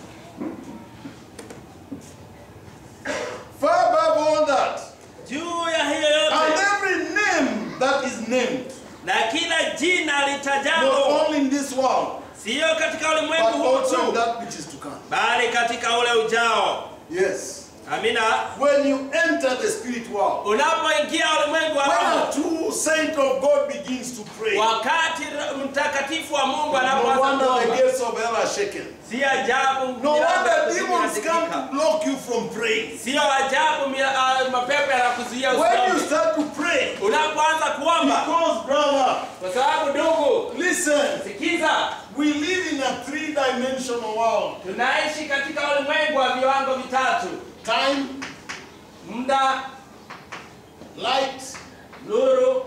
Far above all that, Juu ya hiyo and yote every name that is named, na kila jina not litajalo, only in this world, Sio katika but ulimwengu huu also in tu, that which is to come. bali katika ule ujao. Yes. Amina. When you enter the spirit world, Unapoingia ulimwengu wa when a roho, true saint of God begins to pray, wakati mtakatifu wa Mungu no anapoanza wonder the kuomba, gates of hell are shaken. si ajabu No milango ya wonder kuzimu demons come inatikika. to block you from praying. Sio ajabu mapepo yanakuzuia When you usiombe. start to pray, Unapoanza kuomba, because brother, kwa sababu ndugu, listen, sikiza, we live in a three-dimensional world. tunaishi katika ulimwengu wa viwango vitatu: Time, muda, light, nuru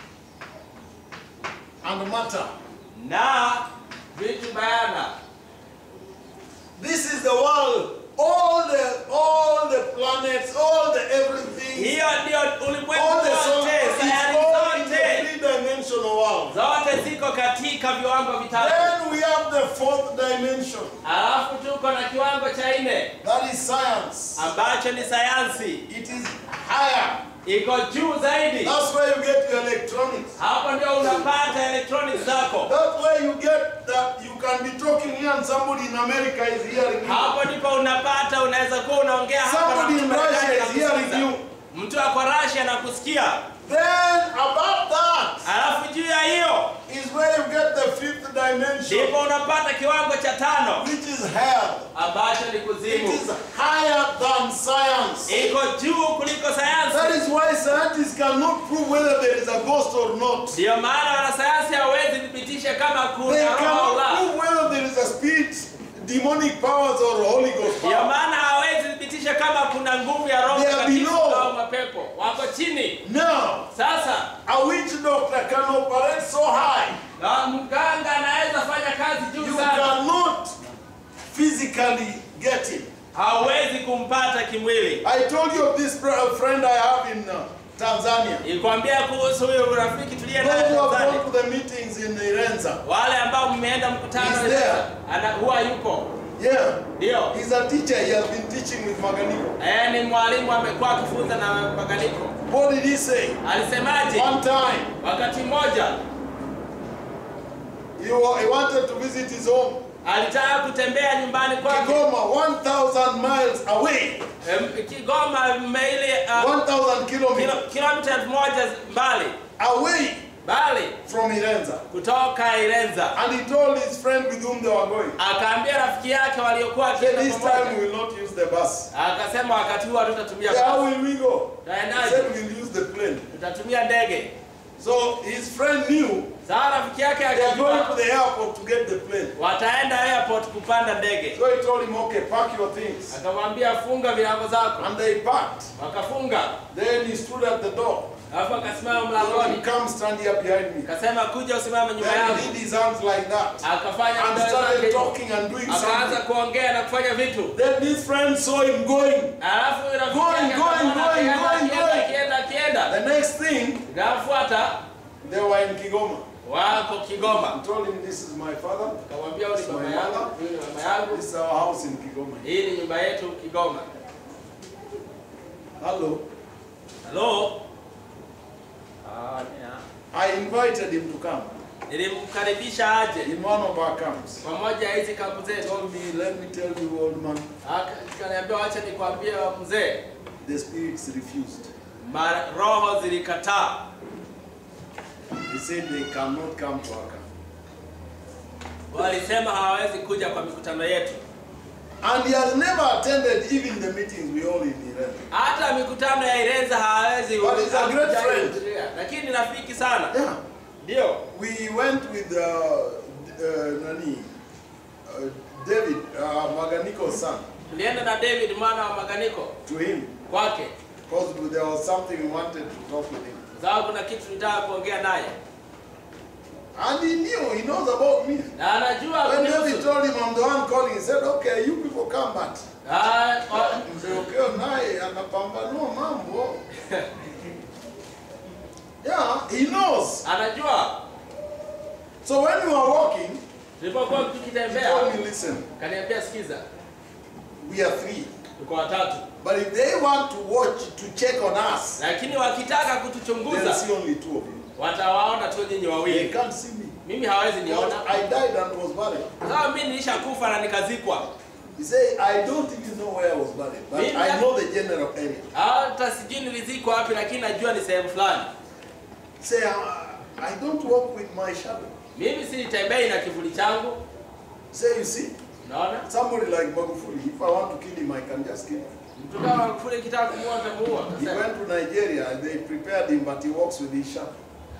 and matter. na vitu bayana. This is the world. All the planets, all the everything, Hiyo ndio ulimwengu all the solar, wote, sayari it's all in the zote, three-dimensional world. zote ziko katika viwango vitatu. Then we have the fourth dimension. Alafu tuko na kiwango cha nne That is science. ambacho ni sayansi, It is higher. iko juu zaidi. That's where you get your electronics. Hapo ndio unapata electronics zako. That's where you get that you can be talking here and somebody in America is hearing you. Hapo ndipo unapata, unaweza kuwa unaongea hapa na Somebody mtu in Marekani Russia is anakusikiza. hearing you. Mtu ako Russia anakusikia. Then above that Alafu juu ya hiyo is where you get the fifth dimension, ndipo unapata kiwango cha tano which is hell. ambacho ni It kuzimu. is higher than science. Iko juu kuliko That sayansi. is why scientists cannot prove whether there is a ghost or not. Ndio maana wanasayansi hawezi thibitisha kama They kuna roho au cannot la. prove whether there is a spirit, demonic powers or Holy Ghost Ndio power. maana hawezi thibitisha kama kuna nguvu ya Roho They are Mtakatifu below. au mapepo. Wako chini. Now, Sasa a witch doctor can operate so high. na mganga anaweza fanya kazi You juu sana. cannot physically get him. Hawezi kumpata kimwili. I told you of this friend I have in Tanzania. Nikwambia kuhusu huyo rafiki tuliye naye Those who have Tanzania. gone to the meetings in Irenza. Wale ambao mmeenda mkutano He's ile, there. huwa yupo. Yeah. Ndio. He's a teacher. He has been teaching with Maganiko. Ni mwalimu amekuwa akifunza na Maganiko. What did he say? Alisemaje? One time, Wakati mmoja he wanted to visit his home. alitaka kutembea nyumbani kwake. Kigoma, 1,000 miles away. Kigoma maili 1,000 kilometers kilomita 1000 mbali. away Mbali from Irenza. kutoka Irenza. And he told his friend with whom they were going, Akaambia rafiki yake waliokuwa "Say, akienda this pamoja. time we will not use the bus." Akasema wakati huu hatutatumia Yeah, how basi. will we go? He Taendaje? said we'll use the plane. Tutatumia ndege. So his friend knew Sasa rafiki yake they are going to akajua the airport to get the plane. wataenda airport kupanda ndege. So he told him, "Okay, pack your things." Akamwambia funga vilango zako. And they packed. Wakafunga. Then he stood at the door. Alafu akasimama He mlangoni. come stand here behind me. Akasema kuja usimame nyuma Then he yangu. did his hands like that. Akafanya And mdomo started wake. talking and doing Akaanza something. kuongea na kufanya vitu. Then this friend saw him going. Alafu rafiki Going, yake going, akaona going, akienda, going, akienda, akienda. The next thing, Nafuata they were in Kigoma. wako Kigoma. I told him, "This is my father. Akamwambia huyu ni baba yangu, huyu ni mama yangu. This is our house in Kigoma." Hii ni nyumba yetu Kigoma. Hello. Hello. I invited him to come Nilimkaribisha aje in one of our camps. pamoja hizi kambi He zetu. told me, "Let me tell you, old man, Akaniambia acha nikwambie mzee, the spirits refused." roho zilikataa. He said they cannot come to our camp. Walisema hawawezi kuja kwa mikutano yetu. And he has never attended even the meetings we all in Iran. Hata mikutano ya Irenza hawawezi. But he's a great friend. Lakini rafiki sana. Yeah. Ndio. We went with David, Maganiko's son, Tulienda na David mwana wa Maganiko to him. kwake. Because there was something we wanted to talk with him. Sababu kuna kitu nitaka kuongea naye. And he knew, he knows about me. Na anajua When David kunihusu. told him I'm the one calling, he said, "Okay, you people come back." Okay, naye anapambanua mambo. Yeah, he knows. Anajua. So when we were walking, Tulipokuwa he tukitembea, told me, "Listen, kaniambia sikiza, we are three. tuko watatu. But if they want to watch, to check on us, Lakini wakitaka they'll kutuchunguza see only two of you. watawaona tu nyinyi They wawili. can't see me. Mimi hawezi Because niona. I died and was buried. Sawa, mimi nilishakufa na nikazikwa. He said, I don't even know where I was buried, but I know the general area. Hata sijui nilizikwa wapi, lakini najua ni sehemu fulani. Say, I don't walk with my shadow. Mimi si nitembei na kivuli changu. Say, you see, Unaona? somebody like Magufuli, if I want to kill him, I can just kill him. Mtu kama kule kitaka kumuua nitamuua. He went to Nigeria, they prepared him, but he walks with his shadow.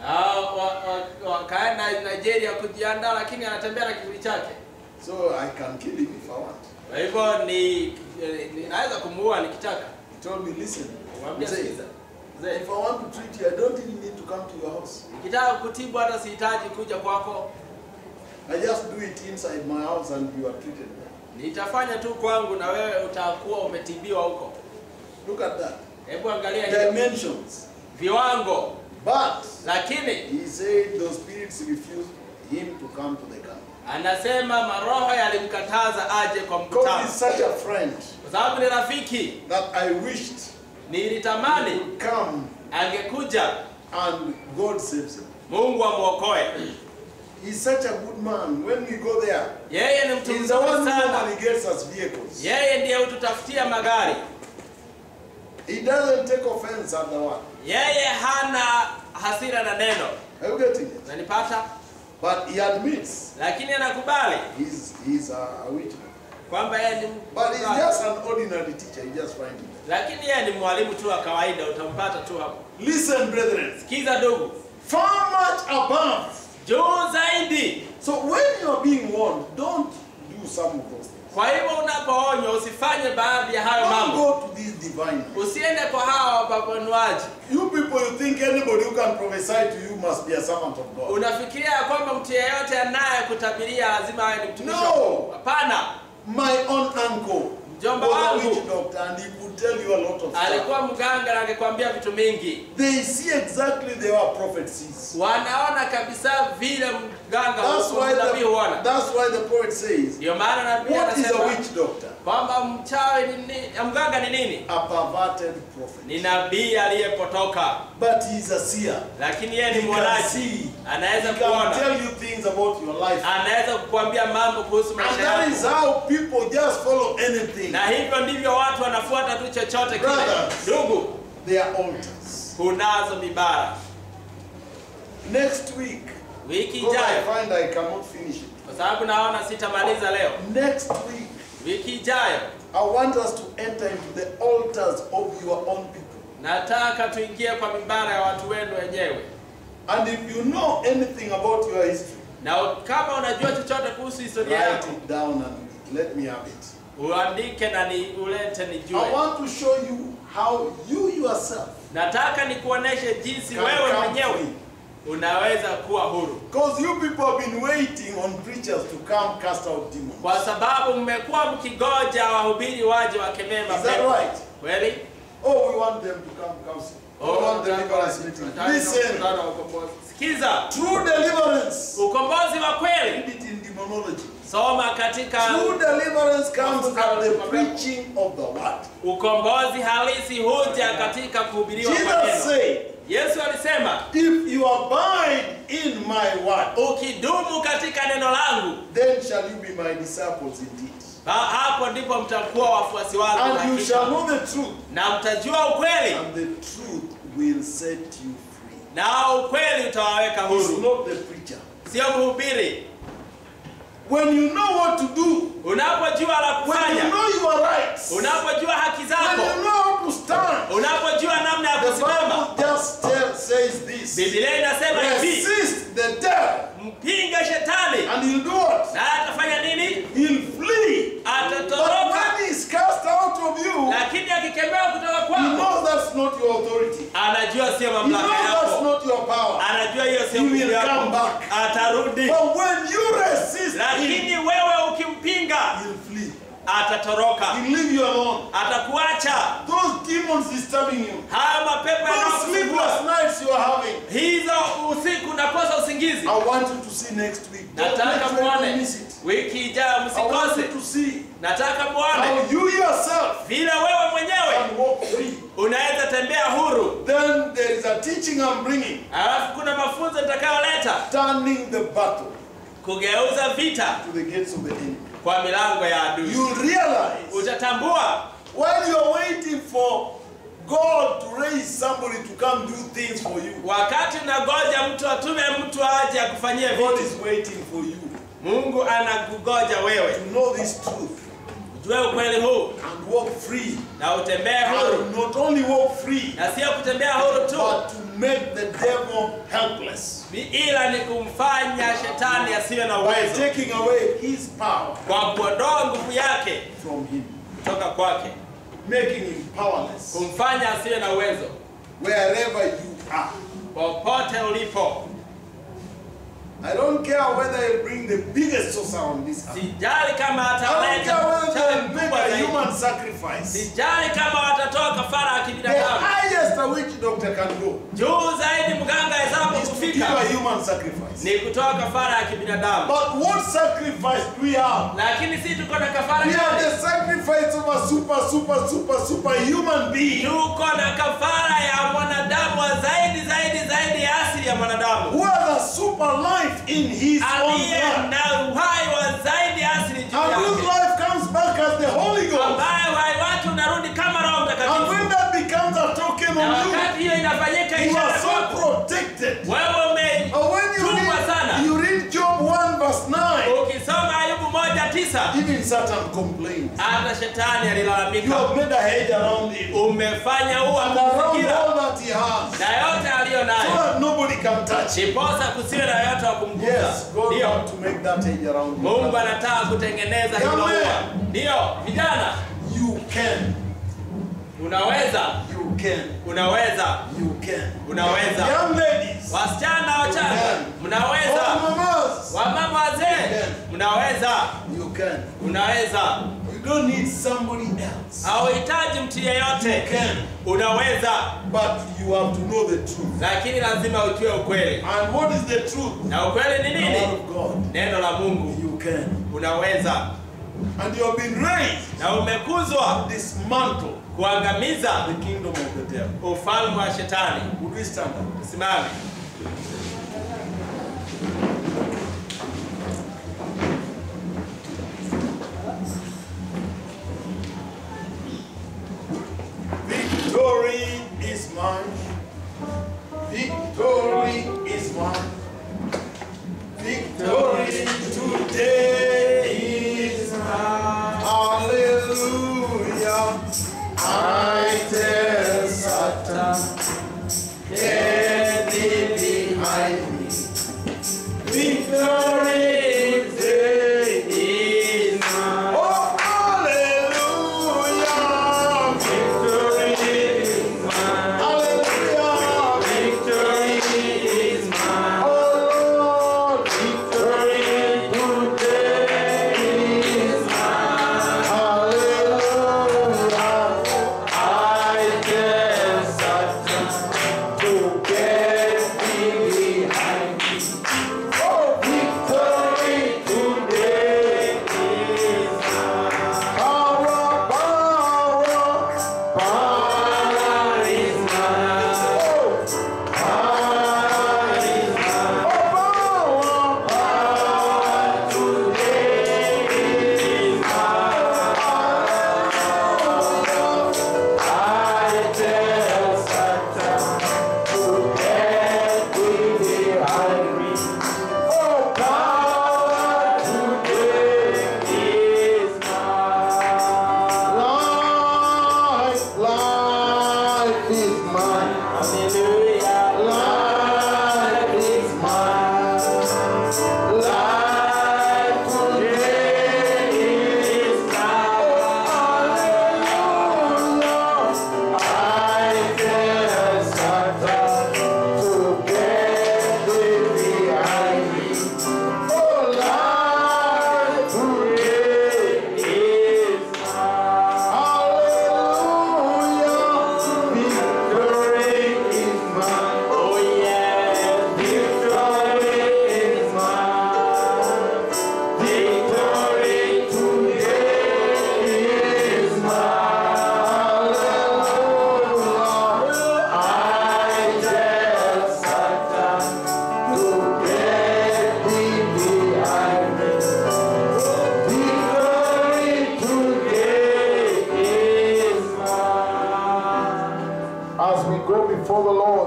Wakaenda Nigeria kujiandaa, lakini anatembea na kivuli chake. So I can kill him if I want. Kwa hivyo ninaweza kumuua nikitaka. He told me, listen, Mwambie sikiza. if I want to treat you, I don't even need to come to your house. Nikitaka kutibu hata sihitaji kuja kwako. I just do it inside my house and you are treated there. Nitafanya tu kwangu na wewe utakuwa umetibiwa huko. Look at that. Hebu angalia hiyo Dimensions. viwango. But Lakini he said those spirits refused him to come to the camp. anasema maroho yalimkataza aje kwa Because mkutano. he's such a friend Kwa sababu ni rafiki, that I wished nilitamani he would come angekuja and God saves him. Mungu amuokoe. He's such a good man. When we go there, Yeye ni mtu he's the one mzuri who sana. normally gets us vehicles. Yeye ndiye hututafutia magari. He doesn't take offense at the word. Yeye hana hasira na neno. Are you getting it? Unanipata? But he admits Lakini anakubali he's a witch. kwamba yeye ni But he's just an ordinary teacher. You just find him there. lakini yeye ni mwalimu tu wa kawaida, utampata tu hapo. Listen, brethren. Sikiza ndugu, Far much above. juu zaidi. So when you are being warned, don't do some of those things. Kwa hivyo unapoonywa usifanye baadhi ya hayo Don't mambo. go to these divine. Usiende kwa hawa wapapanuaji. You people, you think anybody who can prophesy to you must be a servant of God. Unafikiria kwamba mtu yeyote anayekutabiria lazima awe ni mtumishi wa No. Mungu. Hapana. My own uncle Mjomba was a wangu witch doctor and he could tell you a lot of stuff. alikuwa mganga na angekwambia vitu mingi. They see exactly they were prophecies. Wanaona kabisa vile mganga huona. That's why the poet says, Ndio maana nabii what is a anasema witch doctor? kwamba mchawi ni nini? Mganga ni nini? A perverted prophet. Ni nabii aliyepotoka. But he's a seer. Lakini yeye ni He can mwonaji. see. Anaweza He can kuona. tell you things about your life. Anaweza kukuambia mambo kuhusu And maisha that is yako. how people just follow anything. Na hivyo ndivyo watu wanafuata tu chochote kile. Brothers. Ndugu, They are altars. kunazo mibara. Next week, Wiki because I ijayo, find I cannot finish it. kwa sababu naona sitamaliza leo. Next week, Wiki ijayo I want us to enter into the altars of your own people. nataka tuingie kwa mibara ya watu wenu wenyewe. And if you know anything about your history, Na kama unajua chochote kuhusu historia write yako, it down and let me have it. uandike na ulete nijue. I want to show you how you yourself Nataka nikuoneshe jinsi can wewe come mwenyewe free. unaweza kuwa huru. Because you people have been waiting on preachers to come cast out demons. Kwa sababu mmekuwa mkigoja wahubiri waje wakemee Is that mapepo. right? Kweli? Oh, we want them to come counsel. We want deliverance meeting. Listen, Sikiza. true deliverance. Ukombozi wa kweli. Read it in demonology. Soma katika True deliverance comes at the preaching of the word. ukombozi halisi huja katika kuhubiriwa kwa Jesus neno. said, Yesu alisema, if you abide in my word, ukidumu katika neno langu, then shall you be my disciples indeed. hapo ndipo mtakuwa wafuasi wangu And you hakika. shall know the truth, Na mtajua ukweli, and the truth will set you free. na ukweli utawaweka It's huru. not the preacher. Sio mhubiri. When you know what to do, Unapojua la when you kufanya, know your rights, when unapojua haki you zako, know how to stand, unapojua namna ya the kusimama. Bible just says this. Biblia inasema hivi, Resist the devil, mpinga shetani and he'll do what? na atafanya nini? He'll flee. But Atatoroka. when he's cast out of you, Lakini akikemewa kutoka he kwako, knows that's not your authority. anajua sio He mamlaka knows that's yako. not your power. Anajua hiyo sio He will nguvu yako. come back. Atarudi. But when you resist him, Lakini wewe ukimpinga, he'll flee. atatoroka. He'll leave you alone. Atakuacha. Those demons disturbing you, Haya mapepo those sleepless yanayokusumbua, nights you are having, hizo usiku unakosa usingizi, usingizi. I want you to see next week. Nataka muone miss it. wiki ijayo I want msikose. you to see Nataka how muone you yourself vile wewe mwenyewe can walk free. unaweza tembea huru. Then there is a teaching I'm bringing. Alafu kuna mafunzo nitakayoleta, Turning the battle kugeuza vita to the gates of the enemy. kwa milango ya adui. You realize Utatambua while you are waiting for God to raise somebody to come do things for you, wakati unangoja mtu atume mtu aje akufanyie God vitu, is waiting for you Mungu anakugoja wewe to know this truth ujue ukweli huu and walk free. na utembee huru, And not only walk free, na sio kutembea huru tu, but to make the devil helpless ila ni kumfanya shetani asiwe na by uwezo, taking away his power kwa kuondoa nguvu yake from him, kutoka kwake, making him powerless kumfanya asiwe na uwezo wherever you are. popote ulipo. I don't care whether you bring the biggest saucer on this earth. Sijali kama I don't ataleta care whether mchawi they make mkubwa a zaidi, human sacrifice. sijali kama watatoa kafara ya The kibinadamu, highest a witch doctor can go juu zaidi mganga hesabu is to give kufika a human sacrifice. ni kutoa kafara ya kibinadamu. But what sacrifice do we have? Lakini si tuko na kafara We have gani? the sacrifice of a super human being Tuko na kafara ya mwanadamu wa zaidi ya asili ya mwanadamu, who has a super life in his own aliye blood. na uhai wa zaidi ya asili juu And whose yake, life comes back as the Holy Ghost. ambaye uhai wake unarudi kama Roho And Mtakatifu. when that becomes a token Na on you, wakati hiyo inafanyika you ishara are so kwako, protected. wewe And when umetungwa sana. you read Job 1 verse 9, Ukisoma Ayubu 1:9, even Satan complains. hata shetani You alilalamika. have made a hedge around him Umefanya ua and around kumzingira all that he has, na yote aliyo so nayo, that nobody can touch him. ndiposa kusiwe na yote wa kumgusa. Yes, God Ndio wants to make that hedge around you. Mungu anataka kutengeneza hilo Amen. ua. Ndio vijana, You can. unaweza, You can. unaweza, You can. unaweza. Young ladies. Wasichana wachanga, Amen. mnaweza. Old mamas. Wamama wazee, mnaweza, You can. unaweza. You don't need somebody else. Hauhitaji mtu yeyote, You can. unaweza, But you have to know the truth. lakini lazima ujue ukweli. And what is the truth? Na ukweli ni The nini? word of God. Neno la Mungu. You can. Unaweza, And you have been raised na umekuzwa to dismantle kuangamiza the kingdom of the devil. ufalme wa shetani. Would we stand up? Simame. Victory is mine. Victory is mine. Victory today is mine. Hallelujah. I tell Satan, get thee behind me. Victory today is mine. Oh, hallelujah. Victory is mine. Hallelujah. Victory is mine. Oh, Lord, victory today is mine. Hallelujah. I tell Satan to get thee behind me. Oh, victory today is mine. Power, power, power is mine. Oh, power is mine. Oh, power today is mine. I tell Satan to get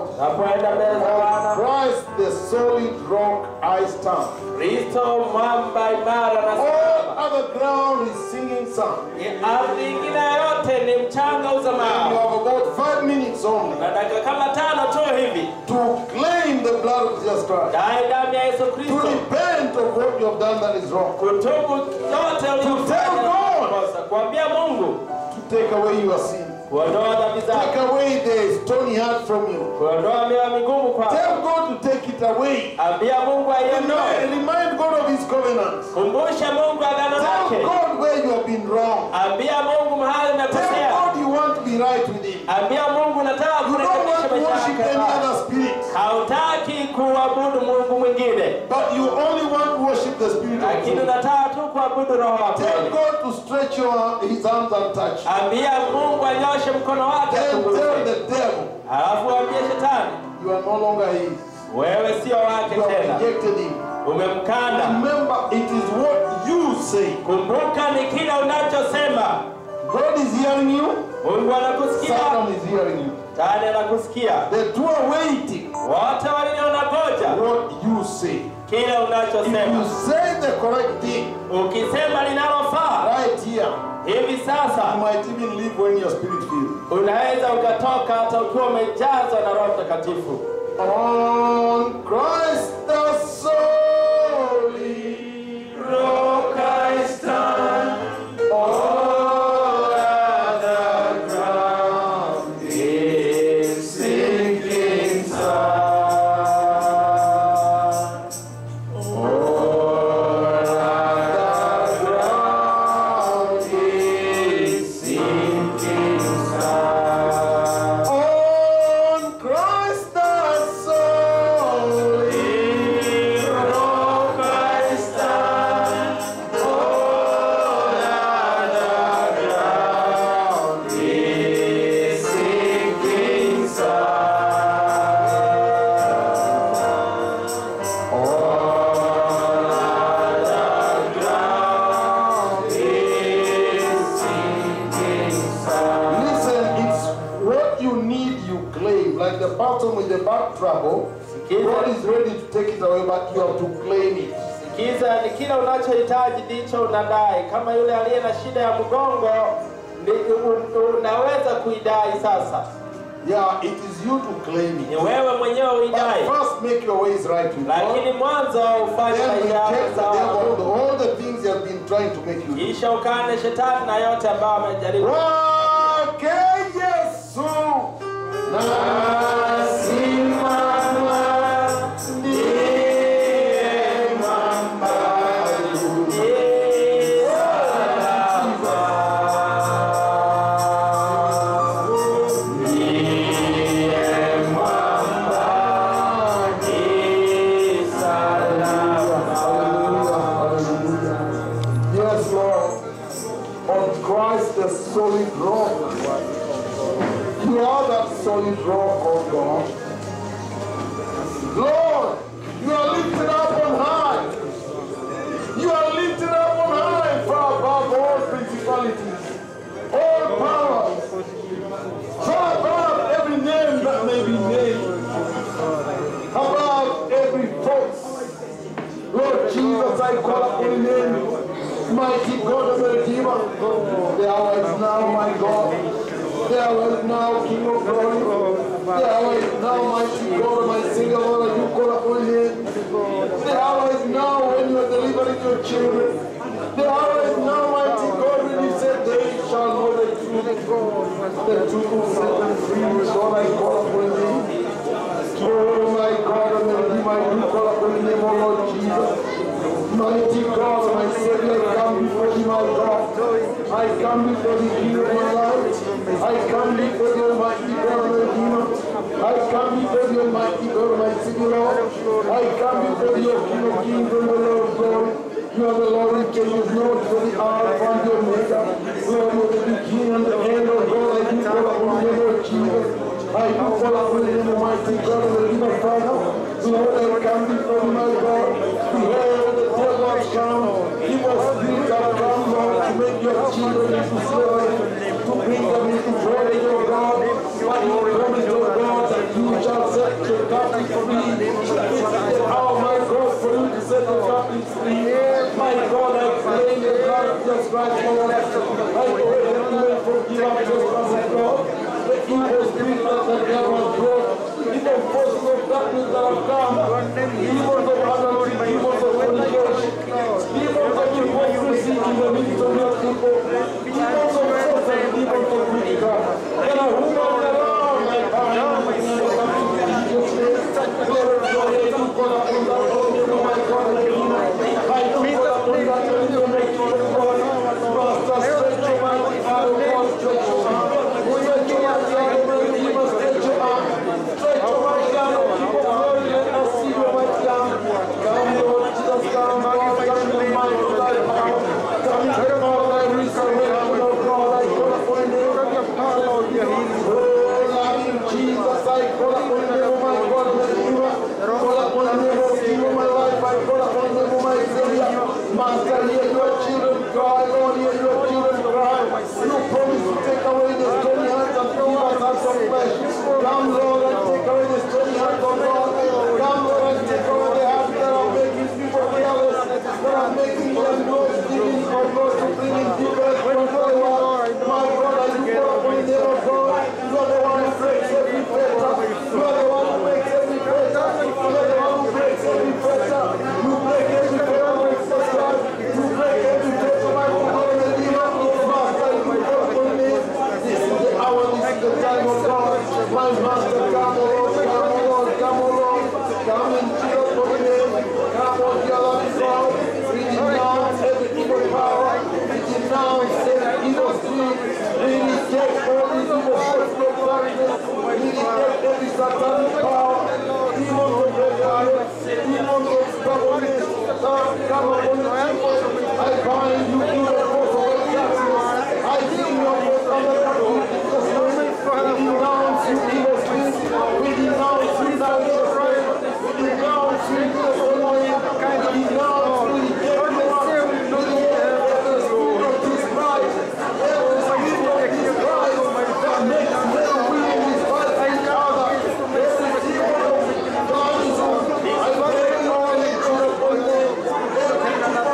Napoenda mbele za On Bwana, Christ the solid rock I stand. Kristo mwamba imara na All salama. other ground is singing song. Ardhi nyingine yote ni mchanga And you uzamao. have about 5 minutes only Na dakika kama 5 tu hivi. to claim the blood of Jesus Christ. Dai damu ya Yesu To Kristo. repent of what you have done that is wrong. Kutubu yote uliyofanya tell God. makosa. Kuambia Mungu To take away your sin. kuondoa dhambi Take zako. away the stony heart from you. Kuondoa mioyo migumu kwako. Tell God to take it away. Ambia Mungu aiondoe. Remind God of His covenants. Kumbusha Mungu agano Tell lake. God where you have been wrong. Ambia Mungu mahali Tell umekosea. God you want to be right with Him. Ambia Mungu nataka You don't want kurekebisha to maisha worship any yako. other spirit, Hautaki kuabudu Mungu mwingine. but you only want to worship the Spirit of Lakini truth. unataka tu kuabudu Roho wa Tell kweli. God to stretch His arms and touch. Ambia Mungu anyoshe mkono wake Then akuguse. tell the devil Alafu ambie shetani, you are no longer His. wewe sio wake You have tena. rejected Him. Umemkanda. Remember, it is what you say. Kumbuka ni kile unachosema. God is hearing you. Mungu anakusikia. Satan is hearing you. Tani anakusikia. The two are waiting. Wote wanangoja What you say. kile If you unachosema. say the correct thing Ukisema linalofaa right here, hivi you sasa, might even live when your spirit feels. unaweza ukatoka hata ukiwa umejazwa na Roho Mtakatifu. On Christ the solid rock I stand. All other ground is sinking sand. All other ground is sinking sand. On Christ the solid rock I stand. All other ground is sinking sand. All other ground is sinking sand. Listen, it's what you need you claim. Like the person with the back trouble, God is ready to take it away, but you have to claim it. Sikiza, ni kile unachohitaji ndicho unadai. Kama yule aliye na shida ya mgongo, unaweza kuidai sasa. Yeah, it is you to claim Ni it. wewe mwenyewe But uidai. first make your ways right with God. Lakini mwanzo ufanye Then maisha reject yako the sawa. devil, all the things he has been trying to make you do. Kisha ukane shetani na yote ambayo amejaribu. Wake Yesu nasimama ndiye mwamba Yes, Lord. On Christ the solid rock. You are that solid rock, oh God. Lord, you are lifted up on high. You are lifted up on high, far above all principalities, all powers, far above every name that may be named, above every force. Lord Jesus, I call upon your name, mighty God of the Redeemer. The hour is now, my God. The hour is now, King of glory. The hour is now, mighty God, my Savior, Lord, you call upon your name. The hour is now when you are delivering your children. The hour is now, mighty God, when you said they shall know the truth. The truth will set them free. Lord, I call upon your name. Oh my God, and the Redeemer, I do call upon your name, oh Lord Jesus. Mighty God, my Savior, I come before you, my God. I come before the King of my life. I come before the Almighty God, my Redeemer. I come before the Almighty God, my Savior, Lord. I come before you, King of Kings and the Lord of Glory. You are the Lord who changes not for the Alpha and the Omega. Lord, you are the beginning and the end of God. I do call upon you, Lord Jesus. I do call upon you, Almighty God, and the Redeemer, Father. Lord, I come before you, my God. Behold, the devil has come. He was built up, come, Lord, to make your children into slavery, to bring them into bondage, O God. But you promised, O God, that you shall set to captives free. Oh my God, for you to set the captives free. My God, I claim the blood of Jesus Christ for us. I pray that you will forgive us just as a God. The evil spirit that the devil has brought, even forces of darkness that have come, demons of adultery, demons of fornication, demons of hypocrisy in the midst of your people, demons of sex and demons of witchcraft, that are hovering around like Master, hear your children cry, Lord, hear your children cry. You promise to take away the stony hearts and give us hearts of flesh. Come, Lord, and take away the stony hearts of God. Come, Lord, and take away the hearts that are making people careless, that are making them not giving or not to bring in people from the world. My God, I do call upon the name of God. You are the one who breaks every fetter. You are the one who makes every fetter. You are the one who breaks every fetter. You break every fetter. The time of God, my Master, come, O Lord, come, O Lord, come, O Lord, come in Jesus' holy name, come, O dear Lord God, we denounce every evil power, we denounce every evil spirit, we reject all these evil forces of darkness, we reject every satanic power, demons of rebellion, demons of stubbornness, come upon the people, I bind you in the force of darkness, I bring your force under captivity. We denounce you, evil spirit. We denounce you, evil spirit. We denounce you, evil following. We denounce you, the spirit of this Christ. Every spirit of this Christ that makes men willing to fight each other. Every spirit of God is on. I pray, Lord, in Jesus' name.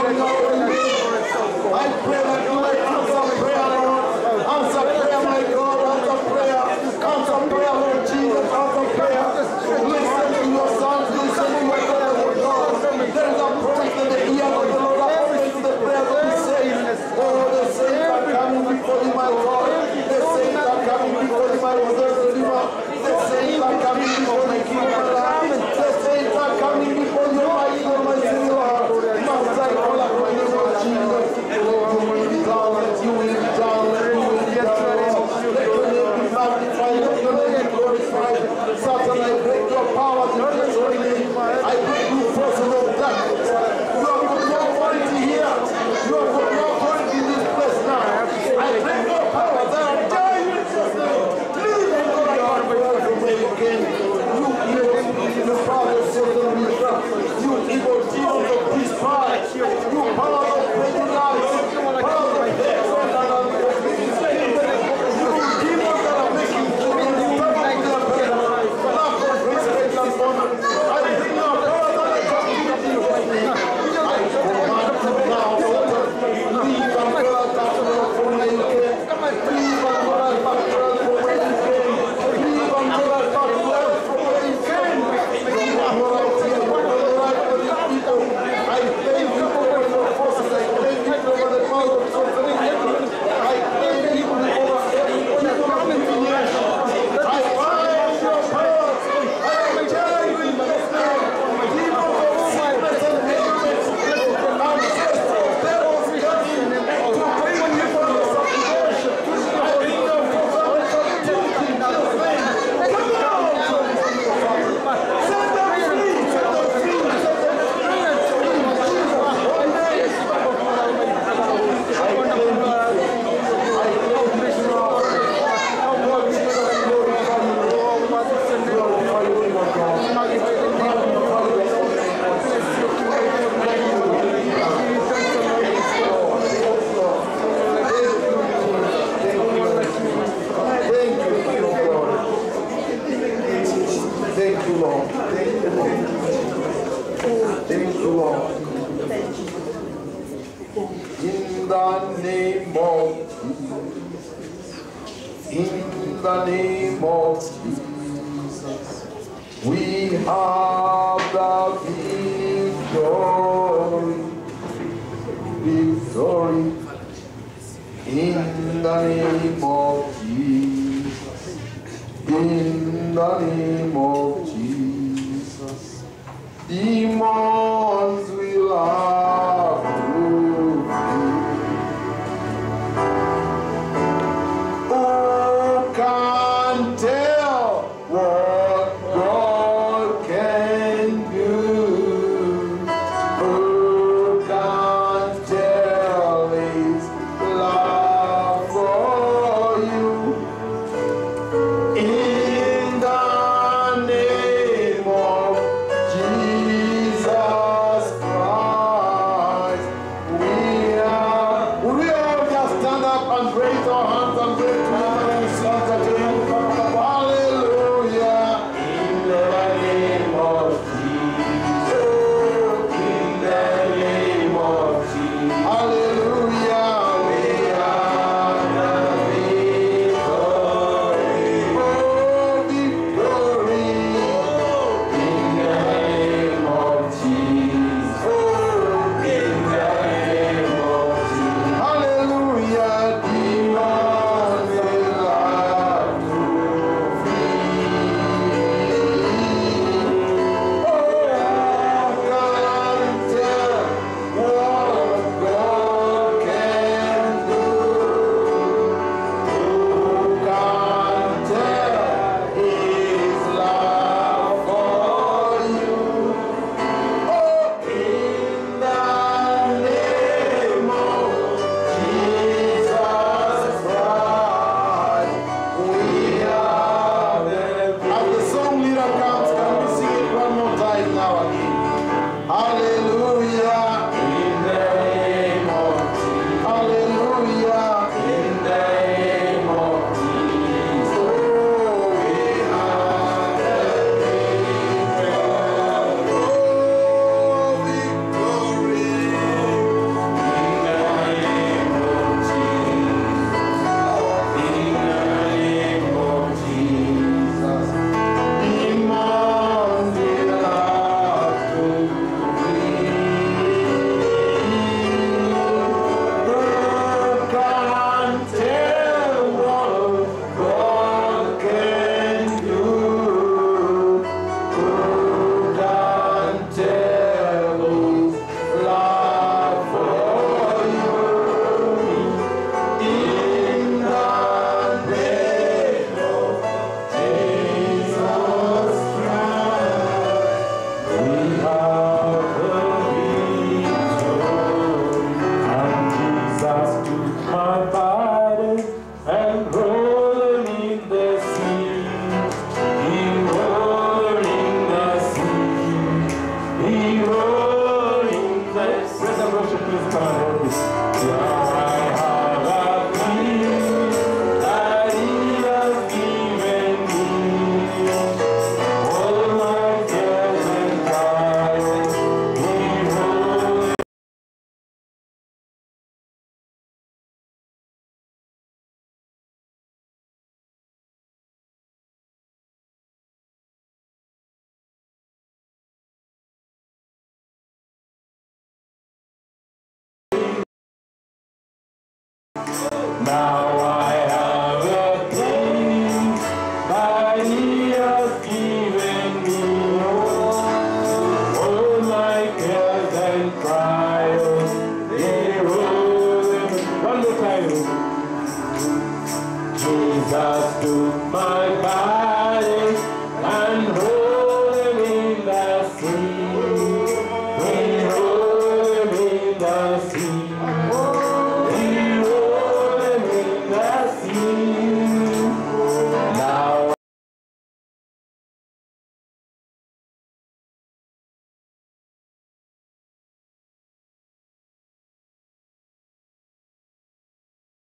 going out and I pray that you may answer prayer, Lord. Answer prayer, my God. Answer prayer. Answer prayer, Lord Jesus. Answer prayer. Listen to your sons. Listen to your prayers, Lord God. There is a promise that the ear of the Lord are open to the prayers of His saints. Oh, the saints are coming before Him, my God. The saints are coming before Him, my Redeemer. The saints are coming before the King of the land. The saints are coming before you, my God, my Savior. Must I call upon you, Lord Jesus? Lord, you will be done. You will be done. You will be done. Let your name be magnified. Let your name be glorified. Satan, I break your powers in this holy name. I break you forces of darkness. You have got no authority here. You have got no authority in this place now. I break your powers. I am dying in Jesus' name. Please, I know I can't wait to make again. You evil, the power of Satan will drop. You evil demons of this power. You power of prejudice. Power of death. You demons that are making children turn on their parents. Lack of respect and honor. I bring your power that I come to you. I command you now, Satan. Leave and go out from where you came. Leave and go out from where you came. Leave and go out from where you came. You are right here. You are right for these people. I thank you over your forces. I thank you over the power of suffering. I thank you over every humiliation. I bind your powers. I tell you in this name, demons of sickness and ailments, ancestral devils coming to bring you from your supplication. I bring your forces and captivity in Jesus' name. Come on! Set them free! Set them free! Set them free! In Jesus' holy name. Thank you, Lord. Thank you, Lord. Thank you, Lord. In the name of Jesus. In the name of Jesus. We have the victory. Victory. In the name of Jesus. In the name of Jesus. Demons will have to flee. Who can tell what God can do? Who can tell His love for you? In the name of Jesus Christ, we are. Would we all just stand up and raise our hands and pray together and sing again? Hallelujah. In the name of Jesus. In the name of Jesus. Hallelujah. We are the victory. Oh, victory. In the name of Jesus. Oh, in the name of Jesus. Hallelujah. Demons will have to flee. Oh, can tell what God can do. Who can tell His love for you? Oh, in the name of Jesus Christ, we are. As the song leader comes, can we sing it one more time now again? Hallelujah. In the name of Jesus. Hallelujah. In the name of Jesus. Oh, we are the victory. Oh, victory. now.